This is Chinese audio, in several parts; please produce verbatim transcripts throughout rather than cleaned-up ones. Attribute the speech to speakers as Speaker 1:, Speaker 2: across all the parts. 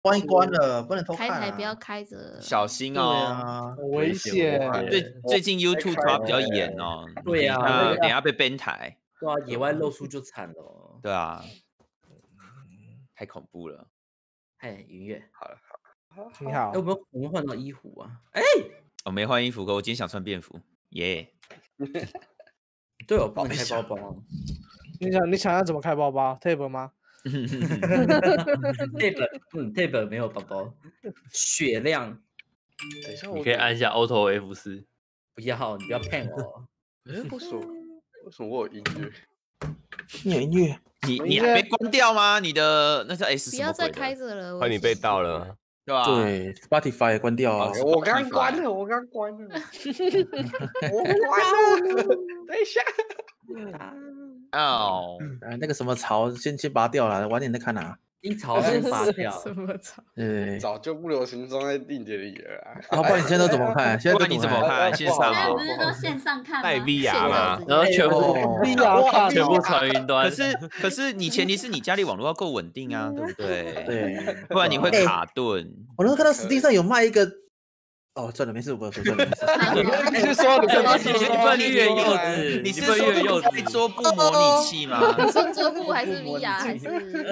Speaker 1: 关一关了，不能偷看、啊。
Speaker 2: 开台不要开着，
Speaker 3: 小心哦，
Speaker 1: 啊，
Speaker 4: 很危险。
Speaker 3: 最最近 YouTube 抓比较严哦，
Speaker 5: 对啊，
Speaker 3: 那等下被 ban 台。
Speaker 5: 对啊，野外露出就惨了。
Speaker 3: 对啊，太恐怖了。
Speaker 5: 哎，云月，
Speaker 6: 好了好了，
Speaker 4: 你好。
Speaker 5: 哎，我们我们换到衣服啊。哎，
Speaker 3: 我没换衣服，可我今天想穿便服，耶。
Speaker 5: 对哦，不能开包包。
Speaker 4: 你想你想要怎么开包包 ？Tab 吗
Speaker 5: ？Tab， 嗯 ，Tab 没有包包，血量。
Speaker 6: 等一下，
Speaker 7: 你可以按一下 Auto F 四。
Speaker 5: 不要，你不要骗我。
Speaker 6: 哎，为什么？为什么我有音乐？
Speaker 1: 你有音乐？
Speaker 3: 你你还没关掉吗？你的那叫 S
Speaker 2: 不要再开着了，
Speaker 7: 换你被盗了，
Speaker 3: 对吧？
Speaker 1: 对 ，Spotify 关掉啊！
Speaker 6: 我刚关了，我刚关了，我关了，等一下。
Speaker 3: 哦，
Speaker 1: 呃，那个什么槽先先拔掉了，晚点再看啊。
Speaker 5: 阴槽先拔掉，
Speaker 2: 什么槽？
Speaker 1: 对，
Speaker 6: 早就不流行装在硬碟里了啊。
Speaker 1: 然后不然你现在都怎么看？现在
Speaker 3: 不然你怎么看？线上
Speaker 8: 现在不是都线上看吗？
Speaker 7: 带 V R 吗？
Speaker 2: 然
Speaker 7: 后全部
Speaker 4: V R 看，
Speaker 7: 全部传云端。
Speaker 3: 可是可是你前提是你家里网络要够稳定啊，对不对？
Speaker 1: 对，
Speaker 3: 不然你会卡顿。
Speaker 1: 我那时候看到实地上有卖一个。哦，算了，没事，我不要说，算了，没事。
Speaker 4: 你是说你是
Speaker 7: 你你不能越柚子，
Speaker 3: 你是
Speaker 7: 说
Speaker 3: 说
Speaker 7: 柚子
Speaker 3: 桌布模拟器吗？
Speaker 2: 你说桌布还是 V R 还是？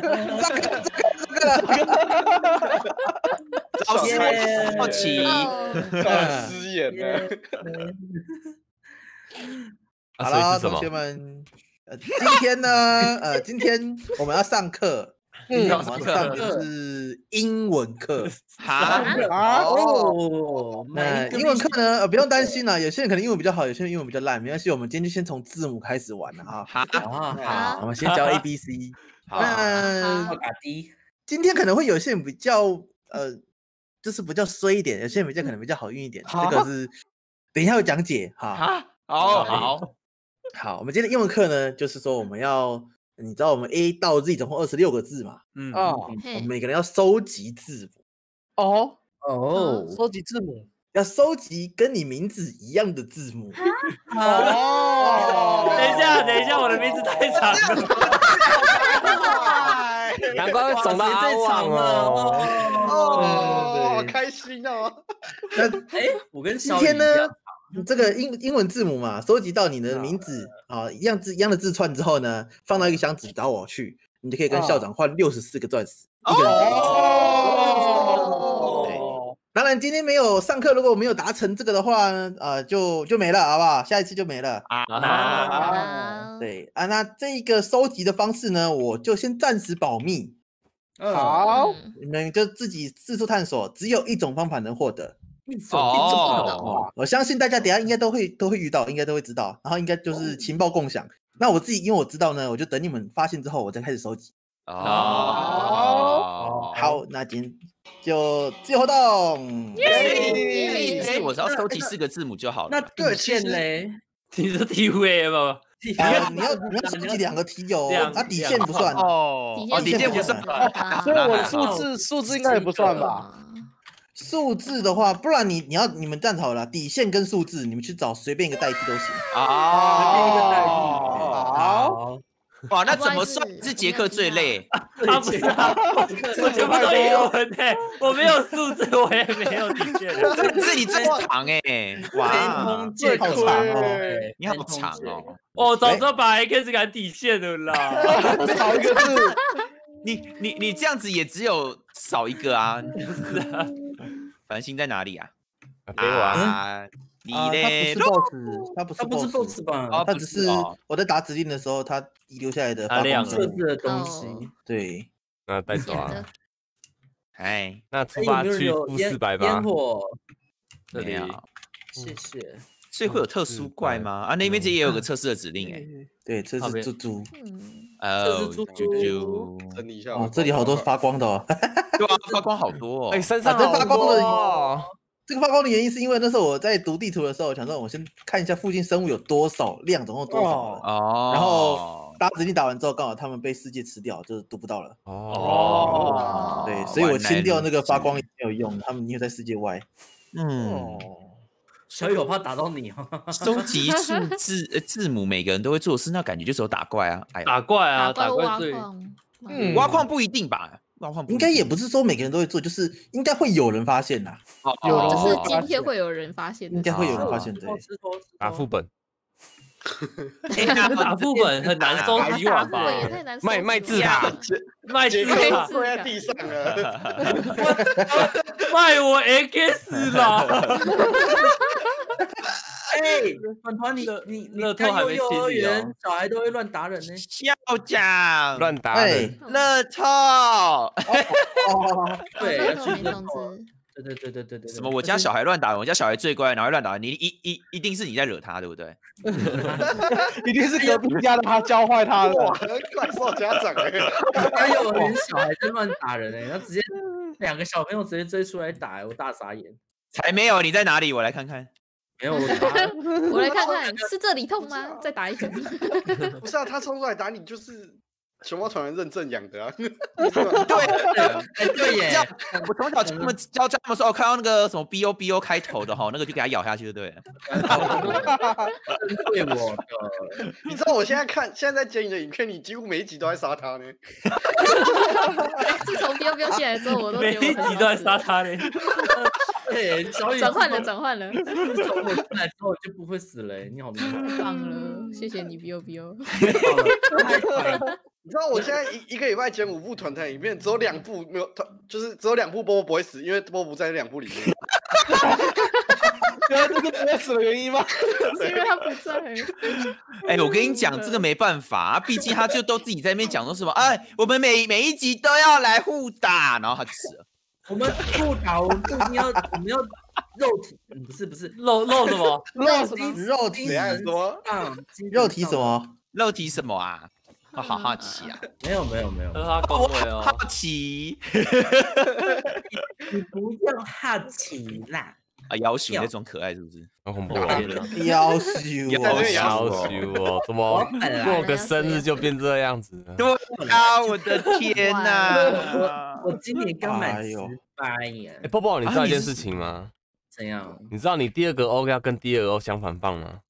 Speaker 3: 好好奇，
Speaker 6: 失言了。
Speaker 1: 好了，同学们，呃，今天呢，呃，今天我们要上课。嗯，我们上的是英文课。
Speaker 3: 哈
Speaker 5: 哦，
Speaker 1: 那英文课呢，呃，不用担心啦。有些人可能英文比较好，有些人英文比较烂，没关系。我们今天就先从字母开始玩了啊。
Speaker 3: 好，
Speaker 1: 好，我们先教 A B C。那
Speaker 5: 打 D。
Speaker 1: 今天可能会有些人比较呃，就是比较衰一点，有些人比较可能比较好运一点。这个是等一下有讲解哈。
Speaker 3: 好好
Speaker 1: 好，我们今天的英文课呢，就是说我们要。你知道我们 A 到 Z 总共二十六个字嘛？
Speaker 3: 嗯
Speaker 4: 哦，
Speaker 1: 我们每个人要收集字母。
Speaker 4: 哦
Speaker 5: 哦，
Speaker 4: 收集字母，
Speaker 1: 要收集跟你名字一样的字母。
Speaker 4: 哦，
Speaker 7: 等一下，等一下，我的名字太长了，难怪会总到阿旺哦。
Speaker 6: 哦，好开心哦！
Speaker 1: 那
Speaker 5: 哎，我跟
Speaker 1: 今天呢？这个英英文字母嘛，收集到你的名字啊，一样字一样的字串之后呢，放到一个箱子找我去，你就可以跟校长换六十四个钻石，一个人。
Speaker 4: 哦，
Speaker 1: 对，当然今天没有上课，如果没有达成这个的话呢，呃，就就没了，好不好？下一次就没了。
Speaker 2: 啊，
Speaker 1: 对啊，那这个收集的方式呢，我就先暂时保密。
Speaker 4: 好，
Speaker 1: 你们就自己四处探索，只有一种方法能获得。
Speaker 3: 哦，
Speaker 1: 我相信大家等下应该都会都会遇到，应该都会知道，然后应该就是情报共享。那我自己因为我知道呢，我就等你们发现之后，我再开始收集。
Speaker 3: 哦，
Speaker 1: 好，那今天就自由活动。
Speaker 3: 是我只要收集四个字母就好了。
Speaker 5: 那底线嘞？
Speaker 7: 你是 T V A 吗？
Speaker 1: 你要你要你要收集两个题哦，啊底线不算
Speaker 3: 哦，哦底线不算，
Speaker 4: 所以我的数字数字应该也不算吧？
Speaker 1: 数字的话，不然你你要你们站好了，底线跟数字，你们去找随便一个代替都行。
Speaker 3: 啊，
Speaker 1: 随便一个代替。
Speaker 4: 好，
Speaker 3: 哇，那怎么算是节课最累？
Speaker 7: 他不是，我全部都英文诶，我没有数字，我也没有底线。
Speaker 3: 这是你最长哎，哇，
Speaker 1: 最好长哦，
Speaker 3: 你好长哦。
Speaker 7: 我早知道把 X 改底线了啦，
Speaker 4: 少一个字。
Speaker 3: 你你你这样子也只有少一个啊，繁星在哪里啊？
Speaker 7: 给我
Speaker 3: 啊，你嘞？
Speaker 1: 他不是 boss， 他不是
Speaker 5: boss 吧？
Speaker 1: 他只是我在打指令的时候，他遗留下来的发光
Speaker 5: 设置的东西。
Speaker 1: 对，
Speaker 7: 那带走啊。
Speaker 3: 哎，
Speaker 7: 那出发去负四百八。
Speaker 5: 烟火，
Speaker 7: 这里，
Speaker 5: 谢谢。
Speaker 3: 所以会有特殊怪吗？啊，那边这也有个测试的指令哎。
Speaker 1: 对，测试猪猪。
Speaker 3: 哦，
Speaker 5: 猪猪。
Speaker 6: 整理一下。
Speaker 1: 哦，这里好多发光的哦。
Speaker 3: 对啊，发光好多哦。
Speaker 7: 哎，身上
Speaker 1: 这发光的，这个发光的原因是因为那时候我在读地图的时候，想说我先看一下附近生物有多少量，总共多少
Speaker 3: 哦。
Speaker 1: 然后打指令打完之后，刚好他们被世界吃掉，就是读不到了。
Speaker 3: 哦。
Speaker 1: 对，所以我清掉那个发光也没有用，他们因为在世界外。
Speaker 3: 嗯。
Speaker 5: 小雨，我怕打到你哦。
Speaker 3: 收集数字呃字母，每个人都会做事，那感觉就是有打怪啊，哎，
Speaker 7: 打怪啊，打怪最，
Speaker 3: 嗯，挖矿不一定吧？ 乱换。
Speaker 1: 应该也不是说每个人都会做，就是应该会有人发现呐。
Speaker 3: 哦，
Speaker 4: 有人
Speaker 2: 就是
Speaker 4: 会
Speaker 2: 今天会有人发现的，
Speaker 1: 应该会有人发现对。
Speaker 8: 打副本。
Speaker 7: 打副本很难收集完吧？
Speaker 2: 也太难收集了。
Speaker 8: 卖卖字卡，
Speaker 7: 卖字卡
Speaker 6: 跪在地上了，
Speaker 7: 卖我 X 了。
Speaker 5: 哎，团团你你你看幼幼儿园小孩都会乱打人呢。
Speaker 3: 校长
Speaker 8: 乱打
Speaker 1: 哎
Speaker 8: 人。
Speaker 3: 乐透。
Speaker 1: 哦，
Speaker 5: 对，
Speaker 2: 乐
Speaker 5: 要去乐
Speaker 2: 透没通
Speaker 5: 透。
Speaker 2: 知。
Speaker 5: 对对对对对对。
Speaker 3: 什么？我家小孩乱打人，我家小孩最乖，然后乱打人，你一一一定是你在惹他，对不对？
Speaker 4: 一定是隔壁家的他教坏他的。
Speaker 6: 哇，怪兽家长哎！
Speaker 5: 他幼儿园小孩在乱打人哎，然后直接两个小朋友直接追出来打，我大傻眼。
Speaker 3: 才没有，你在哪里？我来看看。
Speaker 5: 没有，我打。
Speaker 2: 我来看看，是这里痛吗？再打一拳。
Speaker 6: 不是啊，他冲出来打你就是熊猫团员认证养的啊。
Speaker 3: 对，
Speaker 5: 哎对耶，
Speaker 3: 我从小他们教教他们说，我看到那个什么 B O B O 开头的哈，那个就给他咬下去就对了。
Speaker 5: 对我的，
Speaker 6: 你知道我现在看现在在剪你的影片，你几乎每一集都在杀他呢。
Speaker 2: 自从标标进来之后，我都
Speaker 7: 每一集都在杀他嘞。
Speaker 5: 对，小雨
Speaker 2: 转换了，转换了。
Speaker 5: 从我进来之后就不会死了，你好厉害，
Speaker 2: 太棒了，谢谢你 B O B O。
Speaker 6: 你知道我现在一一个礼拜剪五部团团影片，只有两部没有，就是只有两部波波不会死，因为波波不在那两部里面。
Speaker 4: 原来这是不会死的原因吗？
Speaker 2: 是因为他不在。
Speaker 3: 哎、欸，我跟你讲，这个没办法、啊，毕竟他就都自己在那边讲说什么，哎，我们每每一集都要来互打，然后他就死了。
Speaker 5: 我们互打，我们不一定要，我们要肉体，嗯，不是不是，
Speaker 7: 肉肉什么？
Speaker 1: 肉什么？肉体
Speaker 6: 怎样说？
Speaker 1: 肉体什么？
Speaker 3: 肉体什么啊？我好好奇啊！
Speaker 5: 没有没有没有，
Speaker 7: 这是他恭维哦。
Speaker 3: 好奇，
Speaker 5: 你不要好奇啦。
Speaker 3: 啊，要求那种可爱是不是？
Speaker 8: 好恐怖啊！
Speaker 1: 要求
Speaker 8: 哦，要求哦，怎么过个生日就变这样子？
Speaker 3: 对啊，我的天哪！
Speaker 5: 我今年刚满十八耶。
Speaker 8: 哎，波波，你知道一件事情吗？
Speaker 5: 怎样？
Speaker 8: 你知道你第二个 O 要跟第二个 O 相反放吗？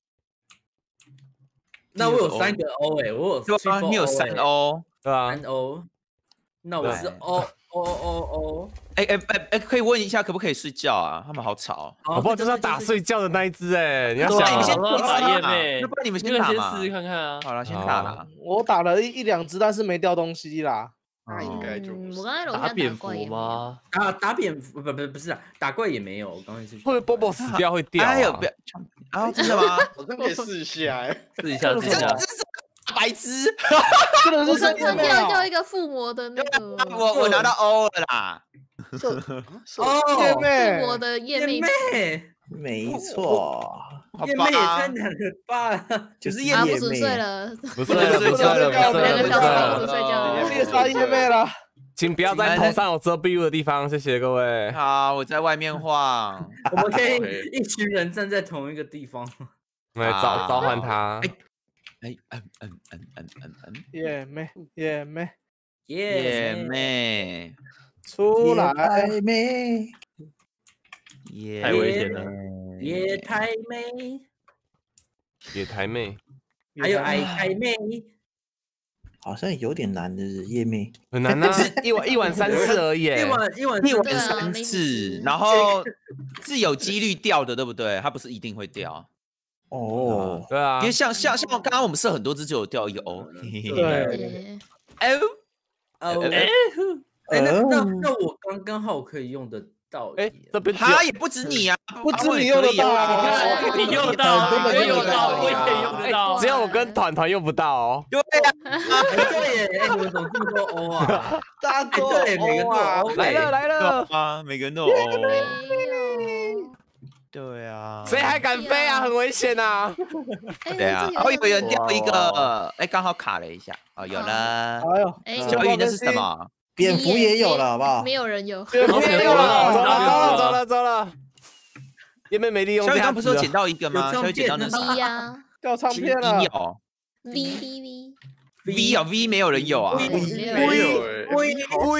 Speaker 5: 那我有三个 O 哎，我有
Speaker 3: 对啊，你有三 O，
Speaker 8: 对啊，
Speaker 5: 三 O。那我是 O O O O。
Speaker 3: 哎哎哎哎，可以问一下可不可以睡觉啊？他们好吵。
Speaker 8: 宝宝就是要打睡觉的那一只哎，你要
Speaker 3: 想，
Speaker 8: 想，
Speaker 3: 你先
Speaker 7: 打夜妹，
Speaker 3: 那不然你们先
Speaker 7: 先
Speaker 3: 打嘛，
Speaker 7: 试试看看啊。
Speaker 3: 好了，先打啦。
Speaker 4: 我打了一一两只，但是没掉东西啦。
Speaker 6: 那应该就
Speaker 2: 我刚才楼下
Speaker 7: 打蝙蝠吗？
Speaker 5: 啊，打蝙蝠不不不是啊，打怪也没有。我刚才是
Speaker 8: 会不会波波死掉会掉？
Speaker 3: 哎呦，不要啊！真的吗？
Speaker 6: 我真可以试一下哎，
Speaker 7: 试一下，试一下。
Speaker 3: 白痴，
Speaker 4: 真的
Speaker 2: 我
Speaker 4: 是
Speaker 2: 刚刚掉掉一个附魔的那个，
Speaker 3: 我我拿到 O 了啦。
Speaker 5: 哦，
Speaker 4: 叶妹，
Speaker 2: 附魔的叶妹，
Speaker 1: 没错，
Speaker 5: 叶妹也太难了吧？
Speaker 1: 就是
Speaker 2: 啊，
Speaker 1: 叶
Speaker 2: 不准睡
Speaker 1: 妹。
Speaker 2: 了，
Speaker 8: 不睡了，不睡了，不睡了，不睡
Speaker 2: 两个小时
Speaker 8: 了
Speaker 2: 不。睡觉了。
Speaker 4: 猎杀叶妹了。
Speaker 8: 请不要在头上有遮蔽物的地方，谢谢各位。
Speaker 3: 好，我在外面晃。
Speaker 5: 我们可以一群人站在同一个地方，
Speaker 8: 来召召唤他。
Speaker 3: 哎嗯嗯嗯嗯嗯嗯，
Speaker 4: 叶妹，叶妹，
Speaker 3: 叶妹
Speaker 4: 出来，
Speaker 1: 叶妹，
Speaker 3: 叶
Speaker 7: 太危险了。
Speaker 5: 野太妹，
Speaker 8: 野台妹，
Speaker 5: 还有矮太妹，
Speaker 1: 好像有点难的叶妹。
Speaker 8: 很难啊，一晚一晚三次而已。
Speaker 5: 一晚一晚
Speaker 3: 一晚
Speaker 2: 对啊
Speaker 3: 三
Speaker 2: 没
Speaker 3: 次，然后是有几率掉的，对不对？它不是一定会掉。
Speaker 1: 哦，
Speaker 8: 对啊
Speaker 3: 因为，像像像刚刚我们射很多只，就有掉一个 O。
Speaker 4: 对，
Speaker 2: 哎
Speaker 3: 哦，
Speaker 5: 哦，
Speaker 3: 哎
Speaker 5: 哎，那那那我刚刚好可以用得到。
Speaker 8: 哎，这边只有
Speaker 3: 他也不止你啊，
Speaker 4: 不止你用得到啊
Speaker 7: 你用得到，
Speaker 1: 根本就
Speaker 7: 我用得到，我
Speaker 1: 用得到
Speaker 7: 也用得到。
Speaker 8: 只有我跟团团用不到哦。
Speaker 3: 对啊，
Speaker 5: 对耶，哎，你们怎么这么多 O 啊？
Speaker 6: 大家都
Speaker 5: 对，每个都有 O
Speaker 8: 来了来了，
Speaker 3: 啊，每个人都有 O。
Speaker 2: 没有。
Speaker 3: 对啊，
Speaker 8: 谁还敢飞啊？很危险啊！
Speaker 2: 哎
Speaker 3: 对啊，
Speaker 2: 这
Speaker 3: 哦，有人掉一
Speaker 7: 哇
Speaker 3: 个，哎，刚好卡了一下，哦，有了。
Speaker 4: 哎呦，
Speaker 2: 哎
Speaker 3: 小雨那是什么？
Speaker 1: 蝙蝠也有了，好不好
Speaker 2: 没？有人有。
Speaker 4: 蝙蝠也有了，
Speaker 8: 走了走了走了走了。叶妹没利用
Speaker 3: 小雨
Speaker 8: 价值了
Speaker 3: 刚不是有捡到一个吗？小雨捡到那是
Speaker 2: V 呀
Speaker 4: 掉唱
Speaker 3: 其实
Speaker 4: 片了
Speaker 3: V。有
Speaker 2: ，V V V
Speaker 3: V 有 V 没有人有啊。
Speaker 2: 没有
Speaker 6: 没有哎，
Speaker 5: 喂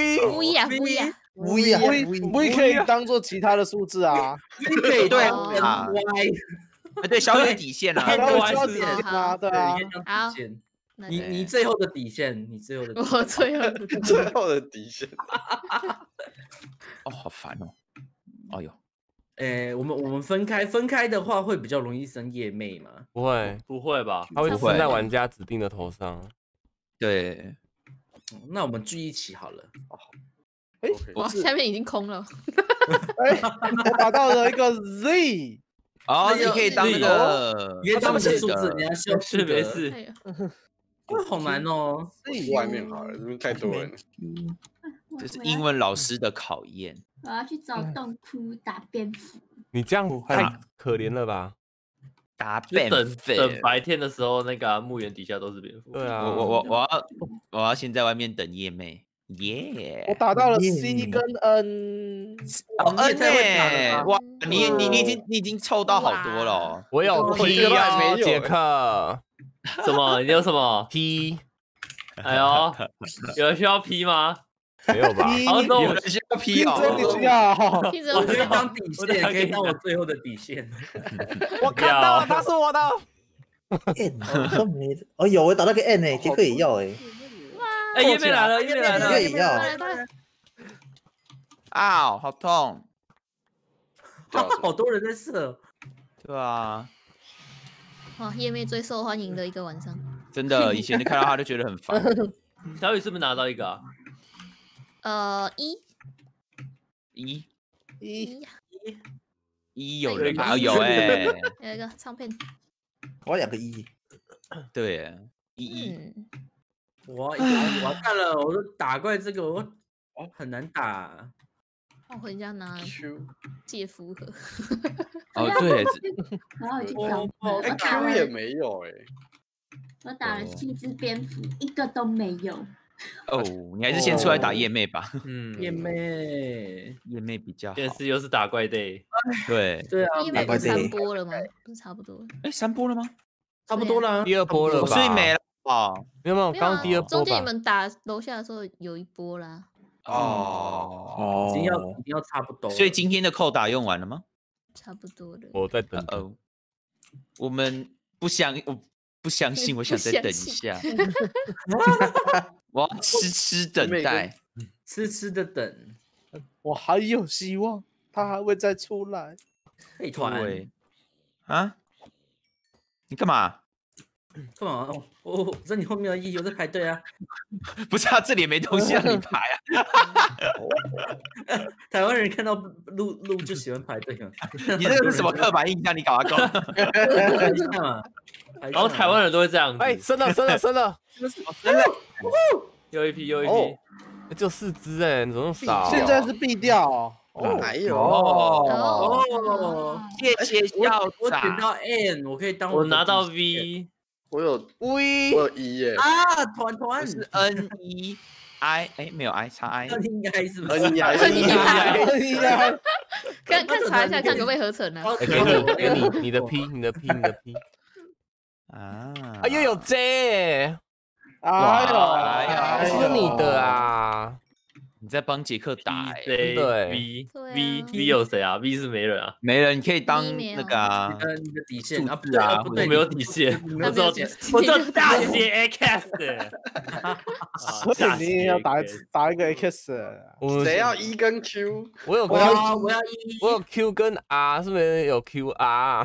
Speaker 2: V 呀 V 呀，
Speaker 1: 乌呀
Speaker 4: ，V V 可以当做其他的数字啊，
Speaker 5: 对
Speaker 3: 对
Speaker 2: 哦
Speaker 3: 啊，
Speaker 5: ，Y，
Speaker 3: 哎对，小雨底线啊。
Speaker 4: 然后需要
Speaker 5: 是
Speaker 4: 点啊，对啊，
Speaker 2: 好
Speaker 5: 你你最后的底线，你最后的底线
Speaker 2: 我最后的
Speaker 6: 最后的底线。
Speaker 3: 哦，好烦哦！哎呦，
Speaker 5: 诶，我们我们分开分开的话，会比较容易生夜魅吗？
Speaker 8: 不会，
Speaker 7: 不会吧？
Speaker 8: 它会
Speaker 3: 不会
Speaker 8: 生在玩家指定的头上。
Speaker 3: 对，
Speaker 5: 那我们聚一起好了。
Speaker 4: 哎，
Speaker 2: 哇，下面已经空了。
Speaker 4: 哎，我打到了一个 Z。
Speaker 3: 哦，你可以当那个，
Speaker 5: 你可以当数字，你要修
Speaker 7: 是没事。
Speaker 2: 哎呀，
Speaker 5: 哇，好难哦。
Speaker 6: 外面好了，这边太多人了。
Speaker 3: 这是英文老师的考验。
Speaker 9: 我要去找洞窟打蝙蝠。
Speaker 8: 你这样太可怜了吧？
Speaker 3: 打
Speaker 7: 就等
Speaker 3: 蝙蝠，
Speaker 7: 等白天的时候，那个墓园底下都是蝙蝠。
Speaker 8: 对啊，
Speaker 3: 我我我我要我要先在外面等夜妹，耶！
Speaker 4: 我打到了 C 跟 N。
Speaker 3: 哦
Speaker 5: 你也
Speaker 3: N
Speaker 5: 太会打了吧
Speaker 3: 呢？哇，你你你已经你已经凑到好多了哦。
Speaker 8: 我有 P 哦，杰克
Speaker 7: 什么？你有什么
Speaker 8: P？
Speaker 7: 哎呦，有人需要 P 吗？
Speaker 8: 没有吧？
Speaker 7: 好，那我
Speaker 3: 有人需要 P 哦，
Speaker 4: 真的需要。
Speaker 2: 一直
Speaker 5: 我可以当底线，可以当我最后的底线。
Speaker 8: 我看到了，他是我的。
Speaker 1: N 哦，没哦有，我打到个 N 诶，杰克也要诶。
Speaker 7: 哎，叶妹来了，叶妹来了
Speaker 1: 杰克。也要。
Speaker 3: 啊，好痛！
Speaker 5: 好多人在射。
Speaker 3: 对啊，
Speaker 2: 哇，夜妹最受欢迎的一个晚上。
Speaker 3: 真的，以前你看到他就觉得很烦。
Speaker 7: 小雨是不是拿到一个啊？
Speaker 2: 呃，一
Speaker 3: 一
Speaker 4: 一
Speaker 3: 一有人啊，有哎，
Speaker 2: 有一个唱片。
Speaker 1: 我要两个一。
Speaker 3: 对，一一。
Speaker 2: 嗯，
Speaker 5: 我我看了，我说打怪这个我很难打。
Speaker 2: 我回家拿借符盒。
Speaker 3: 哦，对，
Speaker 9: 然后我去找，我
Speaker 6: 哎
Speaker 9: 打
Speaker 6: ，Q 也
Speaker 9: 了，
Speaker 6: 没有哎。
Speaker 9: 我打了七只蝙蝠，一个都没有。
Speaker 3: 哦，你还是先出来打夜妹吧。
Speaker 7: 嗯，
Speaker 5: 夜妹，
Speaker 3: 夜妹比较好。
Speaker 7: 现在是又是打怪 day。
Speaker 3: 对
Speaker 5: 对啊，
Speaker 2: 夜妹不是三波了吗？不是差不多了。
Speaker 3: 哎，三波了吗？
Speaker 5: 差不多了，
Speaker 8: 第二波了吧？
Speaker 3: 所以没了哦。
Speaker 8: 没有没有，
Speaker 2: 没有啊
Speaker 8: 刚第二波
Speaker 2: 中间你
Speaker 8: 吧？
Speaker 2: 们打楼下的时候有一波啦。
Speaker 3: 哦，
Speaker 1: 哦
Speaker 5: 已经要已经要差不多了。
Speaker 3: 所以今天的扣打用完了吗？
Speaker 2: 差不多了。
Speaker 8: 我在等。
Speaker 3: 哦，我们不相，我不相信，我想再等一下。我要痴痴等待，
Speaker 5: 痴痴的等。
Speaker 4: 我还有希望，他还会再出来。
Speaker 5: 配团
Speaker 3: 对啊，你干嘛？
Speaker 5: 干嘛？哦，我在你后面而已，我在排队啊。
Speaker 3: 不是啊，这里也没东西让你排啊。
Speaker 5: 台湾人看到路路就喜欢排队嘛。
Speaker 3: 你这个是什么刻板印象？你搞啊搞！
Speaker 5: 排一下嘛。
Speaker 7: 然后台湾人都会这样子。
Speaker 8: 哎，生了生了生了，
Speaker 3: 真的
Speaker 7: 又一批又一批。
Speaker 6: 哦
Speaker 8: 就四只哎，你怎么那么少？
Speaker 4: 现在是必掉哦。
Speaker 6: 哪有？
Speaker 3: 哦，
Speaker 5: 哦，
Speaker 3: 谢谢校
Speaker 5: 我我点
Speaker 3: 长。
Speaker 5: 到 N，我可以当的
Speaker 7: 我拿到
Speaker 5: 底线
Speaker 7: V。
Speaker 6: 我有
Speaker 4: 喂
Speaker 6: 我有一耶。
Speaker 5: 啊，团团
Speaker 3: 是 N E I， 哎，没有 I 叉 I。
Speaker 5: 那应该是不是？
Speaker 6: N E I
Speaker 2: N E I
Speaker 4: 厉害！
Speaker 2: 看看查一下，看可不可以合成啊？
Speaker 5: 哦
Speaker 8: 哎，给你给你你的 P，你的 P，你的 P。
Speaker 3: 啊，
Speaker 8: 啊，又有 J，
Speaker 4: 哎呦，
Speaker 3: 哎呦
Speaker 8: 是不是你的啊？
Speaker 3: 你在帮杰克打哎，
Speaker 7: J
Speaker 8: 对
Speaker 7: V
Speaker 2: 对啊
Speaker 7: V V 有谁啊？V 是没人啊，
Speaker 3: 没人，你可以当
Speaker 2: 没有
Speaker 3: 那个啊
Speaker 5: 你，的你的底线
Speaker 3: 数
Speaker 5: 啊，不对
Speaker 3: 字啊
Speaker 5: 啊，不对，
Speaker 7: 我没有底线，
Speaker 5: 你没有
Speaker 7: 我只有
Speaker 5: 底线。
Speaker 7: 我只有大写 A cast。
Speaker 4: 所以你也要打打一个 X。
Speaker 8: 我
Speaker 6: 谁要一跟 Q？
Speaker 8: 我有
Speaker 5: 我要
Speaker 8: Q，
Speaker 5: 我要一
Speaker 8: 我有 Q 跟 R，是不是有 Q R？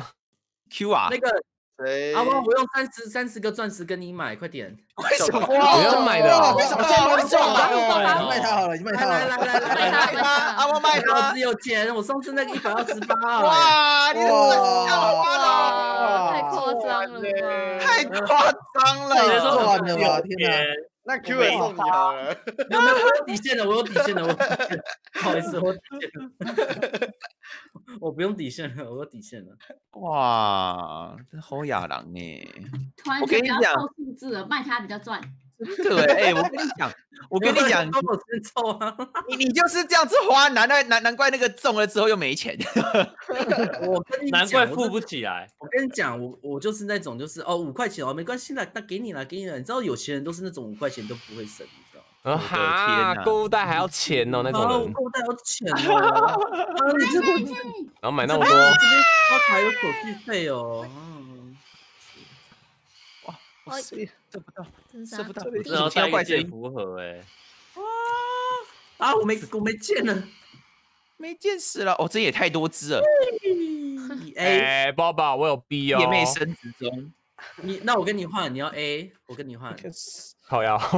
Speaker 3: Q 啊
Speaker 5: 那？个
Speaker 6: 谁？
Speaker 5: 阿汪，我用三十三十个钻石跟你买，快点！
Speaker 3: 为什么？
Speaker 8: 我要买的哦。
Speaker 1: 为什么这么重啊？
Speaker 5: 哦
Speaker 1: 你卖它好了，你卖它好
Speaker 5: 来来
Speaker 1: 了。
Speaker 5: 来来来来，
Speaker 2: 卖它
Speaker 3: 啊，我卖
Speaker 5: 我
Speaker 3: 它
Speaker 5: 只！有钱，我上次那个一百二十八，
Speaker 3: 哇，你
Speaker 1: 哇
Speaker 2: 哇，太夸张了吧！
Speaker 3: 太夸张
Speaker 1: 太
Speaker 3: 了！
Speaker 1: 赚了吧！天哪！
Speaker 6: 那 Q 也送你好了。
Speaker 5: 没有没有，我有底线了，我有底线了，我有底线了不好意思，我有底线了，我不用底线了，我有底线了。
Speaker 3: 哇，这好亚郎呢！
Speaker 9: 团
Speaker 3: 我跟你讲
Speaker 9: 不要凑数字了，卖它比较赚。
Speaker 3: 对，哎，我跟你讲，我跟你讲，
Speaker 5: 帮我先凑啊！
Speaker 3: 你你就是这样子花，难怪难难怪那个中了之后又没钱。
Speaker 5: 我跟你讲，
Speaker 7: 难怪付
Speaker 5: 我
Speaker 7: 不起来。
Speaker 5: 我跟你讲，我我就是那种，就是哦，五块钱哦，没关系啦，那给你啦，给你啦。你知道有钱人都是那种五块钱都不会省，你知道吗？
Speaker 8: 然后
Speaker 3: 我的天
Speaker 8: 哈，
Speaker 3: 哪
Speaker 8: 购物袋还要钱哦，那种
Speaker 5: 啊，我
Speaker 8: 人，
Speaker 5: 够带有钱哦，啊，你这个这边
Speaker 8: 然后买那么多，
Speaker 5: 这边刷卡有手续费哦。嗯
Speaker 2: 哦，
Speaker 3: 射不到，
Speaker 2: 真是
Speaker 3: 射不到，
Speaker 2: 第
Speaker 7: 然后
Speaker 3: 听到怪声音，
Speaker 7: 符合哎，
Speaker 5: 啊，我没我没见了。
Speaker 3: 没见死了。哦，这也太多只了。
Speaker 5: A，
Speaker 8: 哎，宝宝，我有 B 哦。
Speaker 3: 姐妹生殖中，
Speaker 5: 你那我跟你换，你要 A，我跟你换。
Speaker 8: 好呀。
Speaker 9: 啊，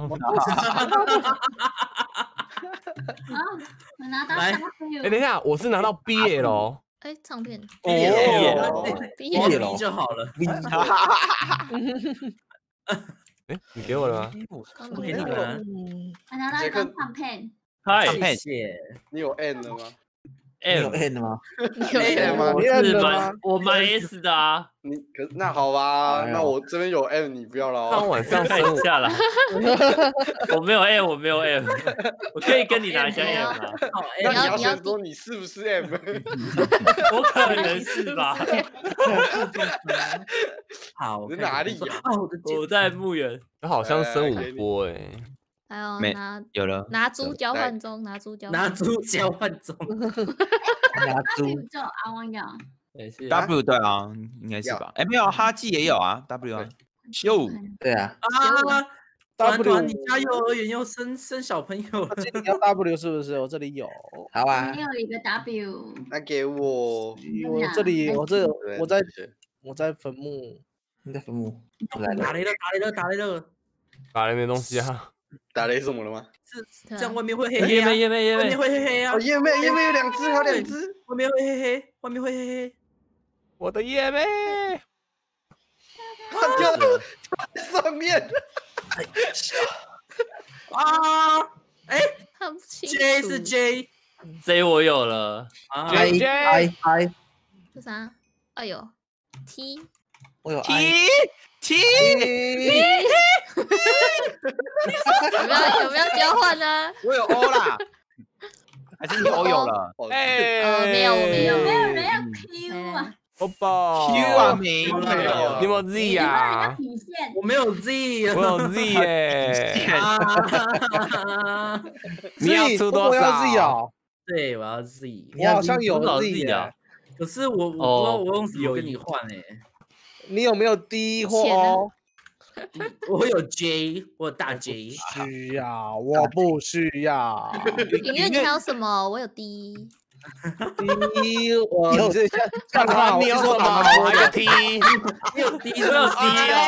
Speaker 9: 我拿到
Speaker 5: 来
Speaker 9: W，
Speaker 8: 哎，等一下，我是拿到 B A 咯。
Speaker 2: 哎，唱片
Speaker 5: 哦，
Speaker 2: 毕
Speaker 5: 我
Speaker 2: 业
Speaker 5: 有 B 就好了。
Speaker 8: 哎，你给我了吗？
Speaker 2: 刚
Speaker 5: 我给你了。
Speaker 9: 我拿到一张唱片。
Speaker 7: 嗨
Speaker 5: 谢谢。
Speaker 6: 你有 N 了吗？
Speaker 1: 你有
Speaker 7: M，
Speaker 1: N 的吗？
Speaker 2: 有
Speaker 6: N 吗？
Speaker 7: 我是蛮我蛮 S 的啊，
Speaker 6: 你可那好吧，那我这边有 M， 你不要了
Speaker 8: 当
Speaker 6: 哦。
Speaker 8: 晚上
Speaker 7: 看一下啦。我没有 M， 我没有 M， 我可以跟你拿一下 M 啊。
Speaker 5: 好
Speaker 6: 那
Speaker 5: A，
Speaker 6: 你要
Speaker 2: 你要
Speaker 6: 先说你是不是 M？
Speaker 7: 我可能是吧。
Speaker 5: 好，
Speaker 6: 你哪里呀？
Speaker 5: 啊，我的
Speaker 7: 我在墓园。
Speaker 8: 我好像升五波哎。
Speaker 2: 还有
Speaker 3: 没
Speaker 2: 拿
Speaker 3: 有了。
Speaker 2: 拿猪交换中，拿猪交换
Speaker 5: 拿猪交换中。
Speaker 1: 拿猪
Speaker 9: W 就阿王要。
Speaker 7: 没事
Speaker 3: W 对啊，应该是吧？哎，没有，哈记也有啊，W 啊。秀，
Speaker 1: 对啊，
Speaker 5: 啊，团
Speaker 4: W
Speaker 5: 团，你家幼儿园又生生小朋友了。
Speaker 4: 你要 W 是不是？我这里有，
Speaker 1: 好啊
Speaker 9: 没，有一个 W，
Speaker 6: 那给我。
Speaker 4: 我这里我这
Speaker 6: 对
Speaker 4: 我在
Speaker 6: 谢谢
Speaker 4: 我在坟墓。
Speaker 1: 你在坟墓来了，
Speaker 5: 打雷了，打雷了，打雷了！
Speaker 8: 打了没东西啊？
Speaker 6: 打雷什么了吗？
Speaker 5: 这这样外面会黑黑啊，
Speaker 7: 叶妹叶妹叶妹
Speaker 5: 外面，会黑黑啊
Speaker 6: 哦，，叶妹叶妹有两只，还有两只。
Speaker 5: 外面会黑黑，外面会黑黑。
Speaker 8: 我的叶妹，
Speaker 6: 它掉在上面。
Speaker 5: 啊，哎
Speaker 2: 看不清楚。
Speaker 5: ，J 是 J
Speaker 7: J 我有了。
Speaker 5: 啊，
Speaker 1: I
Speaker 8: J
Speaker 1: I I，
Speaker 2: 是啥？哎呦，T
Speaker 1: 我有
Speaker 3: T
Speaker 1: I，
Speaker 3: T，
Speaker 2: 有没有有没有交换呢？
Speaker 3: 我有 O 啦，还是你 O 有了
Speaker 6: 哦
Speaker 8: 哎，
Speaker 2: 呃，没有，我没有，
Speaker 9: 没有人要 Q 啊，
Speaker 8: 欧巴
Speaker 3: ？Q 啊，没
Speaker 6: 没有
Speaker 8: 你有没有 Z
Speaker 9: 有没有人要
Speaker 8: 呀？
Speaker 9: 底线？
Speaker 5: 我没有 Z，
Speaker 8: 我有 Z 耶，
Speaker 5: 啊，
Speaker 8: 你要出多
Speaker 4: 我要 Z
Speaker 8: 少？
Speaker 4: 哦，
Speaker 5: 对，我要 Z，
Speaker 4: 我好像有
Speaker 7: 多少
Speaker 4: Z
Speaker 7: Z 啊
Speaker 4: 耶。
Speaker 5: 可是我我不知道
Speaker 7: 哦
Speaker 5: 我用什么跟你换哎，
Speaker 4: 你有没有 D 或
Speaker 2: 钱呢
Speaker 4: O？
Speaker 5: 我有 J，我有大 J，
Speaker 4: 需要，我不需要。
Speaker 2: 音乐你还有什么？我有 D，
Speaker 4: D 我你这看看的话，我
Speaker 8: 你有什么？
Speaker 4: 是说打
Speaker 8: 我还有 T，
Speaker 5: 你有 D，
Speaker 7: 我有 C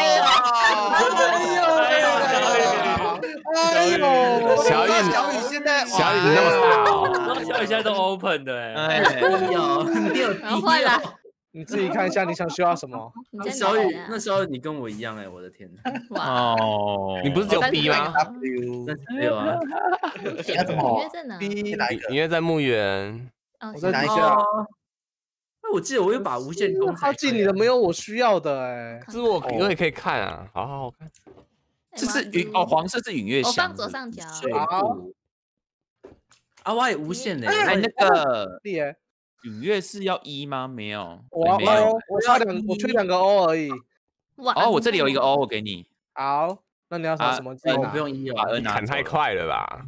Speaker 7: 哦。
Speaker 4: 哎呦，
Speaker 8: 小雨
Speaker 3: 小雨现在
Speaker 8: 小雨你那么大哦，
Speaker 7: 然后小雨现在都 open 的哎。
Speaker 3: 哎，
Speaker 5: 你有，你有 D
Speaker 2: 然后换了
Speaker 5: 哦。
Speaker 4: 你自己看一下，你想需要什么？
Speaker 2: 你在
Speaker 5: 小雨
Speaker 2: 哪里啊
Speaker 5: 那时候你跟我一样哎，我的天哪，
Speaker 2: 哇，
Speaker 3: 哦，
Speaker 8: 你不是只有 B 吗？
Speaker 1: W，
Speaker 5: 但是没有啊。
Speaker 1: 你要怎么
Speaker 2: 音乐在哪？
Speaker 1: ？B 哪一个？
Speaker 8: 因为在墓园，
Speaker 2: 哦，
Speaker 4: 我再
Speaker 1: 哪一个
Speaker 5: 哦，那我记得我有把无限公
Speaker 4: 好近你的没有我需要的哎。
Speaker 8: 这是我我也可以看啊，好好好看。
Speaker 3: 这是云哦，黄色是云月
Speaker 2: 我
Speaker 3: 香。
Speaker 2: 放左上角。
Speaker 5: 水库。啊，我也无限的，
Speaker 3: 哎，那个
Speaker 4: 弟耶，
Speaker 3: 云月是要一吗？没有，
Speaker 4: 我要
Speaker 3: 没有。
Speaker 4: O，我差两，我缺两个 O 而已。
Speaker 2: 哇
Speaker 3: 哦，我这里有一个 O，我给你。
Speaker 4: 好，那你要
Speaker 3: 啊
Speaker 4: 什什么字？
Speaker 5: 我不用一
Speaker 3: 把
Speaker 5: 哦。
Speaker 3: N 拿走了。
Speaker 8: 砍太快了吧？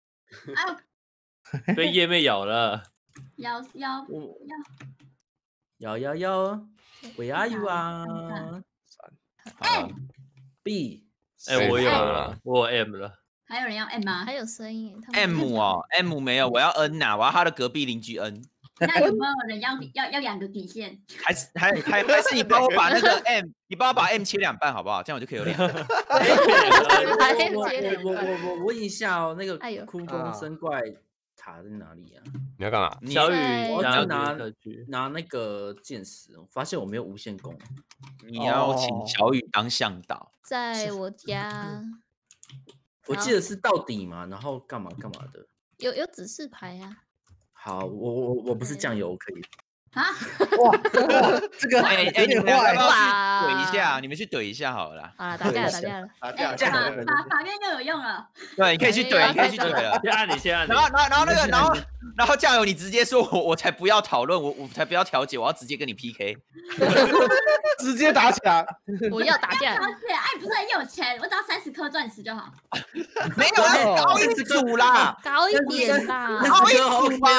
Speaker 7: 被叶妹咬了。
Speaker 9: 要要
Speaker 5: 我
Speaker 9: 要
Speaker 5: 摇摇摇，Where are you 啊
Speaker 3: 好
Speaker 5: ？B，
Speaker 7: 哎，我有
Speaker 8: 谁
Speaker 7: 了，我有 M 了。
Speaker 9: 还有人要 M 吗
Speaker 2: 还？有声音耶他们
Speaker 3: M 哦，M 没有，我要 N 呐，我要他的隔壁邻居 N。
Speaker 9: 那有没有人要要要两个底线？
Speaker 3: 还是还还还是你帮我把那个 M，你帮我把 M 切两半好不好？这样我就可以有两个。
Speaker 2: 还有
Speaker 5: 我
Speaker 2: 接连
Speaker 5: 我我我问一下哦，那个
Speaker 2: 哎呦
Speaker 5: 枯宫生怪塔在哪里啊？
Speaker 8: 你要干嘛？
Speaker 3: 你
Speaker 7: 小雨
Speaker 2: 在
Speaker 5: 我
Speaker 7: 想要
Speaker 5: 去拿
Speaker 7: 特区。
Speaker 5: 拿那个剑石，我发现我没有无限弓。
Speaker 3: 你要请小雨当向导。
Speaker 2: 在我家
Speaker 5: 我记得是到底嘛，然后干嘛干嘛的。
Speaker 2: 有有指示牌啊。
Speaker 5: 好，我我我不是酱油，可以。
Speaker 9: 啊，
Speaker 1: 哇，这个
Speaker 3: 哎哎，
Speaker 1: 有点
Speaker 3: 你们要不
Speaker 1: 坏。
Speaker 3: 要
Speaker 2: 哇
Speaker 3: 去怼一下？你们去怼一下好了啦。
Speaker 2: 好了，打架了，打架了。
Speaker 6: 打
Speaker 9: 哎，
Speaker 6: 架
Speaker 9: 法
Speaker 6: 架。
Speaker 9: 法法院又有用了。
Speaker 3: 对，你可以去怼，你可以去怼了。
Speaker 7: 先按你，先按你
Speaker 3: 然。后，然后，然后那个，然后，然后酱油，你直接说我，我才不要讨论，我我才不要调解，我要直接跟你 P K。
Speaker 4: 直接打起来。
Speaker 2: 我要打架
Speaker 9: 而。且哎，不是很有钱，我只要三十颗钻石就好。
Speaker 3: 没有啊，高一组啦，
Speaker 2: 高一点啦。
Speaker 3: 高一组吧，哎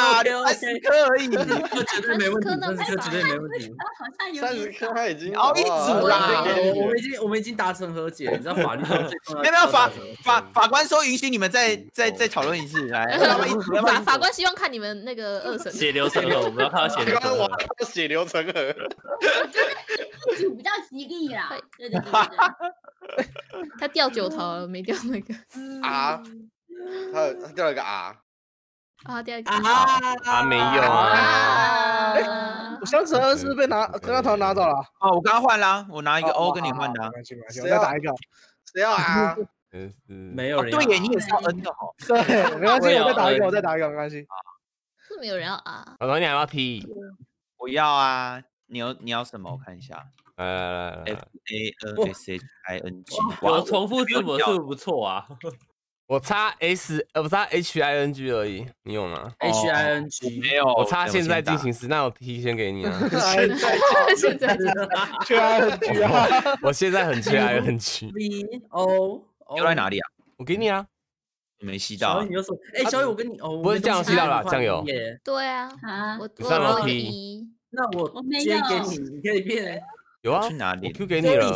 Speaker 3: 三十颗而已，
Speaker 5: 这绝对没问题，这绝对没问题。
Speaker 9: 好像有
Speaker 6: 三十颗他已经
Speaker 3: 熬一组啦
Speaker 5: 我们已经我们已经达成和解，你知道法律上最重要。
Speaker 3: 没有没有法法法官说允许你们再再再讨论一次，来，
Speaker 2: 法法官希望看你们那个二审
Speaker 7: 血流成河，我们要看到血流成河。
Speaker 6: 我看到血流成河。
Speaker 9: 主比较吉利啦，对对对对。
Speaker 2: 他掉九头了，没掉那个
Speaker 6: 啊，他他掉了个 R。
Speaker 2: 啊，掉一个
Speaker 4: 啊
Speaker 8: 啊没有
Speaker 2: 啊！
Speaker 4: 我箱子二是不是被拿跟他头拿走了？
Speaker 3: 哦，我刚刚换啦，我拿一个 O 跟你换的。
Speaker 4: 没关系没关系，我再打一个。
Speaker 6: 谁要 R？
Speaker 5: 没有人。
Speaker 3: 对耶，你也是要 N 的哦。
Speaker 4: 对，没关系，我再打一个，我再打一个，没关系。
Speaker 2: 是没有人要啊。
Speaker 8: 老板，你还要 T？
Speaker 3: 我要啊，你要你要什么？我看一下。
Speaker 8: 来来来来
Speaker 3: F A N S H I N G。
Speaker 7: 有重复字母是不是不错啊？
Speaker 8: 我差 S， 呃，我差 H I N G 而已，你有吗
Speaker 5: ？H I N G
Speaker 3: 没有，
Speaker 8: 我差现在进行时，那我 T 先给你啊。
Speaker 4: 现在
Speaker 2: 现在
Speaker 4: 缺 I N G 啊！
Speaker 8: 我现在很缺 I N G。
Speaker 5: V O
Speaker 3: 丢在哪里啊？
Speaker 8: 我给你啊。
Speaker 3: 没吸到。
Speaker 5: 你又说，哎，小雨，我跟你哦，
Speaker 8: 不是酱吸到了，酱油。
Speaker 2: 对啊，
Speaker 9: 啊，
Speaker 2: 我
Speaker 8: 你上楼
Speaker 2: 梯。
Speaker 5: 那我接给你，你可以变。
Speaker 8: 有啊，
Speaker 3: 去哪里？
Speaker 8: 我 Q 给你了。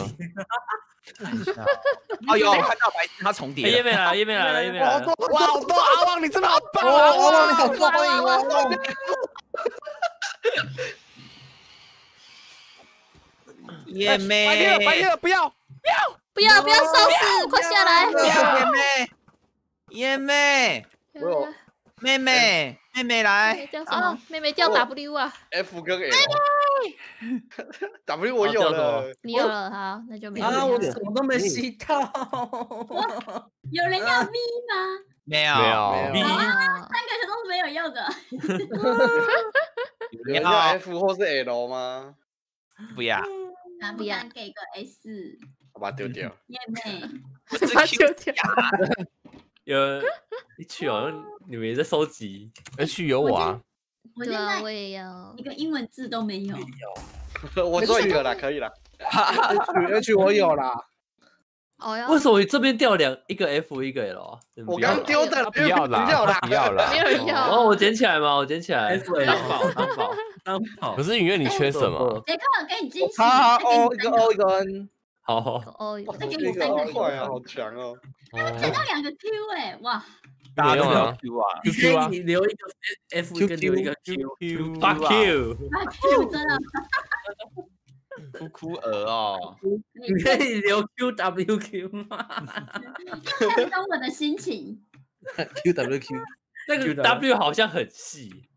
Speaker 3: 哦，有看到白痴，它重叠。
Speaker 7: 叶妹来了，叶妹来了，叶妹来了。
Speaker 4: 哇，好多阿旺，你真的好棒啊！阿旺，你好受欢迎哦。
Speaker 3: 叶妹，
Speaker 4: 白夜，白夜，不要，
Speaker 2: 不要，不要受死，快下来！
Speaker 3: 叶妹，叶妹，
Speaker 6: 我有
Speaker 3: 妹妹，妹妹来。
Speaker 2: 掉什么？妹妹掉 W 啊
Speaker 6: ？F 跟 L。W 我有了，
Speaker 2: 你有了，好，那就没有。
Speaker 5: 啊，我什么都没吸到。
Speaker 9: 有人要 V 吗？
Speaker 3: 没有，
Speaker 8: 没有。
Speaker 9: 好啊，三个都是没有要的。
Speaker 6: 有人要 F 或是 L 吗？
Speaker 3: 不要，
Speaker 9: 那不然给个 S。
Speaker 6: 我把它丢掉。
Speaker 9: 叶妹，
Speaker 2: 把它丢掉。
Speaker 7: 有一曲好像你们也在收集
Speaker 8: ，H 有我啊。
Speaker 9: 我现在
Speaker 2: 我也要
Speaker 9: 一个英文字都没有。
Speaker 6: 我做一个啦，可以啦。
Speaker 4: H H 我有啦。
Speaker 2: 哦呀。
Speaker 7: 为什么我这边掉两一个 F 一个 L 啊？
Speaker 6: 我刚丢的，
Speaker 8: 不要啦，不要啦，
Speaker 2: 没有人要。
Speaker 7: 哦，我捡起来嘛，我捡起来。
Speaker 5: F L 当宝，当宝，当宝。
Speaker 8: 可是允月你缺什么？
Speaker 9: 杰克，给你惊喜。
Speaker 4: 他 O 一个 O 一个 N。
Speaker 7: 好。
Speaker 2: 哦，
Speaker 9: 再给你三个。
Speaker 6: 快啊，好强哦！
Speaker 9: 捡到两个 Q 哎，哇！
Speaker 3: 大家都没有 Q 啊
Speaker 8: ，Q 啊，
Speaker 5: 你留一个 F 跟留一个 Q，Fuck
Speaker 7: you，Fuck
Speaker 9: you，真的。
Speaker 3: 哭哭鹅哦，
Speaker 5: 你可以留 Q W Q 吗？
Speaker 9: 看懂我的心情。
Speaker 1: Q W Q，
Speaker 7: 那个 W 好像很细。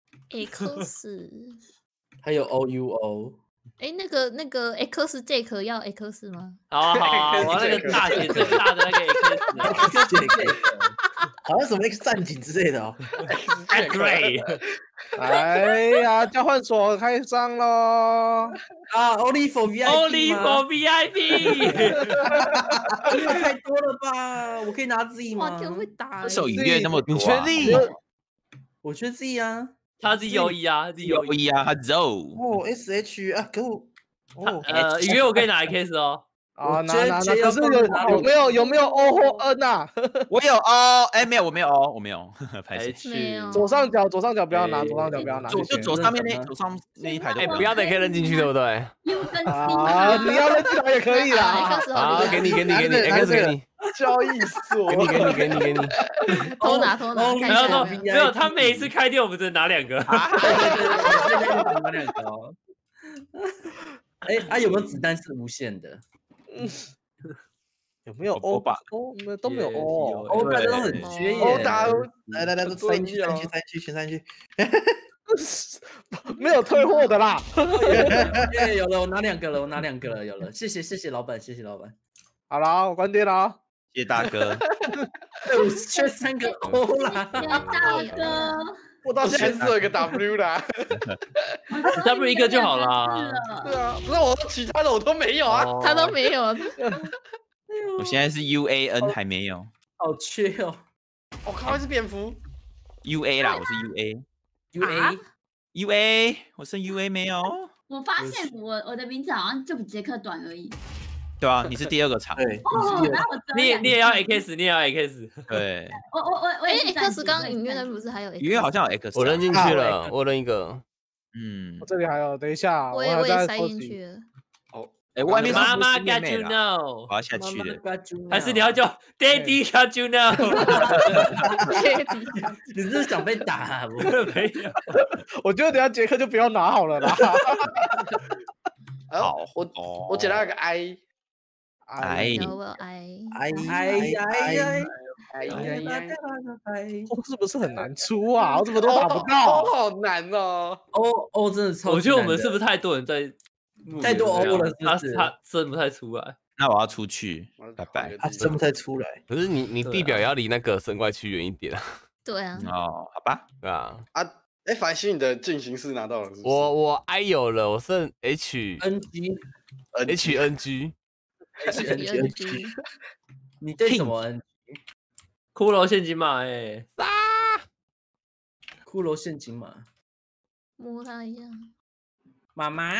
Speaker 2: X，
Speaker 5: 还有 O U O。
Speaker 2: 哎，那个那个 X Jack 要 X 吗？
Speaker 7: 好好，我那个大写最大的那个
Speaker 1: X， 好像什么 X 战警之类的哦。
Speaker 7: Great，
Speaker 4: 哎呀，交换所开张喽！
Speaker 5: 啊 ，Only for V I P
Speaker 7: Only for V I P，
Speaker 5: 太多了吧？我可以拿 Z 吗？
Speaker 2: 哇，天会打！
Speaker 3: 这首音乐那么多，
Speaker 8: 你确定？
Speaker 5: 我缺 Z 啊。
Speaker 7: 他是 U E 啊 ，Z U
Speaker 3: E 啊，他 Zo。
Speaker 1: 哦 ，S H 啊，可我
Speaker 7: 哦，呃，因为我可以拿 X 哦。
Speaker 4: 啊，拿拿拿，可是有有没有有没有 O 或 N 啊？
Speaker 3: 我有 O， 哎，没有，我没有 O， 我没有，拍谁？
Speaker 2: 没有。
Speaker 4: 左上角左上角不要拿，左上角不要拿，
Speaker 3: 左就左上面那左上那一排都。
Speaker 8: 哎，不要的可以扔进去，对不对？
Speaker 4: 啊，你要扔进来也可以啦。
Speaker 8: 啊，给你给你给你 X 给你。
Speaker 6: 交易所，
Speaker 8: 给你给你给你给你。
Speaker 2: 偷拿偷拿，
Speaker 7: 没有说没有，他每一次开店我们只能拿两个。
Speaker 5: 对对对，拿两个哦。哎，啊，有没有子弹是无限的？
Speaker 4: 有没有 O 吧 ？O 没都没有 O，O
Speaker 5: 大家都很缺耶。
Speaker 6: O 打
Speaker 1: 来来来，三区三区三区前三区，
Speaker 4: 没有退货的啦。
Speaker 5: 耶，有了，我拿两个了，我拿两个了，有了，谢谢谢谢老板，谢谢老板。
Speaker 4: 好了，我关店了。
Speaker 3: 谢大哥。
Speaker 5: 我缺三个 O 啦。
Speaker 9: 大哥，
Speaker 6: 我到现在只有一个 W 啦。
Speaker 7: W 一个就好啦。
Speaker 6: 对啊，不是我其他的我都没有啊，
Speaker 2: 他都没有。
Speaker 3: 我现在是 U A N 还没有。
Speaker 5: 好缺哦。
Speaker 6: 我靠，是蝙蝠。
Speaker 3: U A 啦，我是 U A。
Speaker 5: U A
Speaker 3: U A， 我剩 U A 没有。
Speaker 9: 我发现我我的名字好像就比杰克短而已。
Speaker 3: 对啊，你是第二个场，
Speaker 1: 对，
Speaker 9: 哦，那我
Speaker 7: 你也你也要 X， 你也要 X。
Speaker 3: 对，
Speaker 9: 我我我我
Speaker 2: 哎
Speaker 9: 也
Speaker 2: ，X 刚刚影院那不是还有 X？
Speaker 3: 因为好像有 X，
Speaker 8: 我扔进去了，我扔一个。
Speaker 3: 嗯
Speaker 4: 我，这里还有，等一下，
Speaker 2: 我也
Speaker 4: 还
Speaker 2: 我也塞
Speaker 4: 在收集。
Speaker 2: 进去了。
Speaker 3: 哎，外面是
Speaker 7: 妈妈
Speaker 3: 不是妹
Speaker 7: got
Speaker 3: 妹
Speaker 7: you
Speaker 3: 啦
Speaker 7: know，
Speaker 3: 我要下去了。
Speaker 7: 还是你要叫 Daddy got you know？
Speaker 5: 你是不是想被打啊？我
Speaker 7: 没有，
Speaker 4: 我觉得等一下杰克就不要拿好了啦。
Speaker 6: 好，我
Speaker 3: 哦
Speaker 6: 我捡到一个 I，
Speaker 3: 哎，
Speaker 2: 然后我有 I，
Speaker 1: 哎
Speaker 5: 哎呀哎呀
Speaker 6: 哎呀呀，
Speaker 4: 哦是不是很难出啊？我怎么都打不
Speaker 6: 哦
Speaker 4: 到。
Speaker 6: 好难哦。
Speaker 5: 哦哦，真的超级难的。
Speaker 7: 我觉得我们是不是太多人在？
Speaker 5: 太多欧了是不
Speaker 7: 他
Speaker 5: 是
Speaker 7: 他生不太出来。
Speaker 3: 那我要出去，拜拜。
Speaker 1: 他生不太出来。
Speaker 8: 可是你你地表也要离那个神怪区远一点啊。
Speaker 2: 对啊，
Speaker 3: 哦，好吧，
Speaker 8: 对啊，
Speaker 6: 啊，哎，凡心你的进行式拿到了是不是？
Speaker 8: 我我 I 有了，我剩 H
Speaker 5: N G
Speaker 8: H N G。
Speaker 5: H N G，
Speaker 2: N G，
Speaker 5: 你对什么 N？
Speaker 7: 骷髅陷阱码哎，
Speaker 5: 骷髅陷阱码，
Speaker 2: 摸他一下。
Speaker 5: 妈妈，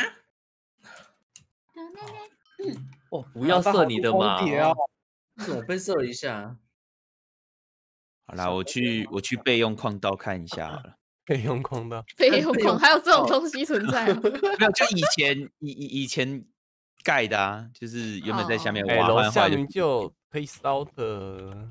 Speaker 7: 哦，不要射你的嘛
Speaker 4: 好疯癫哦
Speaker 5: 怎么被射了一下？
Speaker 3: 好啦，我去我去备用矿道看一下好了。
Speaker 8: 备用空的。
Speaker 2: 备用孔还有这种东西存在啊？
Speaker 3: 没有，就以前以以以前盖的啊，就是原本在下面
Speaker 8: 哎，
Speaker 3: 挖，后
Speaker 8: 楼
Speaker 3: 来后来就
Speaker 8: 下明就有可以烧的。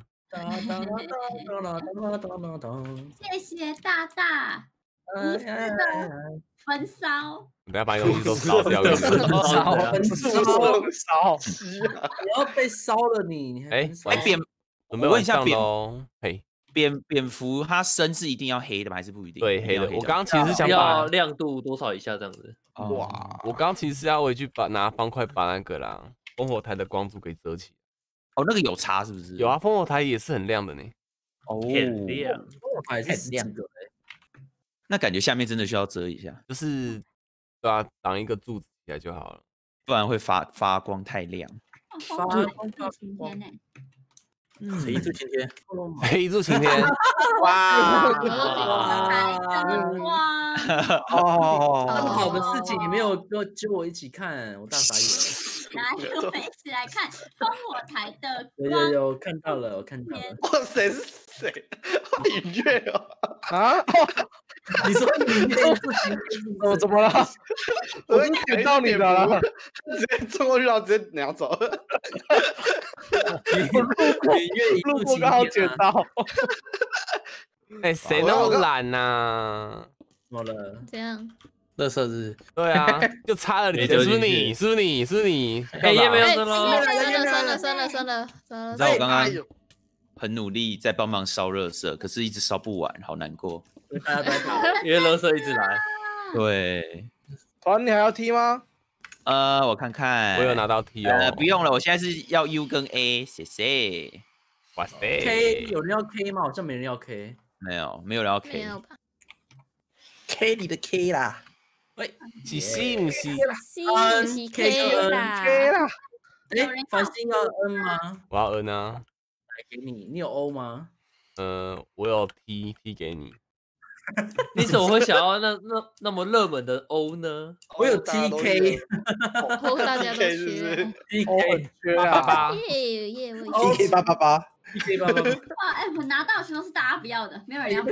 Speaker 9: 谢谢大大无私的焚烧。
Speaker 8: 我等下把你东西都烧掉。跟你说
Speaker 5: 烧
Speaker 6: 很
Speaker 4: 烧烧，
Speaker 5: 你要被烧了你，你还
Speaker 8: 哎
Speaker 5: 焚烧
Speaker 3: 哎蝙，
Speaker 8: 准备晚上
Speaker 3: 我问一下蝙
Speaker 8: 喽。嘿，
Speaker 3: 蝙蝙蝠它身是一定要黑的吗？还是不一定？
Speaker 8: 对，黑的。
Speaker 3: 一定要
Speaker 8: 我刚刚其实是想
Speaker 7: 要
Speaker 8: 把，
Speaker 7: 亮度多少以下这样子？
Speaker 3: 哇，
Speaker 8: 我刚刚其实是要回去把拿方块把那个啦烽火台的光柱给遮起。
Speaker 3: 哦，那个有差是不是？
Speaker 8: 有啊，烽火台也是很亮的呢。
Speaker 3: 哦，
Speaker 7: 很亮，
Speaker 5: 还是十几个哎，
Speaker 3: 那感觉下面真的需要遮一下，
Speaker 8: 就是对啊，挡一个柱子起来就好了。
Speaker 3: 不然会发发光太亮。
Speaker 9: 发光晴天呢？
Speaker 1: 谁一柱擎天？
Speaker 8: 黑柱擎天。
Speaker 3: 哇！
Speaker 9: 才真的哇！
Speaker 1: 哦，
Speaker 5: 那么好的事情，你没有跟揪我一起看，我大傻眼。
Speaker 9: 来，我们一起来看烽火台的
Speaker 5: 有有有，看到了，我看到了。
Speaker 6: 哇塞，是谁？音乐哦。
Speaker 4: 啊！
Speaker 5: 你说你那事情，
Speaker 4: 我怎么了？我已经点到你的了。
Speaker 6: 直接冲过去，然后直接拿走。
Speaker 5: 你愿意
Speaker 4: 路过刚好捡到。
Speaker 8: 哎，谁那么懒呐？
Speaker 5: 怎么了？
Speaker 2: 这样。
Speaker 1: 乐色日，
Speaker 8: 对啊，就差了你，是不是你？是不是你？是不是你？
Speaker 7: 哎，也没有
Speaker 2: 哎，
Speaker 7: 生
Speaker 2: 生
Speaker 7: 了，
Speaker 2: 了生了生了生了生了生
Speaker 3: 你知道
Speaker 2: 了。
Speaker 3: 我刚刚
Speaker 6: 哎呦
Speaker 3: 很努力在帮忙烧热色，可是一直烧不完，好难过。
Speaker 5: 大家都在打。
Speaker 7: 因为垃圾一直来。
Speaker 3: 对，
Speaker 4: 团你还要踢吗？
Speaker 3: 呃，我看看，
Speaker 8: 我有拿到 T
Speaker 3: 呃，
Speaker 8: 哦。
Speaker 3: 不用了，我现在是要 U 跟 A，谢谢。
Speaker 8: 哇塞
Speaker 5: K 有人要 K 吗？好像没人要 K。
Speaker 3: 没有，没有人要
Speaker 2: 没
Speaker 3: K。
Speaker 2: 有吧？
Speaker 1: K 你的 K 啦，
Speaker 5: 喂，
Speaker 8: 是信不是？
Speaker 2: C 不是 K 啦。
Speaker 4: K 啦，
Speaker 5: 哎，繁星要 N 吗？
Speaker 8: 我要 N 啊。
Speaker 5: 来给你，你有 O 吗？
Speaker 8: 呃，我有 T T 给你。
Speaker 7: 你怎么会想要那那那么热门的 O 呢？
Speaker 5: 我有
Speaker 6: 大家都
Speaker 5: T K，
Speaker 2: 哦，大家都
Speaker 6: T K 是不
Speaker 2: 缺
Speaker 6: 是。
Speaker 5: T
Speaker 4: 我
Speaker 5: K
Speaker 4: 很缺啊。
Speaker 8: 八八。
Speaker 2: 耶耶，我
Speaker 5: 哦
Speaker 2: 也
Speaker 1: T K 八八八，
Speaker 5: T K 八八八，
Speaker 9: 哇，哎，我拿到的全都是大家不要的，没有人要。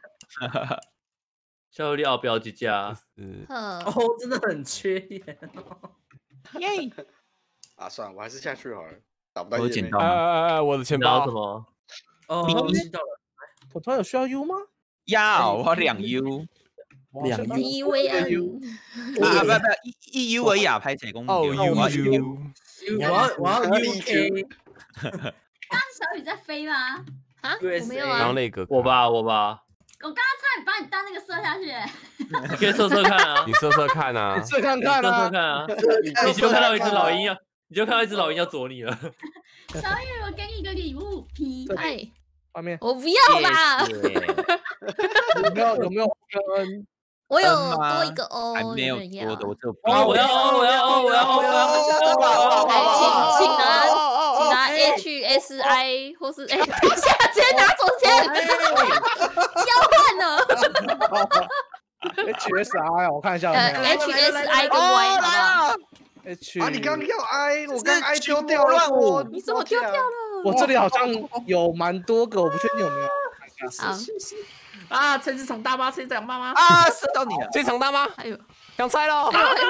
Speaker 7: 效率要标记价，
Speaker 8: 是
Speaker 2: 呵，
Speaker 5: 哦，真的很缺耶。
Speaker 2: 耶，
Speaker 6: 啊，算了，我还是下去好了，打不到叶妹
Speaker 3: 我有捡到
Speaker 8: 哎哎哎，我的钱包
Speaker 7: 然后什。么？
Speaker 5: 哦，我知道了。
Speaker 4: 我突然有需要 U 吗？
Speaker 3: 要，我要两 U
Speaker 1: 两 U
Speaker 2: D V N，
Speaker 3: 啊，不不，一一 U 而已啊，拍起来公
Speaker 8: 哦
Speaker 3: 平。我要
Speaker 8: U
Speaker 3: U，
Speaker 8: U。
Speaker 5: 我要我要 U K，
Speaker 9: 刚刚小雨在飞吗？
Speaker 2: 啊，
Speaker 5: 对
Speaker 2: 我没有啊，
Speaker 8: 然后那个
Speaker 7: 我，吧，我吧，
Speaker 9: 我刚刚差点把你当那个射下去。
Speaker 7: 你可以测测看啊，
Speaker 8: 你测测看啊。
Speaker 4: 试看
Speaker 7: 测测
Speaker 4: 看啊。
Speaker 7: 看啊，你就看到一只老鹰要，你就看到一只老鹰要啄你了。
Speaker 9: 小雨，我给你一个礼物皮。
Speaker 2: 哎，
Speaker 4: 外面
Speaker 2: 我不要啦，
Speaker 3: 谢谢
Speaker 4: 有没有有没有跟
Speaker 2: 我有
Speaker 3: 嗯吗
Speaker 2: 多一个 O，
Speaker 3: 还没有
Speaker 2: 人要
Speaker 3: 多的，我只有
Speaker 7: 哦，我要哦，我要哦，我要哦，我要
Speaker 2: 哎，
Speaker 7: 哦，
Speaker 2: 请请拿，请拿 H S I 或是哎，等一下，直接拿走钱，交换了。
Speaker 4: H S I？我看一下有
Speaker 2: 呃
Speaker 4: 没有。
Speaker 2: ，H S I 跟 Y 好不好？
Speaker 4: H
Speaker 6: 啊，你刚要 I，我刚
Speaker 3: 这
Speaker 6: I
Speaker 3: 群
Speaker 6: 丢掉了，
Speaker 3: 魔乱舞
Speaker 6: 我
Speaker 2: 你怎么丢掉了？
Speaker 4: 我这里好像有蛮多个，我不确定有没有。
Speaker 2: 好，
Speaker 5: 啊，菜市场大妈，菜市场妈妈，
Speaker 3: 啊，射到你了！
Speaker 8: 这场大吗？
Speaker 2: 还有
Speaker 8: 想猜喽！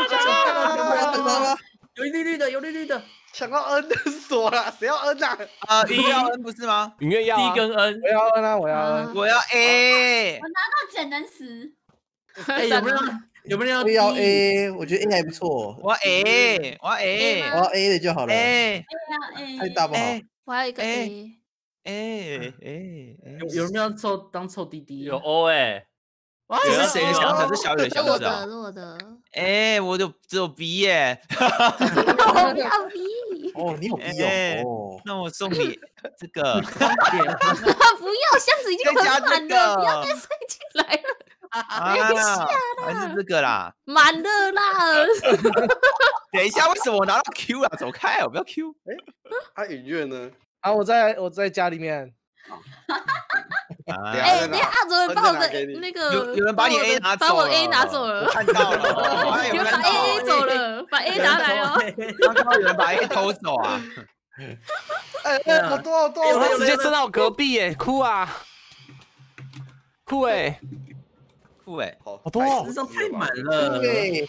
Speaker 5: 有绿绿的，有绿绿的，
Speaker 6: 抢到 N 的锁了，谁要 N 啊？
Speaker 3: 啊，你要 N 不是吗？
Speaker 8: 影院要
Speaker 7: D
Speaker 8: 啊，
Speaker 7: 跟 N，
Speaker 4: 我要 N 啊，我要 N。
Speaker 3: 我要 A。
Speaker 9: 我拿到潜能石，
Speaker 5: 哎，有没有有没有
Speaker 1: 我要
Speaker 5: D？
Speaker 1: A，我觉得 A 还不错。
Speaker 3: 我要 A，我要
Speaker 2: A 吗
Speaker 1: 我要 A 的就好了。
Speaker 3: A
Speaker 9: 要 A，
Speaker 1: 太大不好。
Speaker 3: A
Speaker 2: 我还有一个
Speaker 3: A
Speaker 2: A，
Speaker 3: A A
Speaker 5: 有有人要凑当凑滴滴？
Speaker 7: 有 O 哎，
Speaker 3: 这是谁的箱子？是小雨的
Speaker 2: 是我的，
Speaker 3: 箱子啊！
Speaker 2: 是我的。
Speaker 3: 哎，我就只有 B 耶。
Speaker 2: 我要 B，
Speaker 1: 哦，你有 B
Speaker 3: 哎
Speaker 1: 哦。哦，
Speaker 3: 那我送你这个，
Speaker 2: 不要，箱子已经
Speaker 3: 再加
Speaker 2: 很满
Speaker 3: 这
Speaker 2: 了，不要
Speaker 3: 个
Speaker 2: 再塞进来了，
Speaker 3: 啊，还是这个啦。
Speaker 2: 满了啦。
Speaker 3: 等一下，为什么我拿到 Q 啊？走开，我不要 Q。
Speaker 6: 啊，影院呢？
Speaker 4: 啊，我在我在家里面。
Speaker 3: 啊
Speaker 2: 哎，那阿卓人把我的
Speaker 6: 分着拿给你
Speaker 2: 那个，
Speaker 3: 有有人把你 A 拿走了，
Speaker 2: 把我 A 拿走
Speaker 3: 我
Speaker 2: 了，
Speaker 3: 看到了，哎
Speaker 2: 有人把 A A 走了，把 A 拿来哦。
Speaker 3: 刚刚有人把 A 偷走啊！
Speaker 6: 哎哎，好多好多好多！
Speaker 8: 直接升到我隔壁耶，哭啊，哭哎，
Speaker 3: 酷哎，
Speaker 6: 好
Speaker 8: 好多哦
Speaker 5: 身上太满了。
Speaker 1: 对，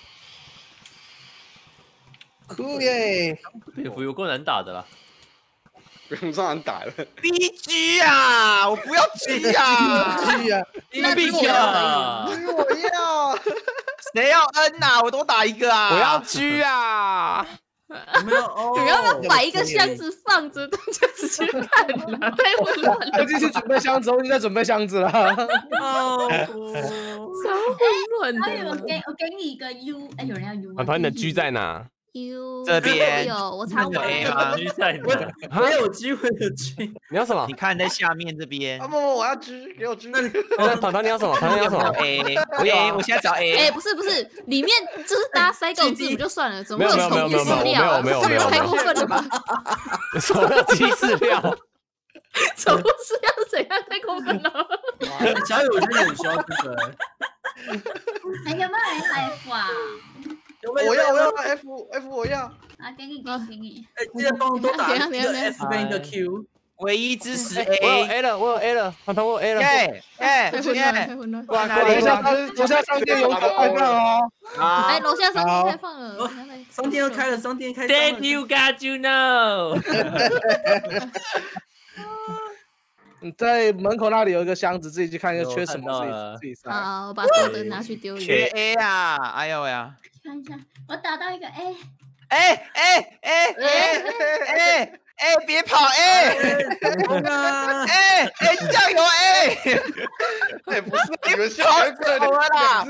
Speaker 1: 酷耶！
Speaker 7: 蝙蝠有够难打的啦。
Speaker 6: 不用让人打了。
Speaker 3: B G 啊，我不要 G 啊！
Speaker 1: 去啊！
Speaker 2: 那
Speaker 7: 必
Speaker 2: 必
Speaker 7: 啊！
Speaker 6: 我要。
Speaker 3: 谁要 N 呐？我多打一个啊！
Speaker 8: 我要 G 啊！
Speaker 5: 有没有哦？
Speaker 2: 你要不要摆一个箱子放着，大家直接看啦？太混乱了，
Speaker 4: 我已经去准备箱子，我已经在准备箱子了。
Speaker 5: 哦，
Speaker 2: 超混
Speaker 9: 然后有
Speaker 2: 乱的。
Speaker 9: 给我给你一个 U，哎，有人要 U 吗？
Speaker 8: 团团的 G 在哪？
Speaker 2: U
Speaker 3: 这边
Speaker 2: 有，我查我
Speaker 3: 有 A 吗？
Speaker 7: 狙在哪？
Speaker 5: 没有机会的去。
Speaker 8: 你要什么
Speaker 3: 你？看在下面这边
Speaker 6: 啊不不，我要狙，给我狙。
Speaker 8: 团团团你要什么？团团你要什么？
Speaker 3: A，
Speaker 8: 我有啊
Speaker 3: A，我现在找 A。
Speaker 2: 哎，不是不是，里面就是大家塞够字母就算了，怎么
Speaker 8: 没有
Speaker 2: 会宠物
Speaker 8: 没有没有没有
Speaker 2: 饲料啊？
Speaker 8: 没有没有没有没有
Speaker 2: 太过分了吧！
Speaker 8: 什么叫鸡饲料？
Speaker 2: 宠物饲料是怎样？太过分了！
Speaker 5: 小雨，我觉得你很需要这个。
Speaker 9: 哎，有没有人要 F 啊？
Speaker 5: 有没有
Speaker 6: 我要我要 F F 我要。
Speaker 9: 啊，给你，给你，给你。
Speaker 5: 哎，记得帮我多打一个
Speaker 2: 等一下等一下
Speaker 5: F 跟一个 Q。
Speaker 3: 唯一支持
Speaker 8: 我有
Speaker 3: A。
Speaker 8: A 了，我有 A 了，团团我有 A 了。
Speaker 3: 耶耶
Speaker 2: 太混乱了，
Speaker 3: 耶！
Speaker 2: 太混乱了。
Speaker 8: 哇，
Speaker 3: 哪
Speaker 8: 过来
Speaker 4: 楼下
Speaker 8: 一下。
Speaker 4: 商楼下商店有可开放哦。
Speaker 3: 啊
Speaker 2: 哎，，楼下商店开放了，
Speaker 5: 商店又开了，商店开张了。
Speaker 7: Thank you, God, you know。
Speaker 4: 你在门口那里有一个箱子，自己去看一下缺什
Speaker 7: 有看到
Speaker 4: 么，
Speaker 7: 了
Speaker 4: 自己自己塞。
Speaker 2: 好，我把手灯拿去丢
Speaker 3: 缺
Speaker 2: 里。
Speaker 3: A 啊！哎呦呀！
Speaker 9: 看一下，我打到一个 A，
Speaker 3: 哎哎哎哎哎哎！别跑！哎
Speaker 5: 啊！
Speaker 3: 哎哎！酱油！哎！
Speaker 6: 哎，不是你们校
Speaker 3: 跑
Speaker 6: 园过来
Speaker 3: 走了啦！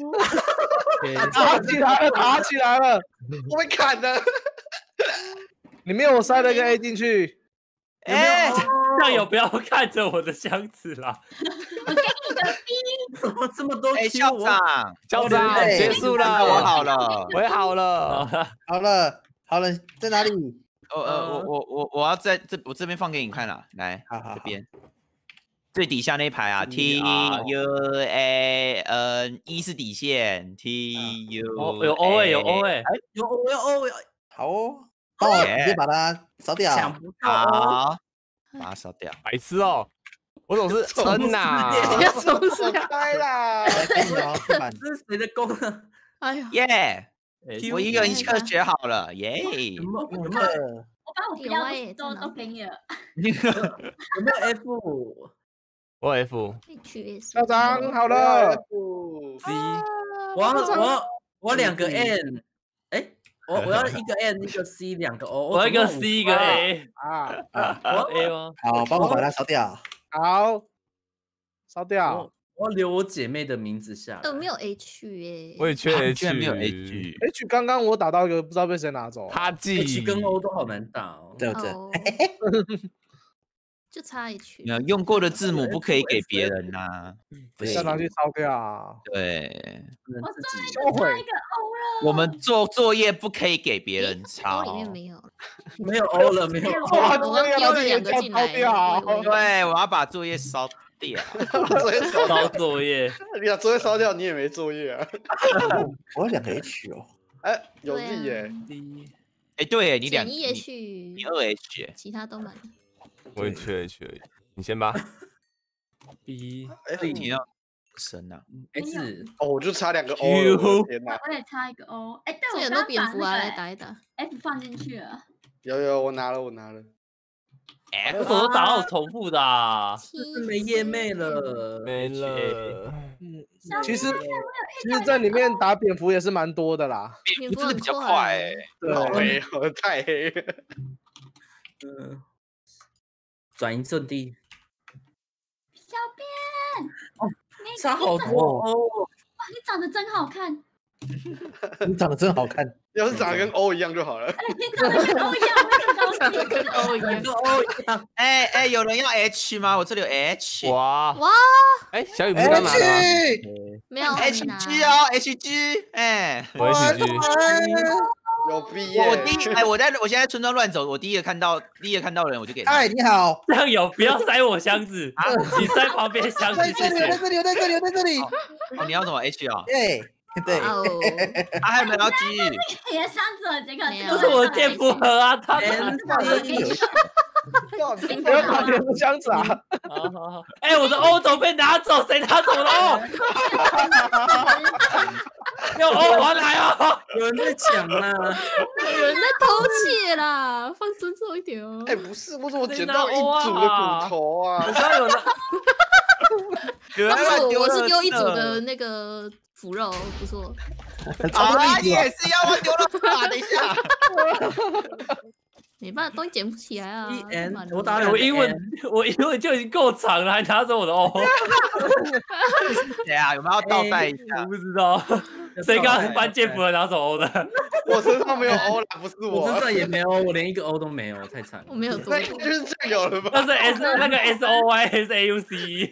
Speaker 4: 打起来了，打起来了！
Speaker 6: 我被砍了。
Speaker 4: 里面我塞了一个 A 进去。
Speaker 3: 哎！
Speaker 7: 酱油不要看着我的箱子啦。
Speaker 9: 我给你一个 B，
Speaker 5: 怎么这么多
Speaker 3: 哎，
Speaker 5: Q？
Speaker 3: 校
Speaker 5: 我
Speaker 3: 长，
Speaker 8: 校长
Speaker 1: 对
Speaker 8: 结束
Speaker 3: 我
Speaker 8: 了，
Speaker 3: 好了。
Speaker 8: 我也好了。
Speaker 1: 好了好了，在哪里？
Speaker 3: 哦呃，我我我我要在这我这边放给你看啦，来
Speaker 1: 好好
Speaker 3: 这边最底下那一排啊，T
Speaker 5: 啊
Speaker 3: U A N 一是底线，T U
Speaker 7: 哦，有 O 哎，有 O 哎，
Speaker 5: 有我要哦，
Speaker 1: 好哦，帮我直接把它扫掉。
Speaker 5: 抢不到哦。
Speaker 3: 好，把它烧掉。
Speaker 8: 白痴哦，我总是 N 呐。
Speaker 2: 要什么事啊？
Speaker 6: 开啦！
Speaker 1: 来给你哦，地板。
Speaker 5: 这是谁的功啊？
Speaker 2: 哎呀，
Speaker 3: 耶！
Speaker 5: Q
Speaker 3: 我一个一课学好了，耶！
Speaker 5: 有没有有没有
Speaker 1: 呃
Speaker 9: 我把我不要的都都给你了。
Speaker 5: 有没有 F？
Speaker 8: 我有 F，
Speaker 2: H S
Speaker 4: 校长好了，
Speaker 5: C，我要我要我要两个 N，哎，我我要一个 N 一个 C 两个 O，
Speaker 7: 我一个 C 一个 A，
Speaker 4: 啊，
Speaker 7: 我要 A 吗？
Speaker 1: 好，帮我把它烧掉。
Speaker 4: 好，烧掉
Speaker 5: 我。我要留我姐妹的名字下来。
Speaker 2: 呃，没有 H 哎，
Speaker 8: 我也缺
Speaker 3: 啊
Speaker 8: H，
Speaker 3: 居然没有 H，
Speaker 4: H 刚刚我打到一个，不知道被谁拿走。
Speaker 8: 哈
Speaker 5: H
Speaker 8: 记
Speaker 5: 跟 O 都好难打哦。
Speaker 1: 对不对？
Speaker 2: 哦，就差 H。
Speaker 3: 没有用过的字母不可以给别人呐。不行，
Speaker 4: 校长去烧掉。
Speaker 3: 对，
Speaker 9: 我
Speaker 5: 不能自己
Speaker 9: 终于拿一个 O 了。
Speaker 3: 我们做作业不可以给别人
Speaker 2: O
Speaker 3: 抄
Speaker 2: 里。面没有了，
Speaker 5: 没有 O 了，没有 O
Speaker 4: 哇
Speaker 5: 了。
Speaker 2: 我刚丢了两个进来。
Speaker 4: 掉
Speaker 2: 我以为
Speaker 3: 对，我要把作业烧掉。
Speaker 6: 作业烧
Speaker 7: 抄
Speaker 6: 掉，
Speaker 7: 作业，
Speaker 6: 你把作业烧掉，你也没作业啊。
Speaker 1: 我有两个 H 哦。
Speaker 6: 哎，有
Speaker 2: 对啊
Speaker 6: Z 耶，
Speaker 3: 哎，对你两
Speaker 2: 减一
Speaker 3: 你
Speaker 2: H，
Speaker 3: 你二 H，欸
Speaker 2: 其他都满。
Speaker 8: 我也缺 H 而已。你先吧。
Speaker 7: B
Speaker 6: 哎，
Speaker 3: 你要神啊！
Speaker 5: S
Speaker 6: 哦，我就差两个 O 了，我的天哪！
Speaker 9: 我也差一个 O。哎，对，
Speaker 2: 这有
Speaker 9: 我刚刚
Speaker 2: 很多蝙蝠啊，
Speaker 9: 把那个
Speaker 2: 来打一打。
Speaker 9: F 放进去了。
Speaker 6: 有有，我拿了，我拿了。
Speaker 7: 为什么打到重复的啊？
Speaker 5: 是没页妹了，
Speaker 8: 没了。
Speaker 4: 嗯，其实其实在里面打蝙蝠也是蛮多的啦。
Speaker 3: 蝙蝠真的比较快哎，
Speaker 6: 好黑，我太黑了。
Speaker 5: 嗯，转移阵地，
Speaker 9: 小编，
Speaker 5: 哦，
Speaker 9: 你
Speaker 5: 差好多哦！
Speaker 9: 哇，你长得真好看。
Speaker 1: 你长得真好看。
Speaker 6: 要是长得跟 O 一样就好了。
Speaker 9: 你长得跟 O 一样，我很高兴。
Speaker 2: 长得跟 O 一样。
Speaker 5: 跟 O 一样。
Speaker 3: 哎哎，有人要 H 吗？我这里有 H。
Speaker 8: 哇
Speaker 2: 哇！
Speaker 8: 哎，小雨不是刚拿的吗？
Speaker 2: 没有
Speaker 3: H
Speaker 2: 拿
Speaker 3: G 哦 ，H G， 哎，
Speaker 8: 我 H G。
Speaker 6: 有毕业。
Speaker 3: 我第一哎，我在我现在村庄乱走，我第一个看到第一个看到人我就给他。
Speaker 1: 嗨，你好。
Speaker 7: 这样有，不要塞我箱子啊！你塞旁边箱子，
Speaker 1: 在这里，在这里，在这里，在这里。
Speaker 3: 哦，你要什么 H 啊？
Speaker 1: 对对。
Speaker 2: 哦，
Speaker 3: 啊，还有没有要 G？
Speaker 9: 你的箱子这个，
Speaker 2: 没有
Speaker 7: 这是我的剑符盒啊！他
Speaker 4: 不要打蝙蝠箱子啊！
Speaker 7: 好好好，哎，我的 O 怎么被拿走？谁拿走了 O？用 O 还来啊！
Speaker 5: 有人在抢啊！
Speaker 2: 有人在偷窃啦，放尊重一点哦。
Speaker 6: 哎，不是，我怎么捡到一组的骨头啊？
Speaker 7: 我刚有人，
Speaker 3: 有人乱丢
Speaker 2: 我
Speaker 3: 垃圾
Speaker 2: 是丢一组的那个腐肉，不错。
Speaker 3: 啊，你也是要乱丢垃圾啊？等一下。
Speaker 2: 没办法，东西捡不起来啊。
Speaker 5: E N，
Speaker 2: 蛮
Speaker 5: 我打
Speaker 2: 多的
Speaker 7: 我英文我英文就已经够长了，还拿走我的 O。
Speaker 3: 谁啊？有没有要倒带一下
Speaker 7: 我？不知道，谁刚刚搬剑符盒拿走 O 的？
Speaker 6: 我身上没有 O 啦，不是
Speaker 5: 我
Speaker 6: 我
Speaker 5: 身。上也没有，我连一个 O 都没有，太惨了
Speaker 2: 我。没有多
Speaker 6: 那应该就是这样有了吧？
Speaker 7: 那是 S 那个 S O Y S A U C E。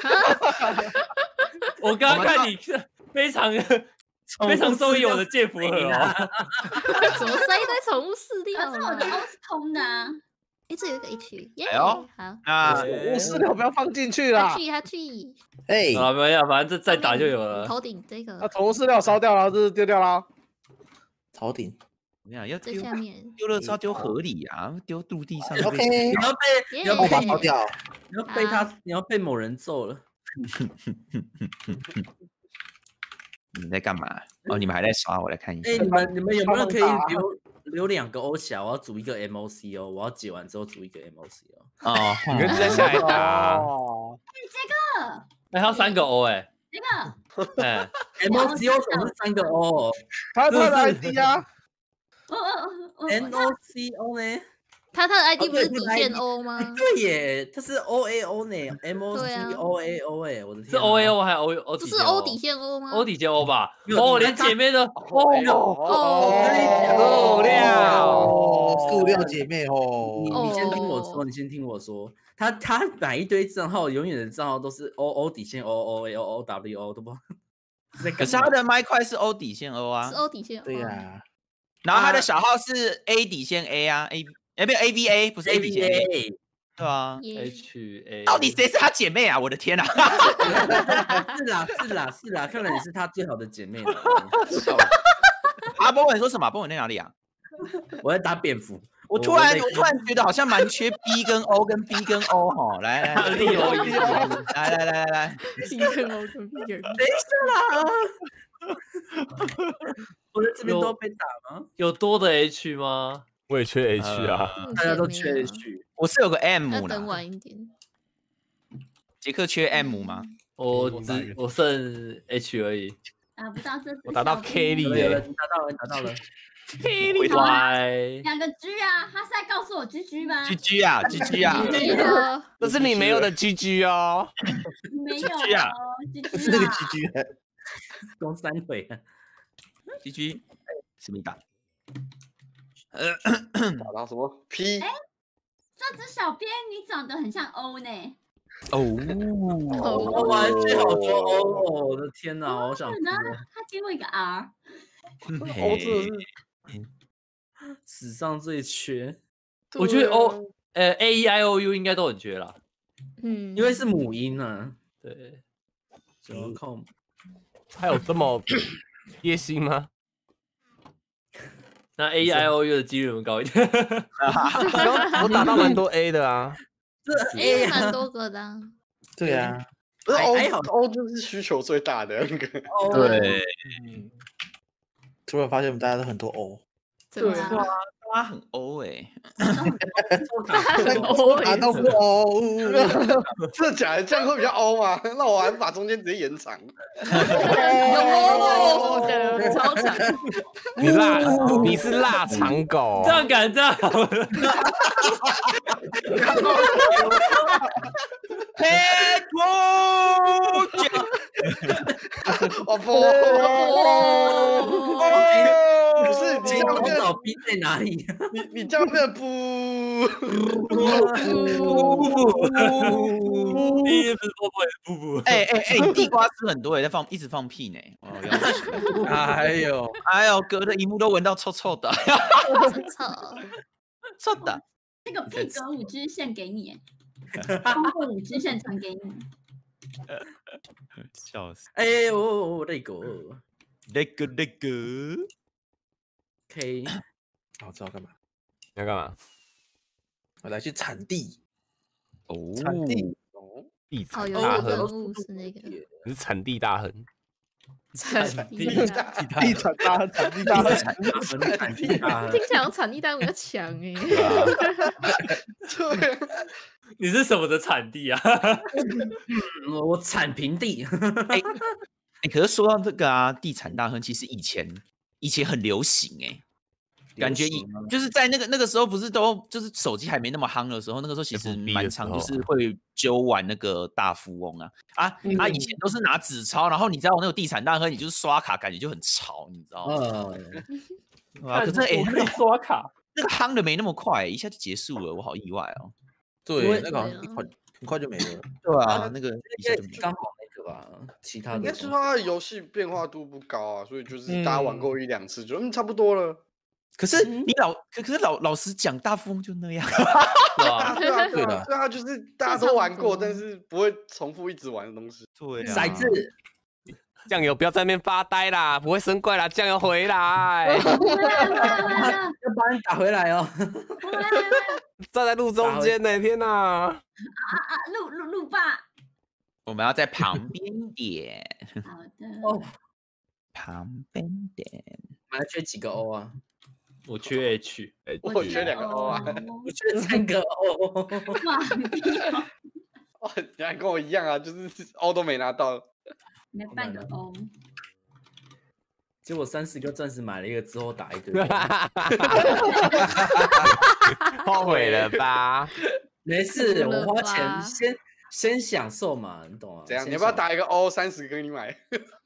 Speaker 7: 我刚刚看你非常非常中意我的剑符盒哦。
Speaker 2: 怎么塞一堆宠物饲料
Speaker 9: 可是我的
Speaker 2: 啊？
Speaker 9: O 是空的啊。
Speaker 2: 哎，这有一个 H，耶，
Speaker 3: 哎呦
Speaker 2: 好，
Speaker 3: 那
Speaker 4: 我饲料不要放进去啦，
Speaker 2: 他去他去，
Speaker 1: 哎，
Speaker 7: 啊，没有，反正这再打就有了。
Speaker 2: 头顶这
Speaker 4: 那
Speaker 2: 个
Speaker 4: 宠物饲料烧掉了，这是丢掉啦。
Speaker 1: 头顶。
Speaker 3: 怎么样？要
Speaker 2: 最
Speaker 3: 丢
Speaker 2: 下面，
Speaker 3: 丢垃圾要丢河里啊，丢陆地上。
Speaker 1: OK，
Speaker 5: 你要被
Speaker 2: 耶
Speaker 5: 你要
Speaker 1: 我把它
Speaker 5: 被
Speaker 1: 烧掉。
Speaker 5: 你要被他你要被某人揍了。
Speaker 3: 你在干嘛？哦，你们还在刷，我来看一下。
Speaker 5: 哎，你们你们有没有可以留留两个 O 小？我要组一个 M O C 哦，我要解完之后组一个 M O C 哦。
Speaker 3: 哦，
Speaker 8: 你可以再下来打。
Speaker 4: 哦，
Speaker 7: 哎，还有三个 O 哎，
Speaker 9: 这个，
Speaker 7: 哎，
Speaker 5: M O C 为什么是三个 O？
Speaker 4: 他他的 I D 啊，
Speaker 9: 我我我
Speaker 5: N O C O 呢？
Speaker 2: 他他的 I D
Speaker 5: 哦
Speaker 2: 不是底
Speaker 5: 对他的
Speaker 2: 线
Speaker 5: I D
Speaker 2: O 吗？
Speaker 5: 对耶，它是 O A O 呢，M O
Speaker 2: 对
Speaker 5: C
Speaker 2: 啊
Speaker 5: O A O 哎，我的天啊！
Speaker 7: 是 O A O 还是 O O
Speaker 2: 不是
Speaker 7: 底线
Speaker 2: O 底线 O 吗
Speaker 7: O 底线 O 吧？
Speaker 5: 没有
Speaker 7: 哦，
Speaker 5: 你
Speaker 7: 连姐妹的哦，
Speaker 2: 哦
Speaker 8: 塑料。
Speaker 1: 哦，塑料姐妹哦
Speaker 5: 你。你先听我说，
Speaker 2: 哦
Speaker 5: 你先听我说，他他买一堆账号，永远的账号都是 O O 底线 O O A O O W O 都不知道在干嘛。
Speaker 3: 可是他的麦块是 O 底线 O 啊
Speaker 2: 是，O 底线 O。
Speaker 1: 对呀，
Speaker 3: 然后他的小号是 A 底线 A 啊，A 哎不是 A V A 不是 A 底线 A，
Speaker 5: A
Speaker 3: 对啊，
Speaker 2: 耶
Speaker 7: H A，
Speaker 3: 到底谁是他姐妹啊？我的天啊！
Speaker 5: 是啦是啦是啦，看来你是他最好的姐妹了。
Speaker 3: 啊，波文你说什么？波文在哪里啊？
Speaker 5: 我在打蝙蝠，
Speaker 3: 我突然
Speaker 5: 在
Speaker 3: 我突然觉得好像蛮缺 B 跟 O 跟 B 跟 O 哈，来来来
Speaker 7: 利有利
Speaker 3: 来来来来来，
Speaker 2: ，B 跟 O 跟 B 跟 O。
Speaker 5: 我在这边都要被打吗？
Speaker 7: 有多的 H 吗？
Speaker 8: 我也缺 H 啊。
Speaker 5: 大家都缺 H，
Speaker 3: 我是有个 M
Speaker 2: 要等
Speaker 3: 啦，
Speaker 2: 晚一点。
Speaker 3: 杰克缺 M 吗？
Speaker 7: 我只我剩 H 而已。
Speaker 9: 打不到这只
Speaker 8: 我打到
Speaker 9: 小兵
Speaker 8: K 里
Speaker 5: 有了有了，
Speaker 8: 耶。
Speaker 5: 你打到了，你打到了。
Speaker 7: Y
Speaker 9: 两个 G 啊，他是在告诉我 G G 吗？
Speaker 3: G G 啊，G G 啊，
Speaker 2: 这个
Speaker 8: 这是你没有的 G G 哦。
Speaker 9: 没有
Speaker 3: G G 啊
Speaker 9: 哦，G
Speaker 1: 不
Speaker 9: G
Speaker 1: 是那个
Speaker 9: 啊
Speaker 1: G G，
Speaker 5: 攻三回啊！
Speaker 3: G G，思密达。
Speaker 6: 打到什么 P？
Speaker 9: 这只小编你长得很像 O 呢。
Speaker 3: 哦，
Speaker 5: 我玩具好多哦！我的天哪，好想哭
Speaker 9: 然后
Speaker 5: 哦！
Speaker 9: 他给我一个 R，
Speaker 6: 哦，真的是
Speaker 5: 史上最缺，
Speaker 7: 我觉得 O 呃 A E I O U 应该都很缺啦。
Speaker 2: 嗯，
Speaker 5: 因为是母音啊，
Speaker 7: 对，
Speaker 5: 主要靠母。
Speaker 8: 还有这么贴心吗？
Speaker 7: 那 A I O U 的几率有高一点。
Speaker 8: 我打到蛮多 A 的啊，
Speaker 5: 这
Speaker 2: A
Speaker 5: A
Speaker 2: 蛮多个的啊。
Speaker 1: 对啊，
Speaker 6: 不是
Speaker 5: 还好
Speaker 6: O O 就是需求最大的那个。
Speaker 3: 对，
Speaker 1: 突然发现我们大家都很多 O，
Speaker 2: 对
Speaker 9: 啊，
Speaker 3: 他很欧哎，
Speaker 2: 欧
Speaker 1: 打都不 O，
Speaker 6: 真的假的？这样会比较欧吗？那我还把中间直接延长。
Speaker 2: 有的超强。
Speaker 8: 你腊你是腊肠狗
Speaker 7: 这，样敢这样？
Speaker 3: 嘿，
Speaker 6: 哦不，不是你
Speaker 5: 这
Speaker 6: 这样变，
Speaker 5: 我找 B 在哪里？
Speaker 6: 你你这样变不，
Speaker 7: 第一不是波波也是布布。
Speaker 3: 哎哎哎，你地瓜丝很多哎，在放一直放屁呢。哦，
Speaker 4: 哎呦，
Speaker 3: 哎呦，隔着荧幕都闻到臭臭的，
Speaker 2: 操！
Speaker 3: 臭的。
Speaker 9: 那个配格五支线给你，通过五支线传给你。
Speaker 3: 笑死！
Speaker 5: 哎，我我那个
Speaker 3: 那个那个，
Speaker 5: K，
Speaker 1: 我知道干嘛？
Speaker 8: 你要干嘛？
Speaker 1: 我来去产地，
Speaker 3: 哦，
Speaker 1: 产地，
Speaker 8: 地
Speaker 2: 哦，有一个
Speaker 8: 产大亨，
Speaker 2: 任务是那个
Speaker 8: 你是产地大亨，
Speaker 2: 产地大，
Speaker 4: 地产大产地大亨，
Speaker 5: 产地大
Speaker 2: 听起来好像产地大比较强哎。
Speaker 6: 对，
Speaker 7: 你是什么的产地啊？
Speaker 5: 我我产平地。
Speaker 3: 哎哎，可是说到这个啊，地产大亨，其实以前以前很流行哎。感觉以就是在那个那个时候，不是都就是手机还没那么夯的时候，那个时候其实蛮常就是会揪玩那个大富翁啊啊啊！以前都是拿纸钞，然后你知道我那个地产大亨，你就是刷卡，感觉就很潮，你知道吗？啊，可是哎，那个
Speaker 7: 刷卡，
Speaker 3: 那个夯的没那么快，一下就结束了，我好意外哦。
Speaker 1: 对，那个好像很很快就没了。
Speaker 3: 对啊，那个一下就没了。
Speaker 5: 刚好那个吧，其他的
Speaker 6: 应该是它的游戏变化度不高啊，所以就是大家玩过一两次就嗯差不多了。
Speaker 3: 可是你老可可是老老实讲，大富翁就那样，
Speaker 6: 对啊，对啊，对啊，对啊，就是大家都玩过，但是不会重复一直玩的东西。
Speaker 3: 对啊，
Speaker 5: 骰子，
Speaker 8: 酱油不要在那边发呆啦，不会生怪啦，酱油回来，
Speaker 9: 回来回来回来
Speaker 5: 要把你打回来哦。
Speaker 9: 回来回来
Speaker 8: 站在路中间呢，天哪！
Speaker 9: 啊啊！路路路霸，
Speaker 3: 我们要在旁边点，
Speaker 9: 好的。
Speaker 5: 哦，
Speaker 3: 旁边点，
Speaker 5: 还缺几个 O 啊？
Speaker 7: 我缺 H，
Speaker 6: 我缺两个 O 啊，
Speaker 5: 我缺三个 O。
Speaker 9: 哇，
Speaker 6: 哦，你还跟我一样啊，就是 O 都没拿到。
Speaker 9: 没半个 O。
Speaker 5: 结果三十个钻石买了一个之后打一堆，
Speaker 8: 后悔了吧？
Speaker 5: 没事，我花钱先先享受嘛，你懂吗？
Speaker 6: 怎样？你要不要打一个 O 三十给你买？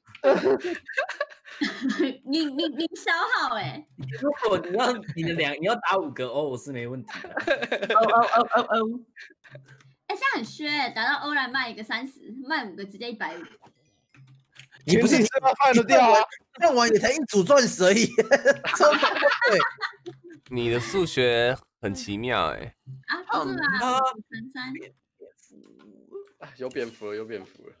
Speaker 9: 你你你消耗哎！
Speaker 5: 如果你要你的两你要打五个 O， 我是没问题的。
Speaker 3: 哦哦哦哦哦！
Speaker 9: 哎，这样很削哎，打到欧来卖一个三十，卖五个直接一百五。
Speaker 1: 你不是
Speaker 4: 你这么卖得掉啊？
Speaker 1: 这样玩也才一组钻石而已。对，
Speaker 8: 你的数学很奇妙哎。
Speaker 9: 啊，不是啦，五乘三。
Speaker 6: 有蝙蝠了，有蝙蝠了。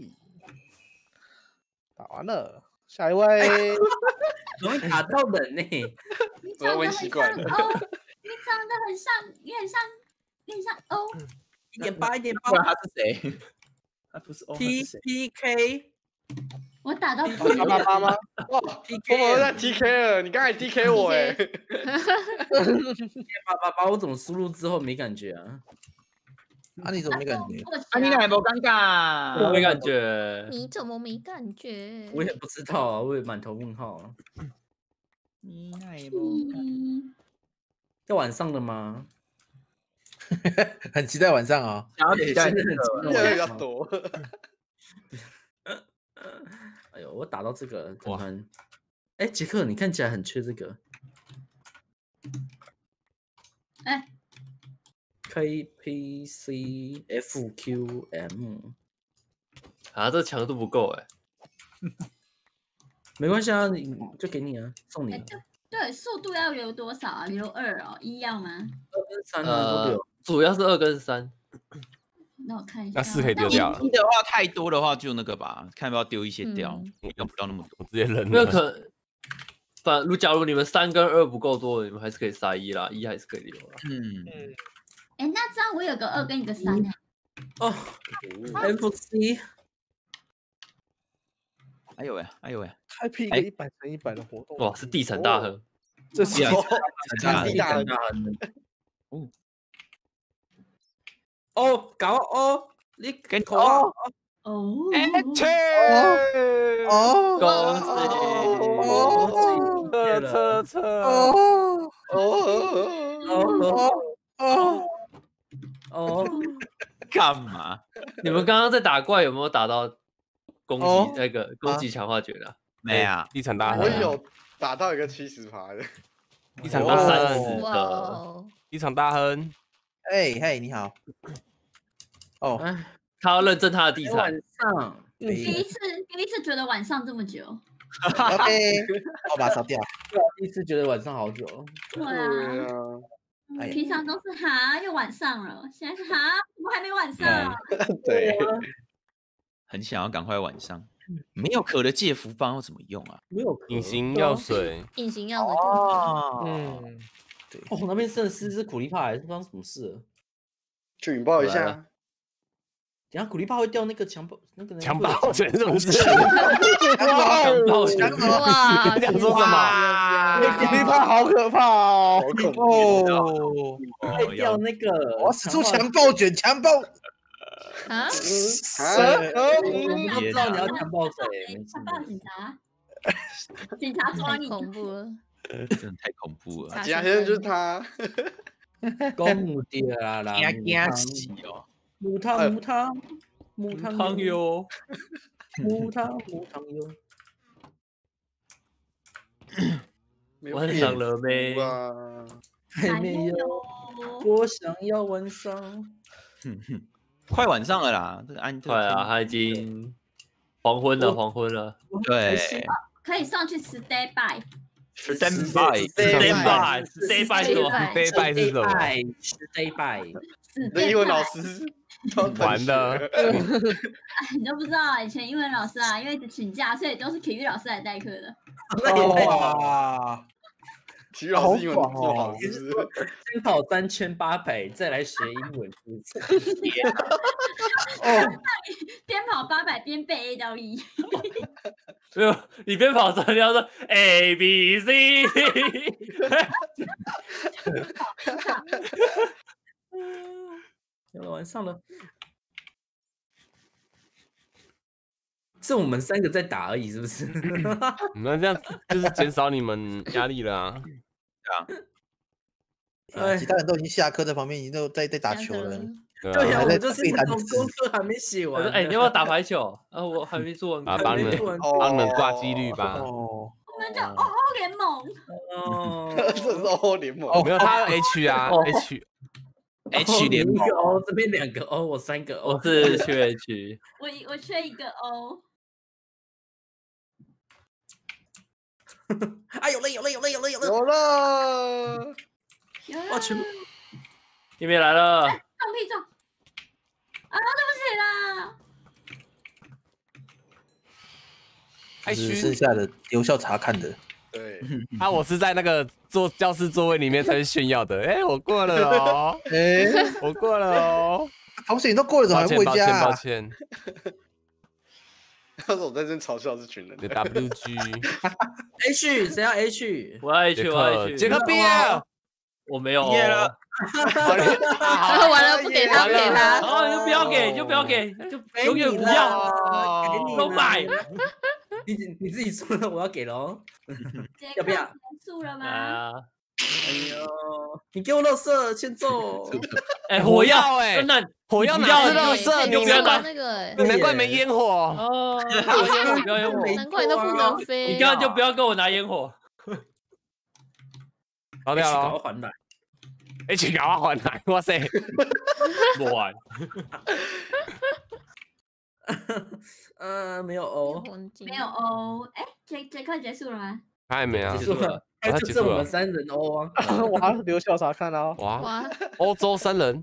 Speaker 4: 打完了，下一位。
Speaker 5: 容易打到人呢。
Speaker 9: 你长得很像
Speaker 6: 惯了
Speaker 9: 欧，你长得很像，你很像，你很像欧。
Speaker 5: 一点八，一点八。
Speaker 3: 不然他是谁？他不是 O， 他
Speaker 5: P
Speaker 3: 是谁？
Speaker 5: P K，
Speaker 9: 我打到
Speaker 6: 八八八吗？哇
Speaker 5: P
Speaker 6: 我
Speaker 5: K
Speaker 6: 我在 T K 了，你刚才 T K 我哎。
Speaker 5: 八八八，我怎么输入之后没感觉啊？
Speaker 1: 啊，你怎么没感觉？
Speaker 3: 啊，你哪没尴尬？
Speaker 7: 我没感觉。
Speaker 2: 你怎么没感觉？
Speaker 5: 我也不知道啊，我也满头问号啊。
Speaker 3: 你哪没？
Speaker 5: 在晚上的吗？
Speaker 1: 很期待晚上啊！
Speaker 3: 想要期待
Speaker 5: 这
Speaker 3: 这个，
Speaker 6: 越来越比较多。
Speaker 5: 哎呦，我打到这个可能，哎，杰克，你看起来很缺这个。
Speaker 9: 哎
Speaker 5: ，K P C F Q M，
Speaker 7: 啊，这强度不够哎。
Speaker 5: 没关系啊，你就给你啊，送你啊。
Speaker 9: 对，速度要留多少啊？留二哦，一要吗？
Speaker 5: 二跟三啊都留。
Speaker 7: 主要是二跟三。
Speaker 9: 那我看一下。
Speaker 8: 那四可以丢掉了。
Speaker 3: 一的话太多的话就那个吧，看要不要丢一些掉，要不要那么多。
Speaker 8: 我直接扔了。
Speaker 7: 没有可， 反如假如你们三跟二不够多，你们还是可以塞一啦，一还是可以留啦。
Speaker 3: 嗯，
Speaker 9: 哎，那这样我有个二跟一个三呢。
Speaker 7: 哦 ，F C，
Speaker 3: 哎呦喂，哎呦喂，
Speaker 4: 开辟一个一百乘一百的活动。
Speaker 7: 哇，是地产大亨，
Speaker 4: 这是
Speaker 5: 地产
Speaker 6: 大
Speaker 5: 大亨。
Speaker 3: 哦
Speaker 5: 哦，搞哦，你
Speaker 3: 跟
Speaker 5: 哦
Speaker 9: 哦，
Speaker 8: 切
Speaker 1: 哦
Speaker 7: 恭喜
Speaker 5: 哦，
Speaker 8: 车车车，
Speaker 1: 哦
Speaker 5: 哦
Speaker 1: 哦
Speaker 5: 哦，
Speaker 3: 干嘛？
Speaker 7: 你们刚刚在打怪有没有打到攻
Speaker 1: 哦
Speaker 7: 击那个攻击强化诀的？
Speaker 3: 没啊，
Speaker 8: 地产大亨，
Speaker 6: 我有打到一个七十趴的，
Speaker 8: 地产大
Speaker 7: 哦三
Speaker 8: 亨，
Speaker 7: 十
Speaker 2: 哇
Speaker 7: 的，
Speaker 2: 哦，
Speaker 8: 地产大亨，
Speaker 1: 哎嘿，你好。哦，
Speaker 5: 哎，
Speaker 7: 他要认证他的地
Speaker 5: 晚
Speaker 7: 产。
Speaker 5: 上
Speaker 9: 第一次第一次觉得晚上这么久。
Speaker 1: OK，我把它烧掉。
Speaker 5: 对啊，第一次觉得晚上好久。
Speaker 9: 对
Speaker 6: 对
Speaker 9: 啊，
Speaker 6: 啊，
Speaker 1: 哎呀
Speaker 9: 平常都是哈又晚上了，现在是哈怎么还没晚上？
Speaker 6: 对，
Speaker 3: 很想要赶快晚上。没有壳的戒福棒要怎么用啊？
Speaker 5: 没有壳
Speaker 8: 隐形药水，
Speaker 2: 隐形药水。
Speaker 3: 哦，
Speaker 4: 嗯，
Speaker 5: 哦，那边真的是只苦力怕，还是不知道什么事了。
Speaker 6: 去引爆一下
Speaker 7: 来了。
Speaker 5: 等下苦力怕会掉那个强暴，那个
Speaker 8: 强暴权是不是？
Speaker 7: 强暴
Speaker 1: 强
Speaker 7: 权
Speaker 1: 暴
Speaker 2: 哇，
Speaker 8: 你想说什么？
Speaker 4: 苦力怕好可怕哦！
Speaker 6: 好恐怖！
Speaker 1: 哦，
Speaker 5: 会掉那个。
Speaker 1: 我要使出强暴卷，强暴。
Speaker 2: 啊，
Speaker 6: 啊，
Speaker 5: 我不知道你要强暴谁。
Speaker 9: 强暴警察，警察抓
Speaker 2: 太
Speaker 9: 你。
Speaker 2: 恐怖了。
Speaker 3: 真的太恐怖了。
Speaker 2: 查
Speaker 6: 其他先生就是他，
Speaker 5: 公母爹啦啦，
Speaker 3: 惊惊死哦！
Speaker 5: 母汤母汤母汤
Speaker 7: 汤哟，
Speaker 5: 母汤母汤哟。晚上了没？
Speaker 6: 啊，
Speaker 5: 还没有，我想要晚上。
Speaker 3: 哼哼，快晚上了啦，这个安
Speaker 7: 对啊，他已经黄昏了，黄昏了。
Speaker 3: 对
Speaker 9: 可以上去 stay by。
Speaker 3: ，stand by
Speaker 7: Stay by，Stay by 是什么？
Speaker 8: 飞拜是什么？
Speaker 5: Stay by，
Speaker 6: 你的英文老师
Speaker 8: 完了，
Speaker 9: 你都不知道以前英文老师啊，因为请假，所以都是体育老师来代课的。
Speaker 1: 哇，
Speaker 6: 体育老师英文这么好，是不是？
Speaker 5: 先跑三圈八百，再来学英文。
Speaker 9: 哦，边跑八百边背 A 到 E。
Speaker 7: 没有，你边跑着你要说 A B C。
Speaker 5: 晚上了，是我们三个在打而已，是不是？
Speaker 8: 那这样就是减少你们压力了啊。
Speaker 1: 其他人都已经下课，在旁边已经都在在打球了。
Speaker 8: 对
Speaker 5: 对呀，
Speaker 8: 啊，
Speaker 5: 我就是那种功课还没写完。
Speaker 7: 我说哎，你要不要打排球？啊，我还没做完。
Speaker 8: 啊，帮你们帮你们挂几率吧。
Speaker 1: 哦，
Speaker 9: 我们叫哦哦联盟。
Speaker 5: 哦，
Speaker 6: 这是欧联盟，
Speaker 8: 没有，他 H 啊 H
Speaker 3: H 联盟
Speaker 5: 一个 O，这边两个 O，我三个 O。
Speaker 7: 我是缺 H。
Speaker 9: 我我缺一个 O。
Speaker 5: 啊，有了有了有了有了有了！
Speaker 6: 有了，
Speaker 5: 哇，全部
Speaker 7: 一边来了，
Speaker 9: 中屁中！啊，对不起啦。
Speaker 8: 太
Speaker 1: 是
Speaker 8: 虚
Speaker 1: 剩下的留校查看的。
Speaker 6: 对，
Speaker 8: 啊！我是在那个坐教室座位里面才是炫耀的。哎，我过了哦，
Speaker 1: 哎，
Speaker 8: 我过了哦。
Speaker 1: 同学，你都过了，怎么还不回
Speaker 8: 抱歉
Speaker 1: 家啊？
Speaker 8: 抱歉，
Speaker 6: 要是我在这边嘲笑这群人
Speaker 8: 你，的 W G
Speaker 5: H，谁要 H？
Speaker 7: 我要
Speaker 8: 杰
Speaker 7: H，我要
Speaker 8: 克
Speaker 7: H。
Speaker 8: 杰克毕业了，
Speaker 7: 我没有
Speaker 3: 毕业了。
Speaker 2: 然后完了不给他，不给他。
Speaker 7: 哦，你就不要给，就不要给，就永远不要，
Speaker 5: 给你
Speaker 7: 都买。
Speaker 5: 你你自己说了，我要给喽。
Speaker 9: 结
Speaker 5: 要不要
Speaker 9: 结束了吗？
Speaker 7: 啊，
Speaker 5: 哎呦，你给我乐色欠揍！
Speaker 7: 哎，
Speaker 8: 火
Speaker 7: 火药，
Speaker 8: 药哎
Speaker 7: 那
Speaker 8: 火药哪
Speaker 7: 你不要
Speaker 8: 是垃圾？
Speaker 7: 你就不要拿
Speaker 2: 那个哎，
Speaker 8: 你难怪没烟火。
Speaker 7: 哦，不要烟火，不要烟火。
Speaker 2: 难怪你都不能飞。
Speaker 7: 你刚刚就不要跟我拿烟火。
Speaker 8: 好掉了哦，
Speaker 5: 还来。
Speaker 8: H 搞我还来，哇塞！
Speaker 7: 乱。
Speaker 5: 呃，没有 O，
Speaker 9: 没有 O。哎，杰杰克结束了吗？
Speaker 8: 他还没啊，
Speaker 5: 结束了，哎，就剩我们三人 O 啊。
Speaker 4: 哇，留校查看啊！
Speaker 8: 哇，
Speaker 2: 哇，
Speaker 8: 欧洲三人，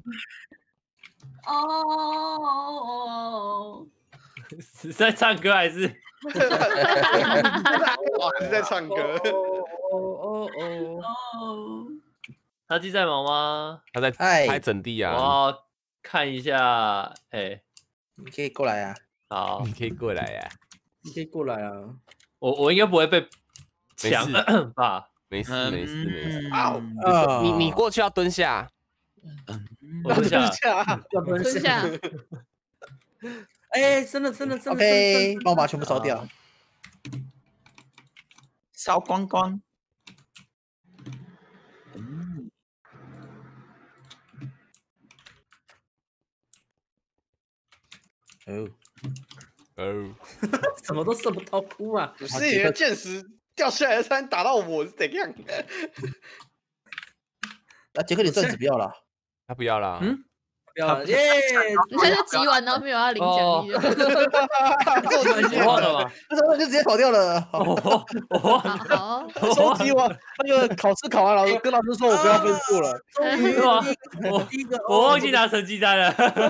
Speaker 9: 哦，
Speaker 7: 是在唱歌还是
Speaker 6: 哇，还是在唱歌。
Speaker 5: 哦哦哦
Speaker 9: 哦，
Speaker 7: 他鸡在忙吗？
Speaker 8: 他在
Speaker 1: 哎
Speaker 8: 拍整地
Speaker 7: 我
Speaker 8: 啊，
Speaker 7: 要看一下，哎，
Speaker 1: 你可以过来啊。
Speaker 7: 好
Speaker 8: 你，可以过来呀，
Speaker 5: 你可以过来啊。
Speaker 7: 我我应该不会被抢
Speaker 8: 没
Speaker 7: 吧？
Speaker 8: 没事没事没事。
Speaker 3: 嗯
Speaker 1: 啊
Speaker 8: 你你过去要蹲下，
Speaker 7: 我蹲下，
Speaker 5: 要蹲
Speaker 2: 蹲下，
Speaker 5: 哎，真的真的真的。
Speaker 1: OK，帮我把它全部烧掉。
Speaker 3: 烧光光。
Speaker 1: 哦，
Speaker 8: 哦，
Speaker 5: 什么都射不到哭啊！
Speaker 6: 不是你的箭矢掉下来，突然打到我是怎样？
Speaker 1: 啊，杰克，你钻石不要了。
Speaker 8: 他不要啦。
Speaker 5: 嗯不要了耶！
Speaker 2: 你看就集完，然后没有要领奖励的。
Speaker 7: 我忘了吧？
Speaker 1: 这时候就直接跑掉了。
Speaker 7: 我我忘了，
Speaker 2: 好，
Speaker 4: 收集完那个考试考完，老师跟老师说我不要分数了。
Speaker 7: 是吗？我
Speaker 5: 第一个
Speaker 7: 我忘记拿成绩单了。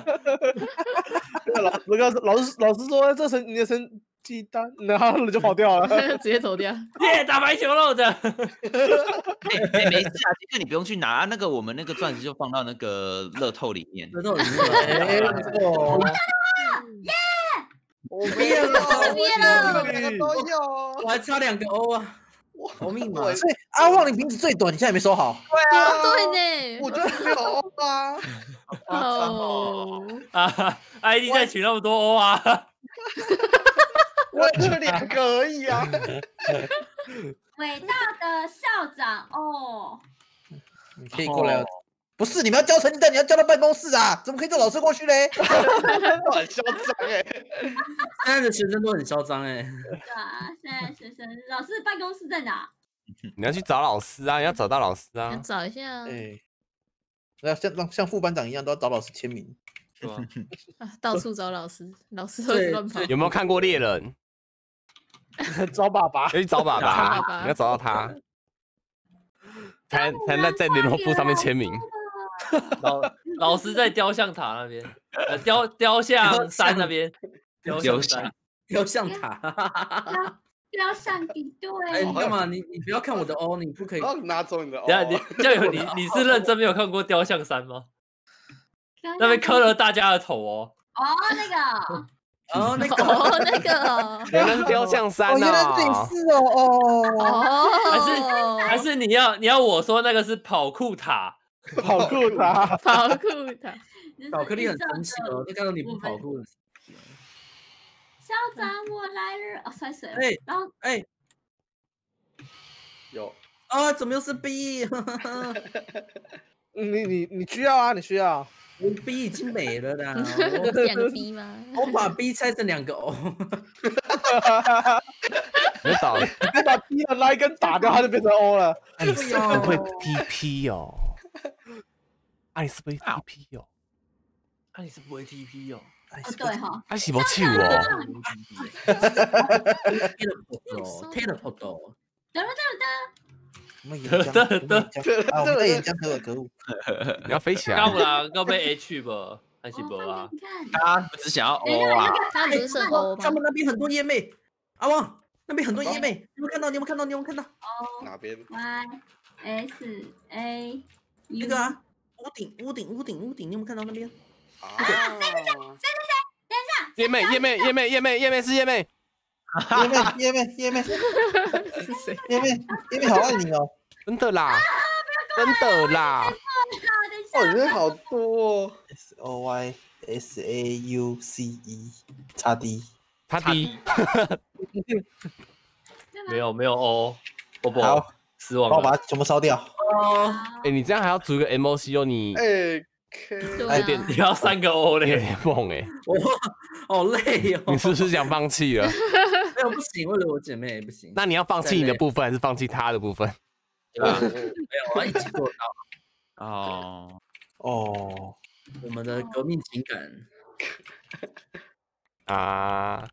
Speaker 4: 老那个老师老师说这成你的成绩单，然后就跑掉了。
Speaker 2: 直接走掉。
Speaker 7: 耶，打排球漏的。
Speaker 3: 哎哎，没事啊，杰克你不用去拿，那个我们那个钻石就放到那个乐透里面。
Speaker 5: 得到里面
Speaker 4: 哎，哦，
Speaker 6: 我没有，
Speaker 2: 毕业了
Speaker 6: 我两个都有。
Speaker 5: 我还差两个 O 啊！好密码，
Speaker 1: 所以阿旺，你名字最短，你现在还没收好。
Speaker 6: 对啊，
Speaker 2: 对呢。
Speaker 6: 我就是没有欧啊。
Speaker 2: 哦，
Speaker 7: 啊 ，I D 再取那么多 O 啊！
Speaker 6: 我就两个而已啊。
Speaker 9: 伟大的校长哦，
Speaker 1: 你可以过来。不是，你们要交成绩单，你要交到办公室啊！怎么可以叫老师过去嘞？
Speaker 6: 很嚣张哎！
Speaker 5: 现在的学生都很嚣张哎。
Speaker 9: 对啊，现在学生老师办公室在哪？
Speaker 8: 你要去找老师啊，你要找到老师
Speaker 2: 要
Speaker 8: 啊。
Speaker 2: 找一下
Speaker 1: 哎，要像让像副班长一样，都要找老师签名。
Speaker 7: 是吧？
Speaker 2: 啊，到处找老师，老师都是乱跑。
Speaker 8: 有没有看过猎人？
Speaker 4: 找爸爸
Speaker 8: 要。去找爸
Speaker 2: 找爸
Speaker 8: 爸，
Speaker 2: 爸
Speaker 8: 你要找到他，才才能在联络簿上面签名。
Speaker 7: 老老师在雕像塔那边，呃，雕雕像山那边，雕像山。
Speaker 5: 雕像塔，
Speaker 9: 雕像比对。
Speaker 5: 哎，你干嘛？你你不要看我的 O，你不可以
Speaker 6: 然。后拿走你的欧。
Speaker 7: 等下你这样有你你是认真没有看过雕像山吗？那边刻了大家的头哦。
Speaker 9: 哦，那个
Speaker 5: 哦，那个
Speaker 2: 哦，那个哦，
Speaker 8: 原来是雕像山
Speaker 1: 哦，原来
Speaker 8: 啊！
Speaker 1: 这是哦哦。
Speaker 2: 哦，
Speaker 7: 还是还是你要你要我说那个是跑酷塔？
Speaker 4: 跑酷他。
Speaker 2: 跑酷的。
Speaker 5: 巧克力很生气哦，就看到你不跑酷。
Speaker 9: 校长，我来了！哦，摔水了。
Speaker 5: 哎
Speaker 9: 然后
Speaker 5: 哎
Speaker 6: 有。
Speaker 5: 啊，怎么又是 B？
Speaker 4: 你你你需要啊，你需要。
Speaker 5: 我 B 已经没了啦。
Speaker 2: 两个 B 吗？
Speaker 5: 我把 B 拆成两个 O。
Speaker 8: 你要找，
Speaker 4: 你把 P 的那一根打掉，它就变成 O 了。
Speaker 8: 哎，你是不会 T P 哦？啊，你是不会 T P 哦？
Speaker 7: 啊，你是不会 T P 哦？
Speaker 9: 哦，对哈，
Speaker 8: 啊，是无手哦？
Speaker 5: Teleport，Teleport。
Speaker 9: 得了得了
Speaker 1: 什么岩浆？什么岩浆啊，我们在岩浆，可恶可恶！
Speaker 8: 你要飞起来
Speaker 7: 干。不啦？要被 H 吧？还是不
Speaker 9: 得！
Speaker 7: 啊？
Speaker 9: 你看，
Speaker 3: 他们只想要
Speaker 9: 等一
Speaker 3: O 啊
Speaker 9: 下那。个
Speaker 2: 他不是射 O 吗
Speaker 5: 他？们那边很多夜妹，阿旺那边很多夜妹，你有没有看到？你有没有看到？你有没有看到？
Speaker 9: 哦
Speaker 6: 哪边？
Speaker 9: Y S A
Speaker 5: 那个啊，屋顶，屋顶，屋顶，屋顶，你有没有看到那边？
Speaker 6: 啊，
Speaker 8: 叶妹，叶妹，叶妹，叶妹，叶妹是叶妹。
Speaker 1: 叶妹叶妹叶妹
Speaker 2: 是谁？
Speaker 1: 叶妹叶妹好爱你哦！
Speaker 8: 真的啦，真的啦。
Speaker 6: 哦，里面好多哦。
Speaker 1: S O Y S A U C E 叉 D
Speaker 8: 他第一，
Speaker 7: 没有没有 O，波波
Speaker 1: 好，
Speaker 7: 失望了。
Speaker 1: 帮我把它全部烧掉。
Speaker 5: 哦，
Speaker 8: 哎，你这样还要组一个 M O C 哦，你
Speaker 6: 哎
Speaker 2: 对
Speaker 1: 哎
Speaker 2: 啊，
Speaker 7: 你要三个 O 嘞？
Speaker 8: 有点猛哎。
Speaker 5: 我好累哦。
Speaker 8: 你是不是想放弃了？
Speaker 5: 没有不行，为了我姐妹不行。
Speaker 8: 那你要放弃你的部分，还是放弃他的部分？
Speaker 5: 对吧？没有，我要一起做到
Speaker 3: 哦，
Speaker 1: 哦，
Speaker 5: 我们的革命情感。
Speaker 8: 啊，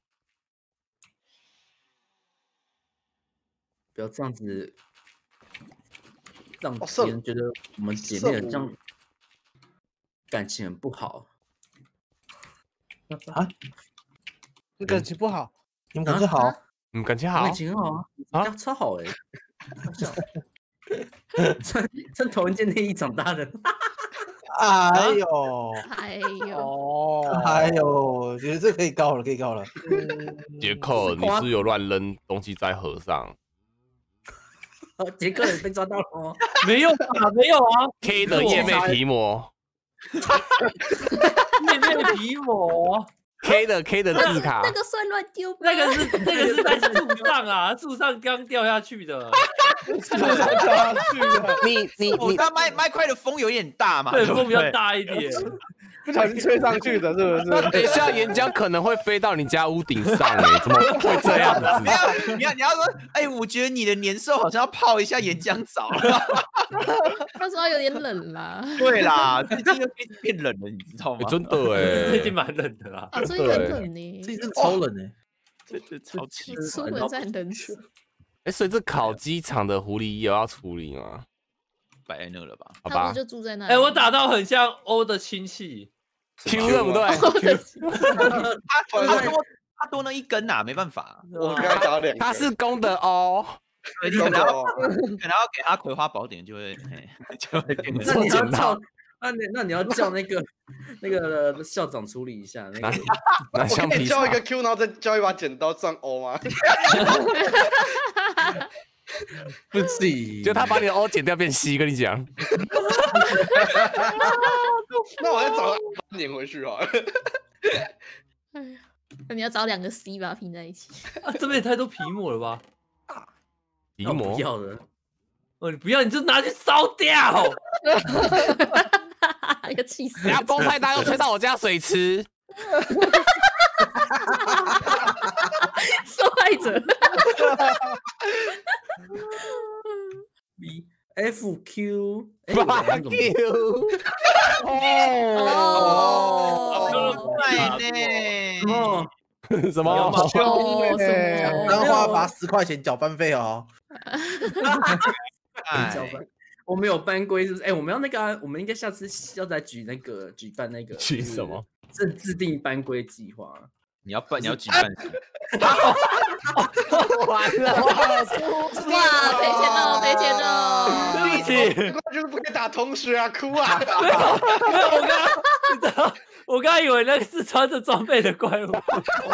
Speaker 5: 不要这样子，让
Speaker 6: 哦圣
Speaker 5: 别人觉得我们姐妹很这样感情很不好。
Speaker 4: 你感情不好，
Speaker 1: 你们感情好？
Speaker 8: 嗯，感情好，
Speaker 5: 感情好啊，啊，超好哎。穿穿同一件内衣长大的。
Speaker 1: 哎呦，
Speaker 2: 哎呦，
Speaker 4: 哦，
Speaker 1: 哎呦，我觉得这可以告了，可以告了。
Speaker 8: 杰克，你是不是有乱扔东西在河上？
Speaker 5: 杰克也被抓到了哦。
Speaker 7: 没有啊，没有啊
Speaker 8: ，K 的叶妹皮膜，
Speaker 7: 叶妹皮膜
Speaker 8: ，K 的 K 的字卡，
Speaker 2: 那个算乱丢吗？
Speaker 7: 那个是那个是在树上啊，树上刚掉下去的。
Speaker 4: 树上掉下去的，
Speaker 8: 你你
Speaker 3: 我
Speaker 8: 你，
Speaker 3: 那麦麦块的风有点大嘛，
Speaker 7: 对，
Speaker 3: 不
Speaker 7: 风比较大一点。
Speaker 4: 不小心吹上去的，是不是？
Speaker 8: 那等一下岩浆可能会飞到你家屋顶上哎，怎么会这样子？
Speaker 3: 没有，你要你要说，哎，我觉得你的年兽好像要泡一下岩浆澡。
Speaker 2: 那时候有点冷啦。
Speaker 3: 对啦，最近又变变冷了，你知道吗？
Speaker 8: 真的哎，
Speaker 7: 最近蛮冷的啦。
Speaker 2: 啊，最近很冷呢，
Speaker 1: 这真的超冷哎，
Speaker 3: 这这超气。
Speaker 2: 出门在冷死。
Speaker 8: 哎，所以这烤鸡场的狐狸也要处理吗？
Speaker 3: 摆在那了吧？
Speaker 8: 好吧，
Speaker 2: 就住在那。
Speaker 7: 哎，我打到很像欧的亲戚
Speaker 8: ，Q 对不对？
Speaker 3: 他他多他多那一根呐，没办法。
Speaker 6: 我刚才打两，
Speaker 8: 他是公的哦。
Speaker 3: 你可能要可能要给他葵花宝典，就会就会变
Speaker 5: 那你要叫，那你那你要叫那个那个校长处理一下那个。
Speaker 8: 拿橡皮
Speaker 6: 叫一个 Q， 然后再叫一把剪刀算 O 吗？
Speaker 4: 不行，
Speaker 8: 就他把你的 O 剪掉变 C， 跟你讲。
Speaker 6: 那我再找他粘回去好了。
Speaker 2: 哎呀，那你要找两个 C 把它拼在一起。
Speaker 7: 啊，这边也太多皮膜了吧？
Speaker 8: 皮膜
Speaker 5: 不要的，
Speaker 7: 哦，你不要，你就拿去烧掉。
Speaker 2: 要气死！
Speaker 8: 然后风太大，又吹到我家水池。
Speaker 2: 受害者。
Speaker 5: B F Q
Speaker 8: ，fuck you。
Speaker 2: 哦，
Speaker 3: 卖呢？
Speaker 8: 什么？
Speaker 2: 哦，什么？
Speaker 1: 刚花罚十块钱搅拌费哦。
Speaker 5: 我们有班规是不是？哎，我们要那个啊，我们应该下次要来举那个举办那个
Speaker 8: 举什么？
Speaker 5: 制制定班规计划。
Speaker 3: 你要办，你要举办。
Speaker 8: 完了！
Speaker 2: 哇，赔钱了，赔钱了！
Speaker 7: 对不起，
Speaker 6: 就是不可以打同学啊，哭啊！
Speaker 7: 没有，我刚刚你知道，我刚刚以为那个是穿着装备的怪物。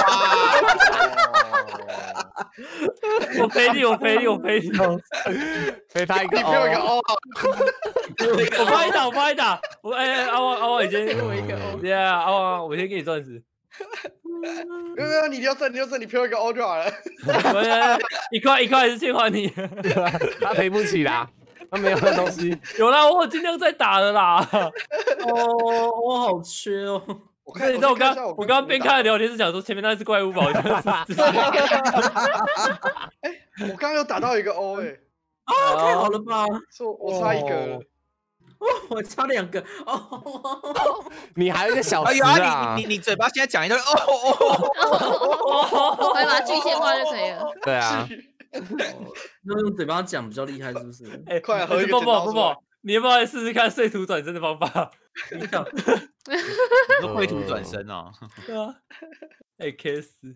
Speaker 7: 我赔你，我赔你，我赔你！
Speaker 8: 赔他一个，
Speaker 6: 你给我一个 O。
Speaker 7: 我帮你打，我帮你打。我哎，阿旺，阿旺，你先
Speaker 2: 给我一个 O。
Speaker 7: 对啊，阿旺，我先给你钻石。
Speaker 6: 没有没有，你留着你留着，你赔我一个 O 就好了。
Speaker 7: 一块一块还是先还你。
Speaker 8: 他赔不起啦，他没有那东西。
Speaker 7: 有啦，我尽量在打的啦。
Speaker 5: 哦，我好缺哦。
Speaker 6: 我看，
Speaker 7: 你知道我刚
Speaker 6: 我
Speaker 7: 我刚刚边看聊天是想说前面那是怪物吧？我觉得是。
Speaker 6: 哎，我刚刚有打到一个 O 哎。
Speaker 5: 啊，太好了吧？
Speaker 6: 是我我差一个。
Speaker 5: 哦，我差两个哦，
Speaker 8: 你还有一个小时
Speaker 3: 啊！你你你嘴巴现在讲一段哦哦
Speaker 2: 哦，可以把具象化就可以了。
Speaker 8: 对啊，
Speaker 5: 那用嘴巴讲比较厉害，是不是？
Speaker 6: 哎，快喝一个
Speaker 7: 抱抱抱抱，你要不要来试试看碎图转身的方法？
Speaker 3: 你看，绘图转身哦。
Speaker 7: 对啊，哎 ，K 死。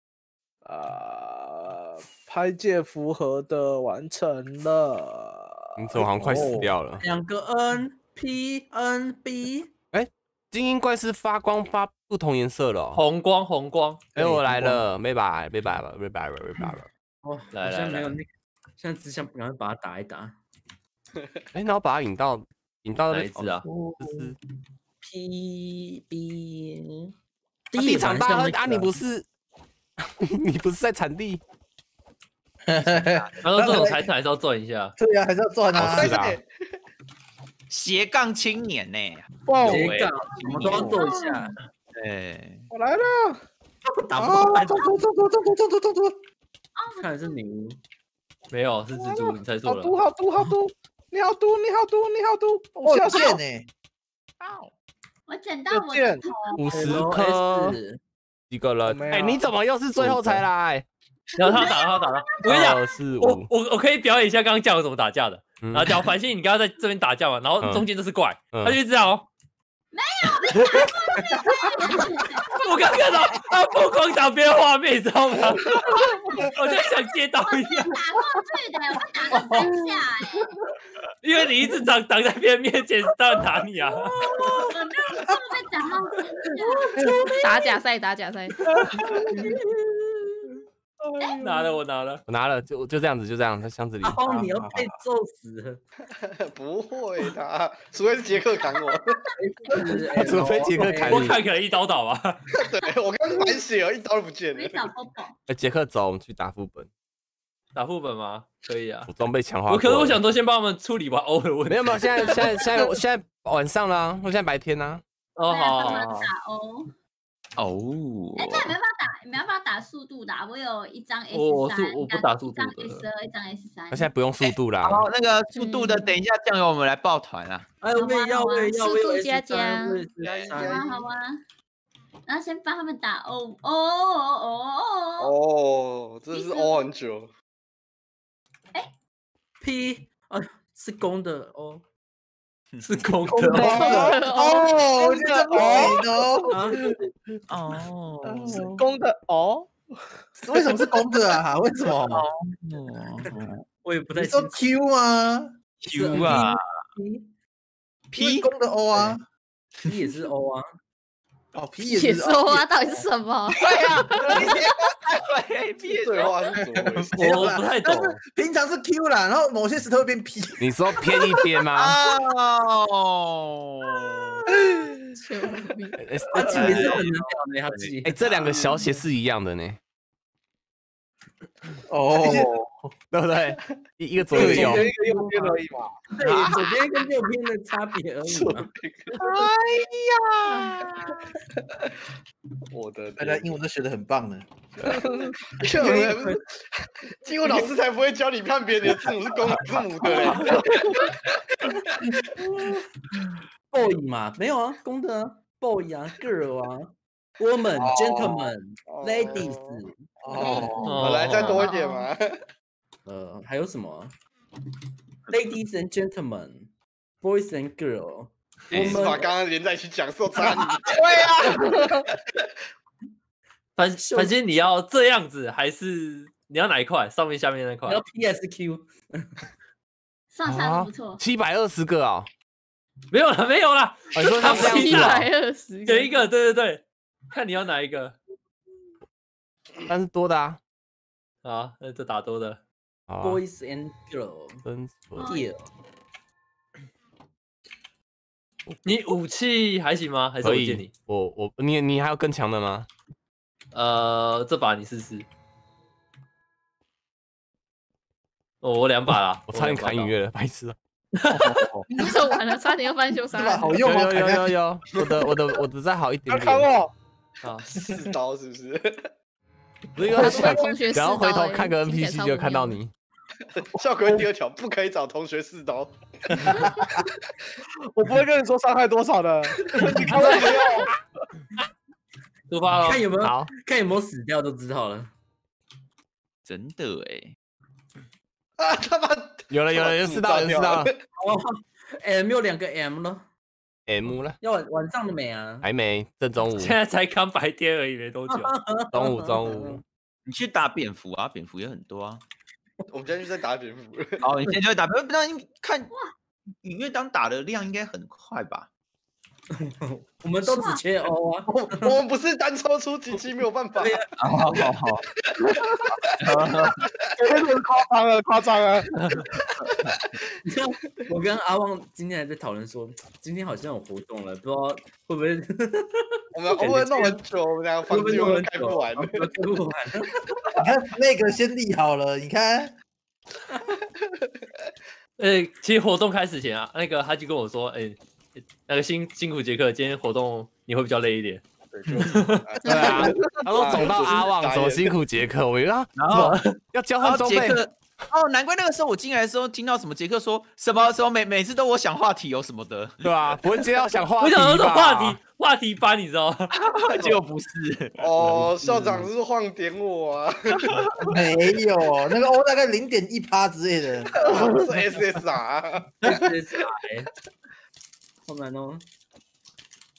Speaker 4: 啊，拍界符合的完成了。
Speaker 8: 你怎么好像快死掉了？
Speaker 5: 两个 N P N B。
Speaker 8: 哎，精英怪是发光发不同颜色了，
Speaker 7: 红光红光。
Speaker 8: 哎，我来了，没白没白了，没白了，没白了。
Speaker 5: 哦，
Speaker 7: 来
Speaker 5: 来没有那个，现在只想赶快把它打一打。
Speaker 8: 哎，然后把它引到引到
Speaker 7: 哪一只啊？
Speaker 8: 这是
Speaker 5: P B。
Speaker 8: 地产大亨啊，你不是？你不是在产地？
Speaker 7: 然后这种财产还是要赚一下。
Speaker 1: 对呀，还是要赚啊！
Speaker 8: 是啊，
Speaker 3: 斜杠青年呢？
Speaker 5: 斜杠，我们都要做一下。
Speaker 3: 对，
Speaker 1: 我来了，
Speaker 5: 打不到，
Speaker 1: 走走走走走走走走走。
Speaker 5: 看来是牛，
Speaker 7: 没有是蜘蛛，你猜错了。
Speaker 4: 好毒好毒好毒！你好毒你好毒你好毒！
Speaker 1: 我要剑呢。
Speaker 9: 我捡到我的头，
Speaker 8: 五十颗。几个人？哎，你怎么又是最后才来？
Speaker 7: 然后他打，他打了。我跟你讲，我我我可以表演一下刚刚叫我怎么打架的。然后假如繁星，你刚刚在这边打架嘛，然后中间就是怪，他就这样哦，
Speaker 9: 没有，被打过去。
Speaker 7: 我刚看到他疯狂打别人画面，你知道吗？我就想接到一样，
Speaker 9: 打过去的，我打了三下哎。
Speaker 7: 因为你一直挡挡在别人面前，当然打你啊。
Speaker 9: 我就被打到三下。
Speaker 2: 打假赛，打假赛。
Speaker 7: 拿了，我拿了，
Speaker 8: 我拿了，就就这样子，就这样，在箱子里。
Speaker 5: 哦，你要被揍死了。
Speaker 6: 不会的，除非是杰克砍我。
Speaker 8: 除非杰克砍
Speaker 7: 我
Speaker 8: 你。
Speaker 7: 看可能一刀倒吧。
Speaker 6: 对我刚满血了，一刀都不见了。
Speaker 9: 没找波波。
Speaker 8: 哎，杰克走，我们去打副本。
Speaker 7: 打副本吗？可以啊。
Speaker 8: 我装备强化。
Speaker 7: 我可是我想说，先帮我们处理完欧的问题。
Speaker 8: 没有没有，现在现在现在现在晚上了，我现在白天呢。
Speaker 7: 哦好。
Speaker 9: 打欧。
Speaker 3: 哦。
Speaker 9: 哎，那没办法打，没办法打速度的。我有一张 S 三，
Speaker 7: 我我不打速度的。
Speaker 9: 一张 S 二，一张 S 三。
Speaker 8: 那现在不用速度啦。
Speaker 3: 好，那个速度的，等一下酱油我们来抱团啊。
Speaker 5: 哎，我也要，我也要，
Speaker 2: 速度加加。
Speaker 9: 好啊好啊。然后先帮他们打欧哦哦哦
Speaker 6: 哦，这是欧很久。
Speaker 9: 哎
Speaker 5: ，P 啊是公的哦，
Speaker 7: 是公的
Speaker 1: 哦，我觉得不行哦。
Speaker 4: 哦，是公的哦。
Speaker 1: 为什么是公的啊？为什么？
Speaker 5: 我也不太
Speaker 1: 你说 Q 吗
Speaker 3: ？Q 啊
Speaker 1: ，P 公的 O 啊
Speaker 5: ，P 也是 O 啊。
Speaker 1: 哦 ，P
Speaker 2: 也是 O 啊，到底是什么？
Speaker 3: 对啊，对，P
Speaker 6: 对话是怎么回事？
Speaker 7: 我不太懂。
Speaker 1: 平常是 Q 啦，然后某些时候会变 P。
Speaker 8: 你说偏一边吗？
Speaker 3: 哦。
Speaker 2: 救命！
Speaker 5: 他记也是很难聊的，他记。
Speaker 8: 哎，这两个小写是一样的呢。
Speaker 1: 哦，
Speaker 8: 对不对？一一个左右，一
Speaker 4: 个右边而已嘛。
Speaker 5: 对，左边跟右边的差别而已嘛。
Speaker 2: 哎呀，
Speaker 6: 我的
Speaker 1: 大家英文都学得很棒呢。
Speaker 6: 就人，英文老师才不会教你判别人的字母是公字母的。
Speaker 5: boy 嘛，没有啊，公的啊 ，boy 啊 ，girl 啊 ，woman、gentleman、ladies。
Speaker 6: 哦，来再多一点嘛。
Speaker 5: 呃，还有什么 ？Ladies and gentlemen, boys and girl。
Speaker 6: 我们把刚刚连在一起讲，受差你。
Speaker 3: 对啊。
Speaker 7: 反反正你要这样子，还是你要哪一块？上面下面那块？
Speaker 5: 你要 P S Q。
Speaker 9: 上下都不错。
Speaker 8: 七百二十个啊！
Speaker 7: 没有了，没有了。
Speaker 8: 你说他这样
Speaker 2: 一百二十，
Speaker 7: 选一个，对对对，看你要哪一个。
Speaker 8: 但是多的啊。
Speaker 7: 好，那就打多的。
Speaker 5: Boys and girl。
Speaker 8: 真
Speaker 5: ，dear。
Speaker 7: 你武器还行吗？还是我借你？
Speaker 8: 我我你你还有更强的吗？
Speaker 7: 呃，这把你试试。哦，我两把啦，
Speaker 8: 我差点砍影月了，白痴啊！
Speaker 2: 就完了，差点又翻修杀。
Speaker 1: 好用吗？
Speaker 8: 有有有有，我的我的我的再好一点点。
Speaker 4: 砍我！
Speaker 6: 啊，四刀是不是？
Speaker 8: 不是因为
Speaker 2: 同学，
Speaker 8: 然后回头看个 N P C 就看到你。
Speaker 6: 效果第二条不可以找同学四刀。
Speaker 4: 我不会跟你说伤害多少的，你看我没有。
Speaker 7: 出发了，
Speaker 5: 看有没有
Speaker 8: 好，
Speaker 5: 看有没有死掉就知道了。
Speaker 3: 真的哎。
Speaker 6: 啊他妈！
Speaker 8: 有了有了，有四刀有四刀。
Speaker 5: 哦 ，M 有两个 M 了
Speaker 8: ，M 了，
Speaker 5: 要晚晚上的没啊？
Speaker 8: 还没，正中午。
Speaker 7: 现在才刚白天而已，没多久。
Speaker 8: 中午中午，
Speaker 3: 你去打蝙蝠啊，蝙蝠也很多啊。
Speaker 6: 我们今天就在打蝙蝠。
Speaker 3: 好，你现在就会打蝙蝠，那你看影月当打的量应该很快吧？
Speaker 5: 我们都只缺 O 啊，
Speaker 6: 我我们不是单抽出几期没有办法。
Speaker 3: 好好好好，
Speaker 4: 这个夸张了，夸张了。
Speaker 5: 我跟阿旺今天还在讨论说，今天好像有活动了，不知道会不会
Speaker 6: 我们会不会弄很久？我们两个房子又开不完，
Speaker 5: 开不完。
Speaker 1: 你看那个先立好了，你看。
Speaker 7: 呃，其实活动开始前啊，那个他就跟我说，哎、欸，那个辛辛苦杰克，今天活动你会比较累一点。
Speaker 8: 对啊，他说走到阿旺，走辛苦杰克，我以为他
Speaker 3: 然后
Speaker 8: 要交换装备。
Speaker 3: 哦，难怪那个时候我进来的时候听到什么杰克说什么时候每每次都我想话题有什么的，
Speaker 8: 对吧？不会接到想话题吧？
Speaker 7: 我想说话题话题班，你知道吗？
Speaker 3: 结果不是。
Speaker 6: 哦，校长是晃点我啊？
Speaker 1: 没有，那个 O 大概零点一趴之类的。
Speaker 6: 是 S S R。
Speaker 5: S S R。好难哦。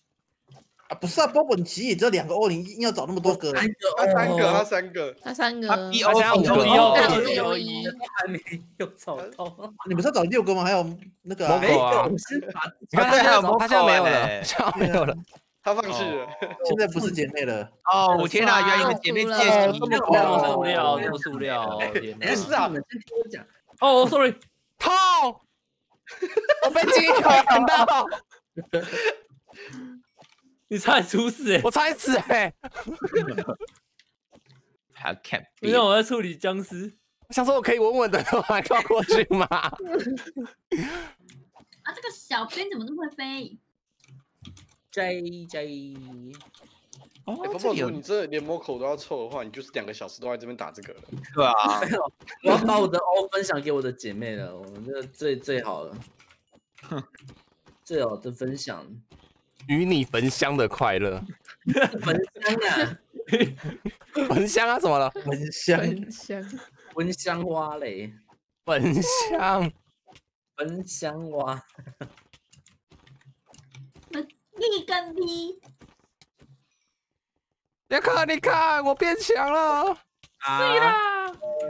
Speaker 1: 啊，不是啊，波本其实也只有两个欧，你硬要找那么多个。
Speaker 6: 他三个，他三个，
Speaker 2: 他三个，
Speaker 3: 他 B O
Speaker 8: 他现在五个
Speaker 7: 一哦
Speaker 2: 他
Speaker 7: 一哦
Speaker 2: 有一
Speaker 7: 一，还没有找到。
Speaker 1: 你不是要找六个吗？还有那个啊
Speaker 8: 蒙狗啊，
Speaker 5: 我先把
Speaker 8: 你看他现在他现在没有了，现在没有了。
Speaker 6: 他放弃了。
Speaker 1: 现在不是姐妹了。
Speaker 3: 哦，我天哪，原来你们姐妹借机
Speaker 4: 这么
Speaker 7: 这
Speaker 4: 快
Speaker 7: 么塑
Speaker 4: 哦
Speaker 7: 料，这么塑料，天哪！
Speaker 5: 不是啊，你们先听我讲。
Speaker 7: 哦，sorry，
Speaker 8: 痛！我被金鱼砍到，
Speaker 7: 你差点出事哎！
Speaker 8: 我差点死哎！
Speaker 3: 还有 Cap，
Speaker 7: 你让我在处理僵尸。
Speaker 8: 我想说我可以稳稳的还跳过去吗？
Speaker 9: 啊，这个小编怎么这么会飞？
Speaker 5: J J，
Speaker 3: 哦
Speaker 6: 哎，，宝宝，
Speaker 3: 这里有
Speaker 6: 如果你真的连摸口都要凑的话，你就是两个小时都在这边打这个了。
Speaker 3: 对啊，
Speaker 5: 我要把我的欧分享给我的姐妹了，我们这最最好了，最好的分享，
Speaker 8: 与你焚香的快乐，
Speaker 5: 焚香啊，
Speaker 8: 焚香啊什么了？
Speaker 1: 蚊香，
Speaker 2: 很香。
Speaker 5: 蚊香花嘞，
Speaker 8: 焚香，
Speaker 5: 蚊香花，
Speaker 9: 力跟 V，
Speaker 8: 你看你看，我变强了。
Speaker 5: 啊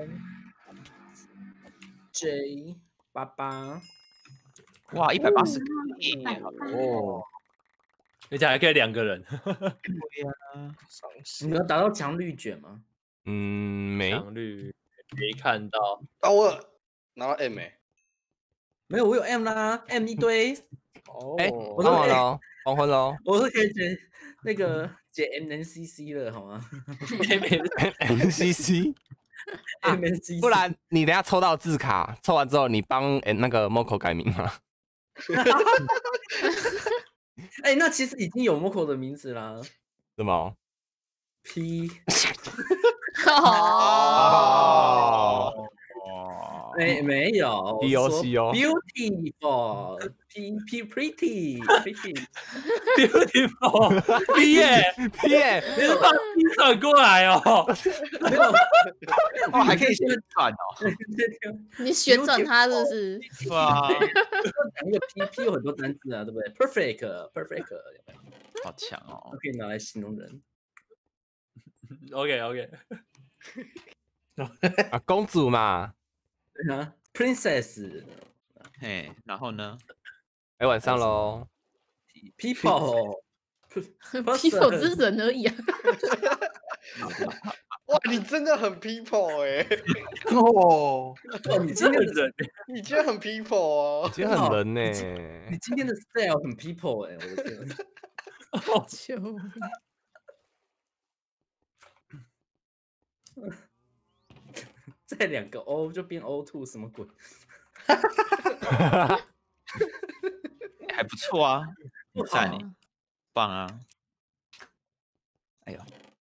Speaker 5: J 八八，
Speaker 3: 哇，一百八十个，
Speaker 6: 哦，
Speaker 7: 而且还可以两个人，
Speaker 5: 你有达到强绿卷吗？
Speaker 8: 嗯，没。
Speaker 7: 强率没看到。
Speaker 6: 啊，我拿到 M 哎，
Speaker 5: 没有，我有 M 啦，M 一堆，
Speaker 8: 哎，
Speaker 6: 哦
Speaker 8: 我当完了，黄昏喽。
Speaker 5: 我是可以解那个解 M N C C 了，好吗
Speaker 8: N C C，
Speaker 5: ？M N C C，
Speaker 8: 不然你等下抽到字卡，抽完之后你帮诶那个 Moco 改名吗？
Speaker 5: 哎、那其实已经有 Moco 的名字啦
Speaker 8: 是吗？
Speaker 5: ，P，
Speaker 2: 哦，
Speaker 3: 哦，
Speaker 5: 没没有
Speaker 8: P O C 哦
Speaker 5: ，beautiful，P P pretty pretty，
Speaker 7: beautiful，毕业，
Speaker 8: 毕业，
Speaker 7: 你是把 P 转过来哦。
Speaker 5: 没有，
Speaker 3: 哦，还可以旋转哦，
Speaker 2: 你旋转它是不是？
Speaker 3: 哇，
Speaker 5: 讲一个 P P 有很多单字啊，对不对 ？perfect perfect，
Speaker 3: 好强哦
Speaker 5: 都！可以拿来形容人。
Speaker 7: OK OK，
Speaker 8: 啊，公主嘛。
Speaker 5: 对啊，princess，
Speaker 3: 嘿，然后呢？
Speaker 8: 哎，晚上喽。
Speaker 5: people，
Speaker 2: people 只是人而已啊。
Speaker 6: 哇，你真的很 people 哎，
Speaker 1: 哦，
Speaker 5: 哦，你今天的
Speaker 7: 人，
Speaker 6: 你今天很 people 哦。
Speaker 8: 今天很人呢。
Speaker 5: 你今天的 style 很 people 哎、我的天！
Speaker 2: 救命！
Speaker 5: 再两个 O 就变 O two 什么鬼？
Speaker 3: 还不错啊，很赞哎，棒啊！哎呦，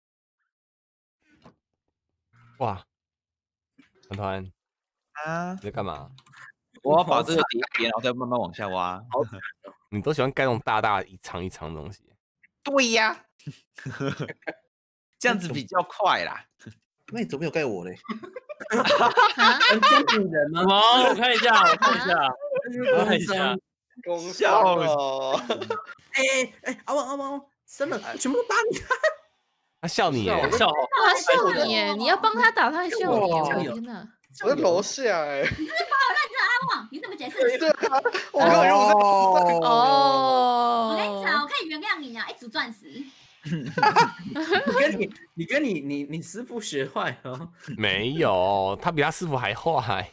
Speaker 8: 哇，团团
Speaker 3: 啊
Speaker 8: 你，在干嘛？
Speaker 3: 我要把这个叠一叠，然后再慢慢往下挖。
Speaker 8: 你都喜欢盖那种大大一长一长的东西。
Speaker 3: 对呀，这样子比较快啦。
Speaker 1: 那你怎么没有盖我嘞？
Speaker 2: 啊，
Speaker 5: 真女人吗？
Speaker 7: 好，我看一下，我看一下，我看一下，
Speaker 6: 公
Speaker 3: 笑
Speaker 6: 哦，
Speaker 5: 哎哎哎，阿旺阿旺，生了，全部都打你！
Speaker 8: 他笑你耶，
Speaker 7: 笑，
Speaker 2: 他笑你耶！你要帮他打，他还笑你耶！我的天哪！
Speaker 6: 我在楼下哎，
Speaker 9: 阿旺，你怎么解释？
Speaker 6: 对啊，我根本就不是。
Speaker 1: 哦，
Speaker 2: 哦，
Speaker 9: 我跟你讲，我可以原谅你啊，一组钻石。
Speaker 5: 你跟你你跟你你你师傅学坏哦。
Speaker 8: 没有，他比他师傅还坏。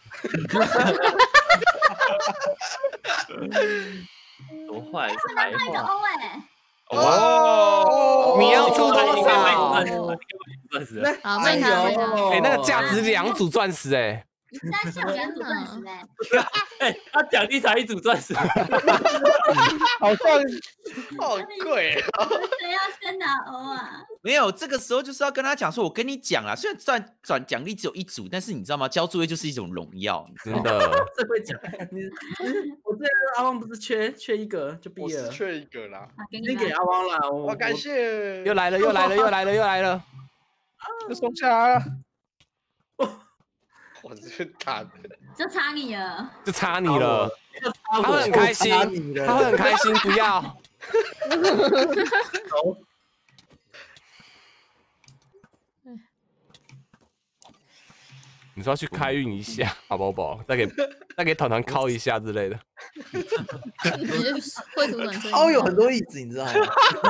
Speaker 7: 多坏，
Speaker 9: 他们拿一个 O 哎，
Speaker 3: 哦，
Speaker 8: 你要出多少？
Speaker 7: 钻石，
Speaker 2: 好，卖他卖他。
Speaker 8: 哎，那个价值两组钻石哎。
Speaker 9: 你在笑两组钻石哎，
Speaker 7: 哎，他奖励才一组钻石，
Speaker 4: 好像
Speaker 6: 好贵啊！
Speaker 9: 谁要先拿 O 啊？
Speaker 3: 没有，这个时候就是要跟他讲说，我跟你讲啦，虽然转转奖励只有一组，但是你知道吗？交作业就是一种荣耀，你知道吗？
Speaker 8: 真的，
Speaker 5: 这会讲你，我之前阿旺不是缺缺一个就毕
Speaker 6: 我是
Speaker 5: 业了，
Speaker 6: 缺一个啦，
Speaker 9: 啊，给你
Speaker 5: 先给
Speaker 9: 吧。
Speaker 5: 阿旺啦，我
Speaker 6: 哇，感谢，
Speaker 8: 又来了，又来了，又来了，又来了。
Speaker 4: 就松下来了。
Speaker 6: 我这边打的，
Speaker 9: 就差你了。
Speaker 8: 就差你了，
Speaker 5: 他
Speaker 8: 他会很开心，
Speaker 1: 差你了
Speaker 8: 他会很开心，不要。 你说要去开运一下，好不好？再给再给团团敲一下之类的。
Speaker 2: 绘图转身
Speaker 1: 凹有很多意思，你知道吗？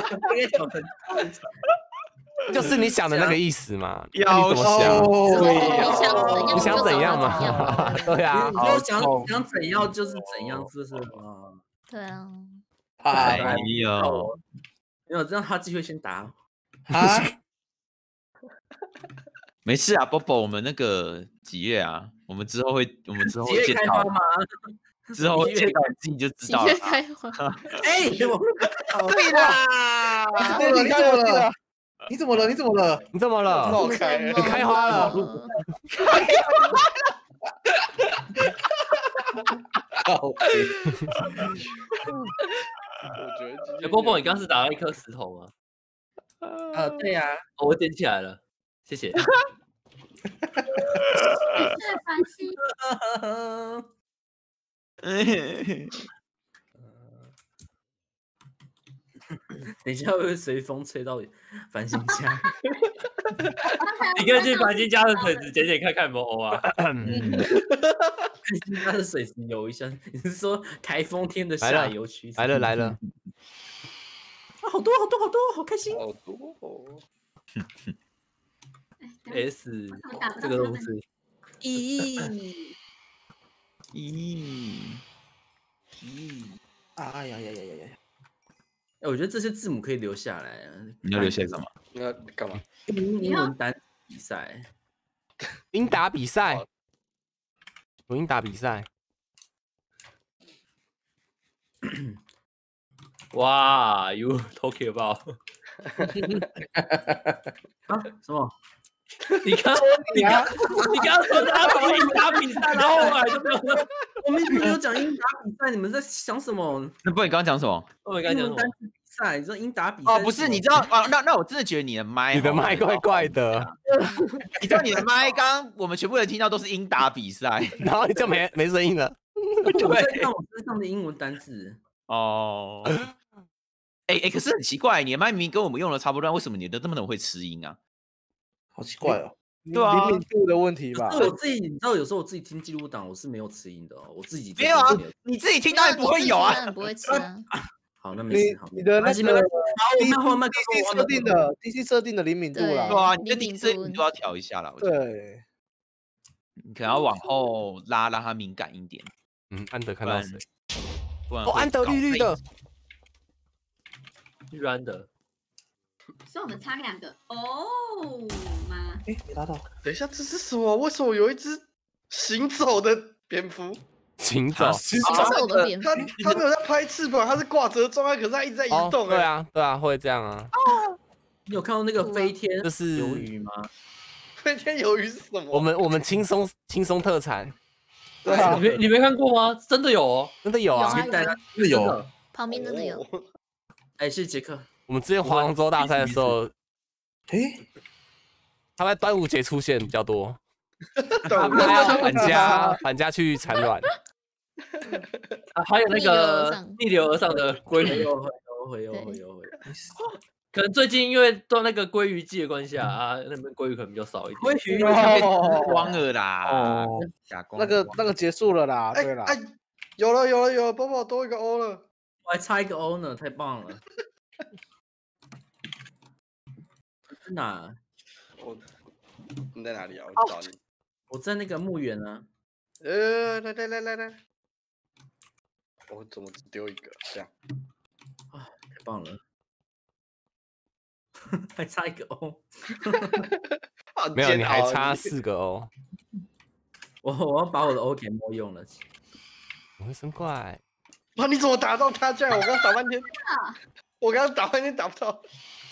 Speaker 8: 就是你想的那个意思嘛？那
Speaker 3: 要
Speaker 8: 你怎么想？
Speaker 2: 你
Speaker 8: 你想怎样
Speaker 2: 嘛？
Speaker 8: 嘛？对啊，
Speaker 5: 你说想想怎样就是怎样，是不是啊？
Speaker 2: 对啊。
Speaker 3: 哎呦，
Speaker 5: 没有，这样他机会先打。
Speaker 1: 啊？
Speaker 3: 没事啊，波波，我们那个几月啊？我们之后会，我们之后
Speaker 5: 几月
Speaker 3: 会见到
Speaker 5: 开花吗？
Speaker 3: 之后会见到你自己就知道了。
Speaker 2: 几月开花？
Speaker 5: 哎，
Speaker 1: 对啦，你怎么了？你怎么了？你怎么了？
Speaker 8: 你怎么了？
Speaker 6: 闹开，
Speaker 8: 你开花了。
Speaker 1: 靠北
Speaker 6: 我觉得
Speaker 7: 哎，波波，你刚是打到一颗石头吗？
Speaker 5: 呃，对呀，
Speaker 7: 我捡起来了，谢谢。
Speaker 9: 是繁星。
Speaker 5: 等一下会不会随风吹到繁星家？
Speaker 7: 你可以去繁星家的水池捡捡看看有没有欧啊。
Speaker 5: 繁星家的水池游一下，你是说台风天的下游区？
Speaker 8: 来了来了，
Speaker 5: 啊，好多好多好多，好开心！
Speaker 6: 好多哦。
Speaker 7: S 这个都是
Speaker 5: 咦
Speaker 3: 咦
Speaker 5: 咦，
Speaker 1: 哎呀呀呀呀呀！
Speaker 5: 哎，我觉得这些字母可以留下来啊。
Speaker 3: 你要留下什么？
Speaker 6: 那干嘛？
Speaker 5: 英英文单比赛，
Speaker 8: 英打比赛，有英打比赛。
Speaker 7: 哇 ，You talking about？
Speaker 5: 啊？什么？
Speaker 7: 你刚你刚你刚说他打英打比赛，然后后来就没有。
Speaker 5: 我们没有讲英打比赛，你们在想什么？
Speaker 3: 那不，你刚刚讲什么？
Speaker 7: 我刚刚讲什么？
Speaker 5: 比赛，你说英打比赛？
Speaker 3: 哦，不是，你知道啊？那那我真的觉得你的麦，
Speaker 8: 你的麦怪怪的。
Speaker 3: 你知道你的麦，刚刚我们全部人听到都是英打比赛，
Speaker 8: 然后你就没没声音了。
Speaker 5: 我在看我身上的英文单字。
Speaker 3: 哦。哎哎，可是很奇怪，你的麦明明跟我们用的差不多，为什么你的这么的会吃音啊？
Speaker 1: 好奇怪哦。
Speaker 3: 对啊，
Speaker 4: 灵敏度的问题吧。
Speaker 5: 是我自己，你知道，有时候我自己听记录档，我是没有吃音的哦，我自己
Speaker 3: 没有啊，你自己听当然不会有啊，
Speaker 2: 不会吃啊。
Speaker 5: 好，那没事。好，
Speaker 4: 你的那个 D C 设定的 D C 设定的灵敏度啦。
Speaker 3: 对啊，你的 D C 你都要调一下啦。
Speaker 4: 对，
Speaker 3: 你可能要往后拉，让它敏感一点。
Speaker 8: 嗯，安德看到谁？
Speaker 3: 哦，
Speaker 8: 安德绿绿的，
Speaker 7: 绿安德。
Speaker 9: 所以我们差两个哦吗？
Speaker 1: 哎，没拉到。
Speaker 6: 等一下，这是什么？为什么有一只行走的蝙蝠？
Speaker 8: 行走，
Speaker 2: 行走的蝙蝠。
Speaker 6: 它它没有在拍翅膀，它是挂着的状态，可是它一直在移动。
Speaker 8: 对啊，对啊，会这样啊。
Speaker 5: 你有看到那个飞天
Speaker 8: 这是
Speaker 5: 鱿鱼吗？
Speaker 6: 飞天鱿鱼是什么？
Speaker 8: 我们我们轻松轻松特产。
Speaker 4: 对啊，
Speaker 7: 你没你没看过吗？真的有哦，
Speaker 8: 真的有啊，
Speaker 2: 真
Speaker 1: 的有，
Speaker 2: 旁边真的有。
Speaker 5: 哎，谢谢杰克。
Speaker 8: 我们之前划龙舟大赛的时候，
Speaker 1: 哎，
Speaker 8: 他在端午节出现比较多，
Speaker 6: 他
Speaker 8: 他要返家返家去产卵。
Speaker 7: 啊，还有那个逆流而上的鲑鱼，
Speaker 5: 回游回游回游回游回游。
Speaker 7: 可能最近因为做那个鲑鱼季的关系啊，啊，那边鲑鱼可能比较少一点。
Speaker 5: 鲑鱼
Speaker 3: 光了啦，
Speaker 4: 哦，那个那个结束了啦，对啦。
Speaker 6: 哎，有了有了有了，宝宝多一个 O 了，
Speaker 5: 我还差一个 O 呢，太棒了。在哪？
Speaker 6: 我你在哪里啊？我找你。
Speaker 5: 我在那个墓园啊。
Speaker 6: 呃，来来来来来，我怎么只丢一个？这样
Speaker 5: 啊，太棒了，还差一个 O。
Speaker 8: 没有，你还差四个 O。
Speaker 5: 我我要把我的 O 给摸用了。
Speaker 8: 我会生怪。
Speaker 6: 哇，你怎么打到他？这样我刚打半天，我刚刚打半天打不到。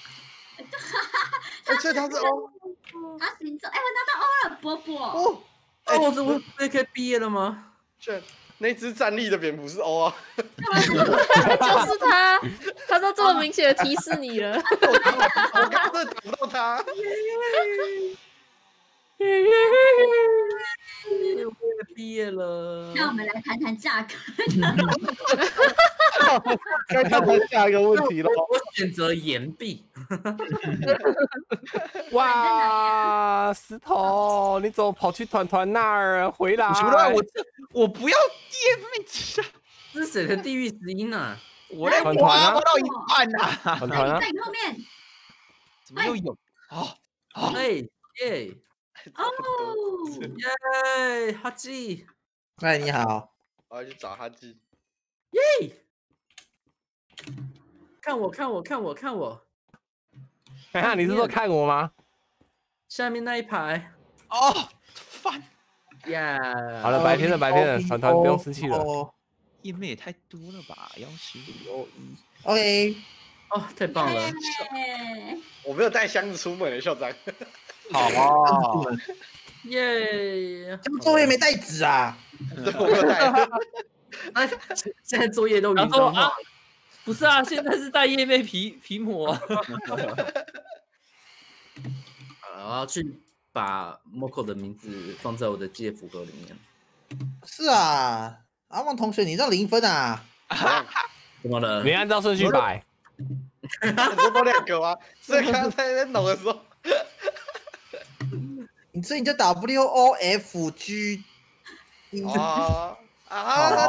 Speaker 6: 哎，所以他是 O。
Speaker 9: 他行走，哎，我拿到 O 了，波波。
Speaker 6: 哦，
Speaker 5: 哎，我怎么可以毕业了吗？
Speaker 6: 这那只站立的蝙蝠是 O 啊。
Speaker 2: 就是他，他都这么明显的提示你了。
Speaker 6: 我刚我刚真的打不到他。
Speaker 5: 我也毕业了。
Speaker 9: 那我们来谈谈价格。
Speaker 4: 该看他下一个问题了。
Speaker 5: 我我选择岩壁。
Speaker 8: 哇，石头，你怎么跑去团团那儿回来？
Speaker 3: 什么？我这我不要地妹子，
Speaker 5: 这是谁的地狱石英啊？
Speaker 3: 我在
Speaker 8: 团团啊
Speaker 3: 挖挖到一半啊！
Speaker 8: 团团啊！
Speaker 9: 在你后面。
Speaker 3: 怎么又有？哦哦，
Speaker 5: 哎耶
Speaker 9: 哦，
Speaker 5: 耶，哈基，
Speaker 1: 哎，你好，
Speaker 6: 我要去找哈基。
Speaker 5: 耶！看我，看我，看我，看我，
Speaker 8: 看看你是说看我吗？
Speaker 5: 下面那一排。
Speaker 3: 哦，烦
Speaker 5: 呀！
Speaker 8: 好了，白天的白天的，团团不用生气了。
Speaker 1: 哦
Speaker 3: 页面也太多了吧？幺十五一。
Speaker 1: ，OK，
Speaker 5: 哦，太棒了！
Speaker 9: 耶
Speaker 6: 我没有带箱子出门的校长。
Speaker 3: 好啊，
Speaker 5: 耶！
Speaker 1: 这作业没带纸啊？
Speaker 6: 对，我没有带。
Speaker 5: 哎，现在作业都
Speaker 7: 然后
Speaker 5: 云端化
Speaker 7: 啊，不是啊，现在是带叶妹皮皮膜啊。
Speaker 5: 我要去把 Moko 的名字放在我的借符盒里面。
Speaker 1: 是啊，阿旺同学，你让零分啊？
Speaker 5: 怎么了？
Speaker 8: 没按照顺序摆。
Speaker 6: 你说多两个吗？所以刚刚在那边弄的时候，
Speaker 1: 你所以你就 W O F G。
Speaker 6: 啊啊！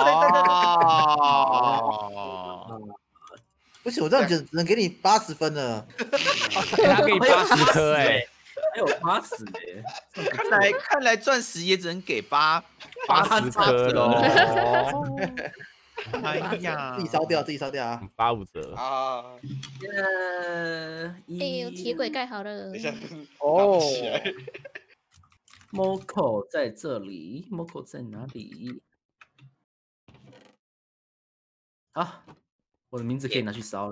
Speaker 3: 哦，
Speaker 1: 不行，我这样只只能给你八十分了。
Speaker 8: 他给你八十颗哎，
Speaker 5: 还有八十哎！
Speaker 3: 看来看来钻石也只能给八
Speaker 8: 八十颗喽。
Speaker 3: 哎呀，
Speaker 1: 自己烧掉，自己烧掉啊！
Speaker 8: 八五折
Speaker 6: 啊！
Speaker 5: 呃，
Speaker 2: 哎呦，铁轨盖好了
Speaker 6: 等一。下，
Speaker 4: 哦，
Speaker 5: Moko 在这里 ，Moko 在哪里？啊，我的名字可以拿去烧了。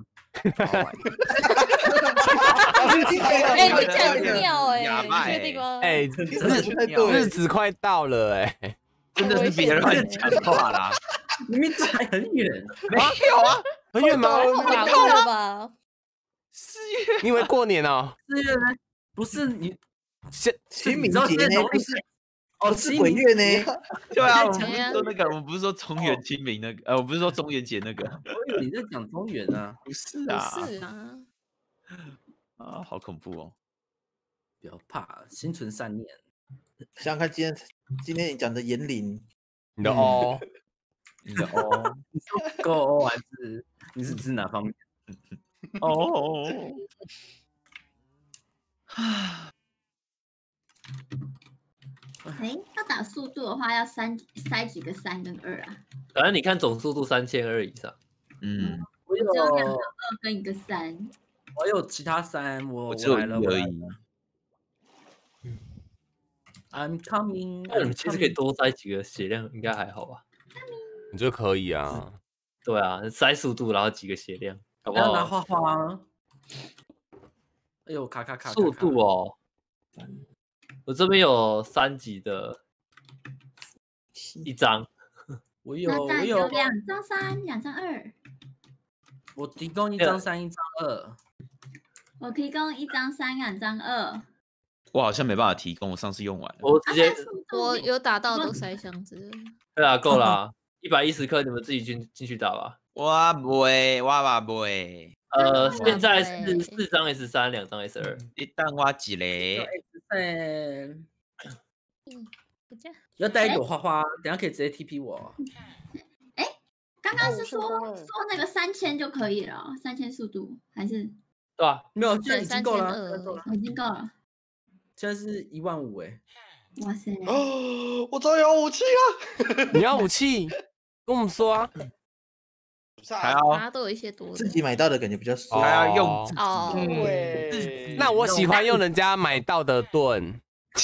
Speaker 2: 哎，你这样很妙哎，
Speaker 3: 哑巴
Speaker 2: 你确定吗？
Speaker 8: 哎，日子快到了哎，
Speaker 3: 真的是别人乱讲话啦。
Speaker 5: 明明还很远，
Speaker 3: 没有啊，
Speaker 8: 很远吗？
Speaker 2: 打过了吧？
Speaker 3: 四月
Speaker 8: 你以为过年哦？
Speaker 5: 四月呢？不是你，
Speaker 8: 现
Speaker 1: 清明
Speaker 5: 你知道
Speaker 1: 节呢？
Speaker 5: 现在农历
Speaker 1: 不是
Speaker 5: 哦，
Speaker 1: 不是鬼
Speaker 5: 清明
Speaker 1: 月呢？
Speaker 3: 对啊，我
Speaker 2: 怎
Speaker 3: 们不是
Speaker 2: 样
Speaker 3: 说那个，我们不是说中元清明那个，呃，我不是说中元节那个，
Speaker 5: 我以为你在讲中原啊。
Speaker 3: 不是
Speaker 2: 不
Speaker 3: 啊，
Speaker 2: 是啊，
Speaker 3: 啊，好恐怖哦。
Speaker 5: 不要怕，心存善念。
Speaker 1: 想想看，今天今天你讲的言灵，
Speaker 8: 你的哦，
Speaker 3: 你的哦
Speaker 5: 够哦，还是你是指哪方面？
Speaker 3: 哦，
Speaker 9: 哎，要打速度的话，要三塞几个三跟二啊？
Speaker 7: 反正你看总速度三千二以上。
Speaker 3: 嗯，
Speaker 5: 我
Speaker 9: 只有两个
Speaker 5: 有，
Speaker 9: 二跟一个三。
Speaker 5: 我有其他三，我
Speaker 3: 我只有一
Speaker 5: 我来了，我来了。
Speaker 3: 而已。
Speaker 5: I'm coming。
Speaker 7: 那我们其实可以多塞几个血量，应该还好吧？
Speaker 8: 你觉得可以啊？
Speaker 7: 对啊，塞速度，然后几个血量，好不
Speaker 5: 不要拿
Speaker 7: 好？
Speaker 5: 花花。哎呦，卡卡卡！
Speaker 7: 速度哦，我这边有三级的一张，
Speaker 5: 我有我
Speaker 9: 那再有
Speaker 5: 有，
Speaker 9: 两张三，两张二。
Speaker 5: 我提供一张三，一张二。
Speaker 9: 我提供一张三，两张二。
Speaker 3: 我好像没办法提供，我上次用完了。
Speaker 7: 我直接
Speaker 2: 我有打到都塞箱子。
Speaker 7: 对啊，够了，一百一十颗，你们自己进进去打吧。
Speaker 3: 哇不会，哇哇不会，
Speaker 7: 呃，
Speaker 2: 哇
Speaker 7: 现在
Speaker 2: 塞
Speaker 7: 是四张 S 三，两张 S 二。
Speaker 3: 一旦挖几嘞？
Speaker 5: 嗯，
Speaker 2: 不这样，
Speaker 5: 要带一朵花花，等下可以直接 T P 我。
Speaker 9: 刚刚是说说那个三千就可以了哦，三千速度还是
Speaker 7: 对吧？
Speaker 5: 没有，现在
Speaker 2: 对，
Speaker 5: 已经
Speaker 2: 三千
Speaker 5: 够了啊，现在够
Speaker 2: 二
Speaker 5: 了。
Speaker 9: 已经够了？
Speaker 5: 现在是一万五哎。
Speaker 9: 哇塞！
Speaker 6: 哦，我终于有武器了。
Speaker 8: 你要武器，跟我们说啊。
Speaker 3: 还要
Speaker 2: 大家都有一些多的
Speaker 1: 自。己买到的感觉比较爽。
Speaker 3: 还要用自己
Speaker 2: 哦，
Speaker 6: 对，
Speaker 8: 那我喜欢用人家买到的盾。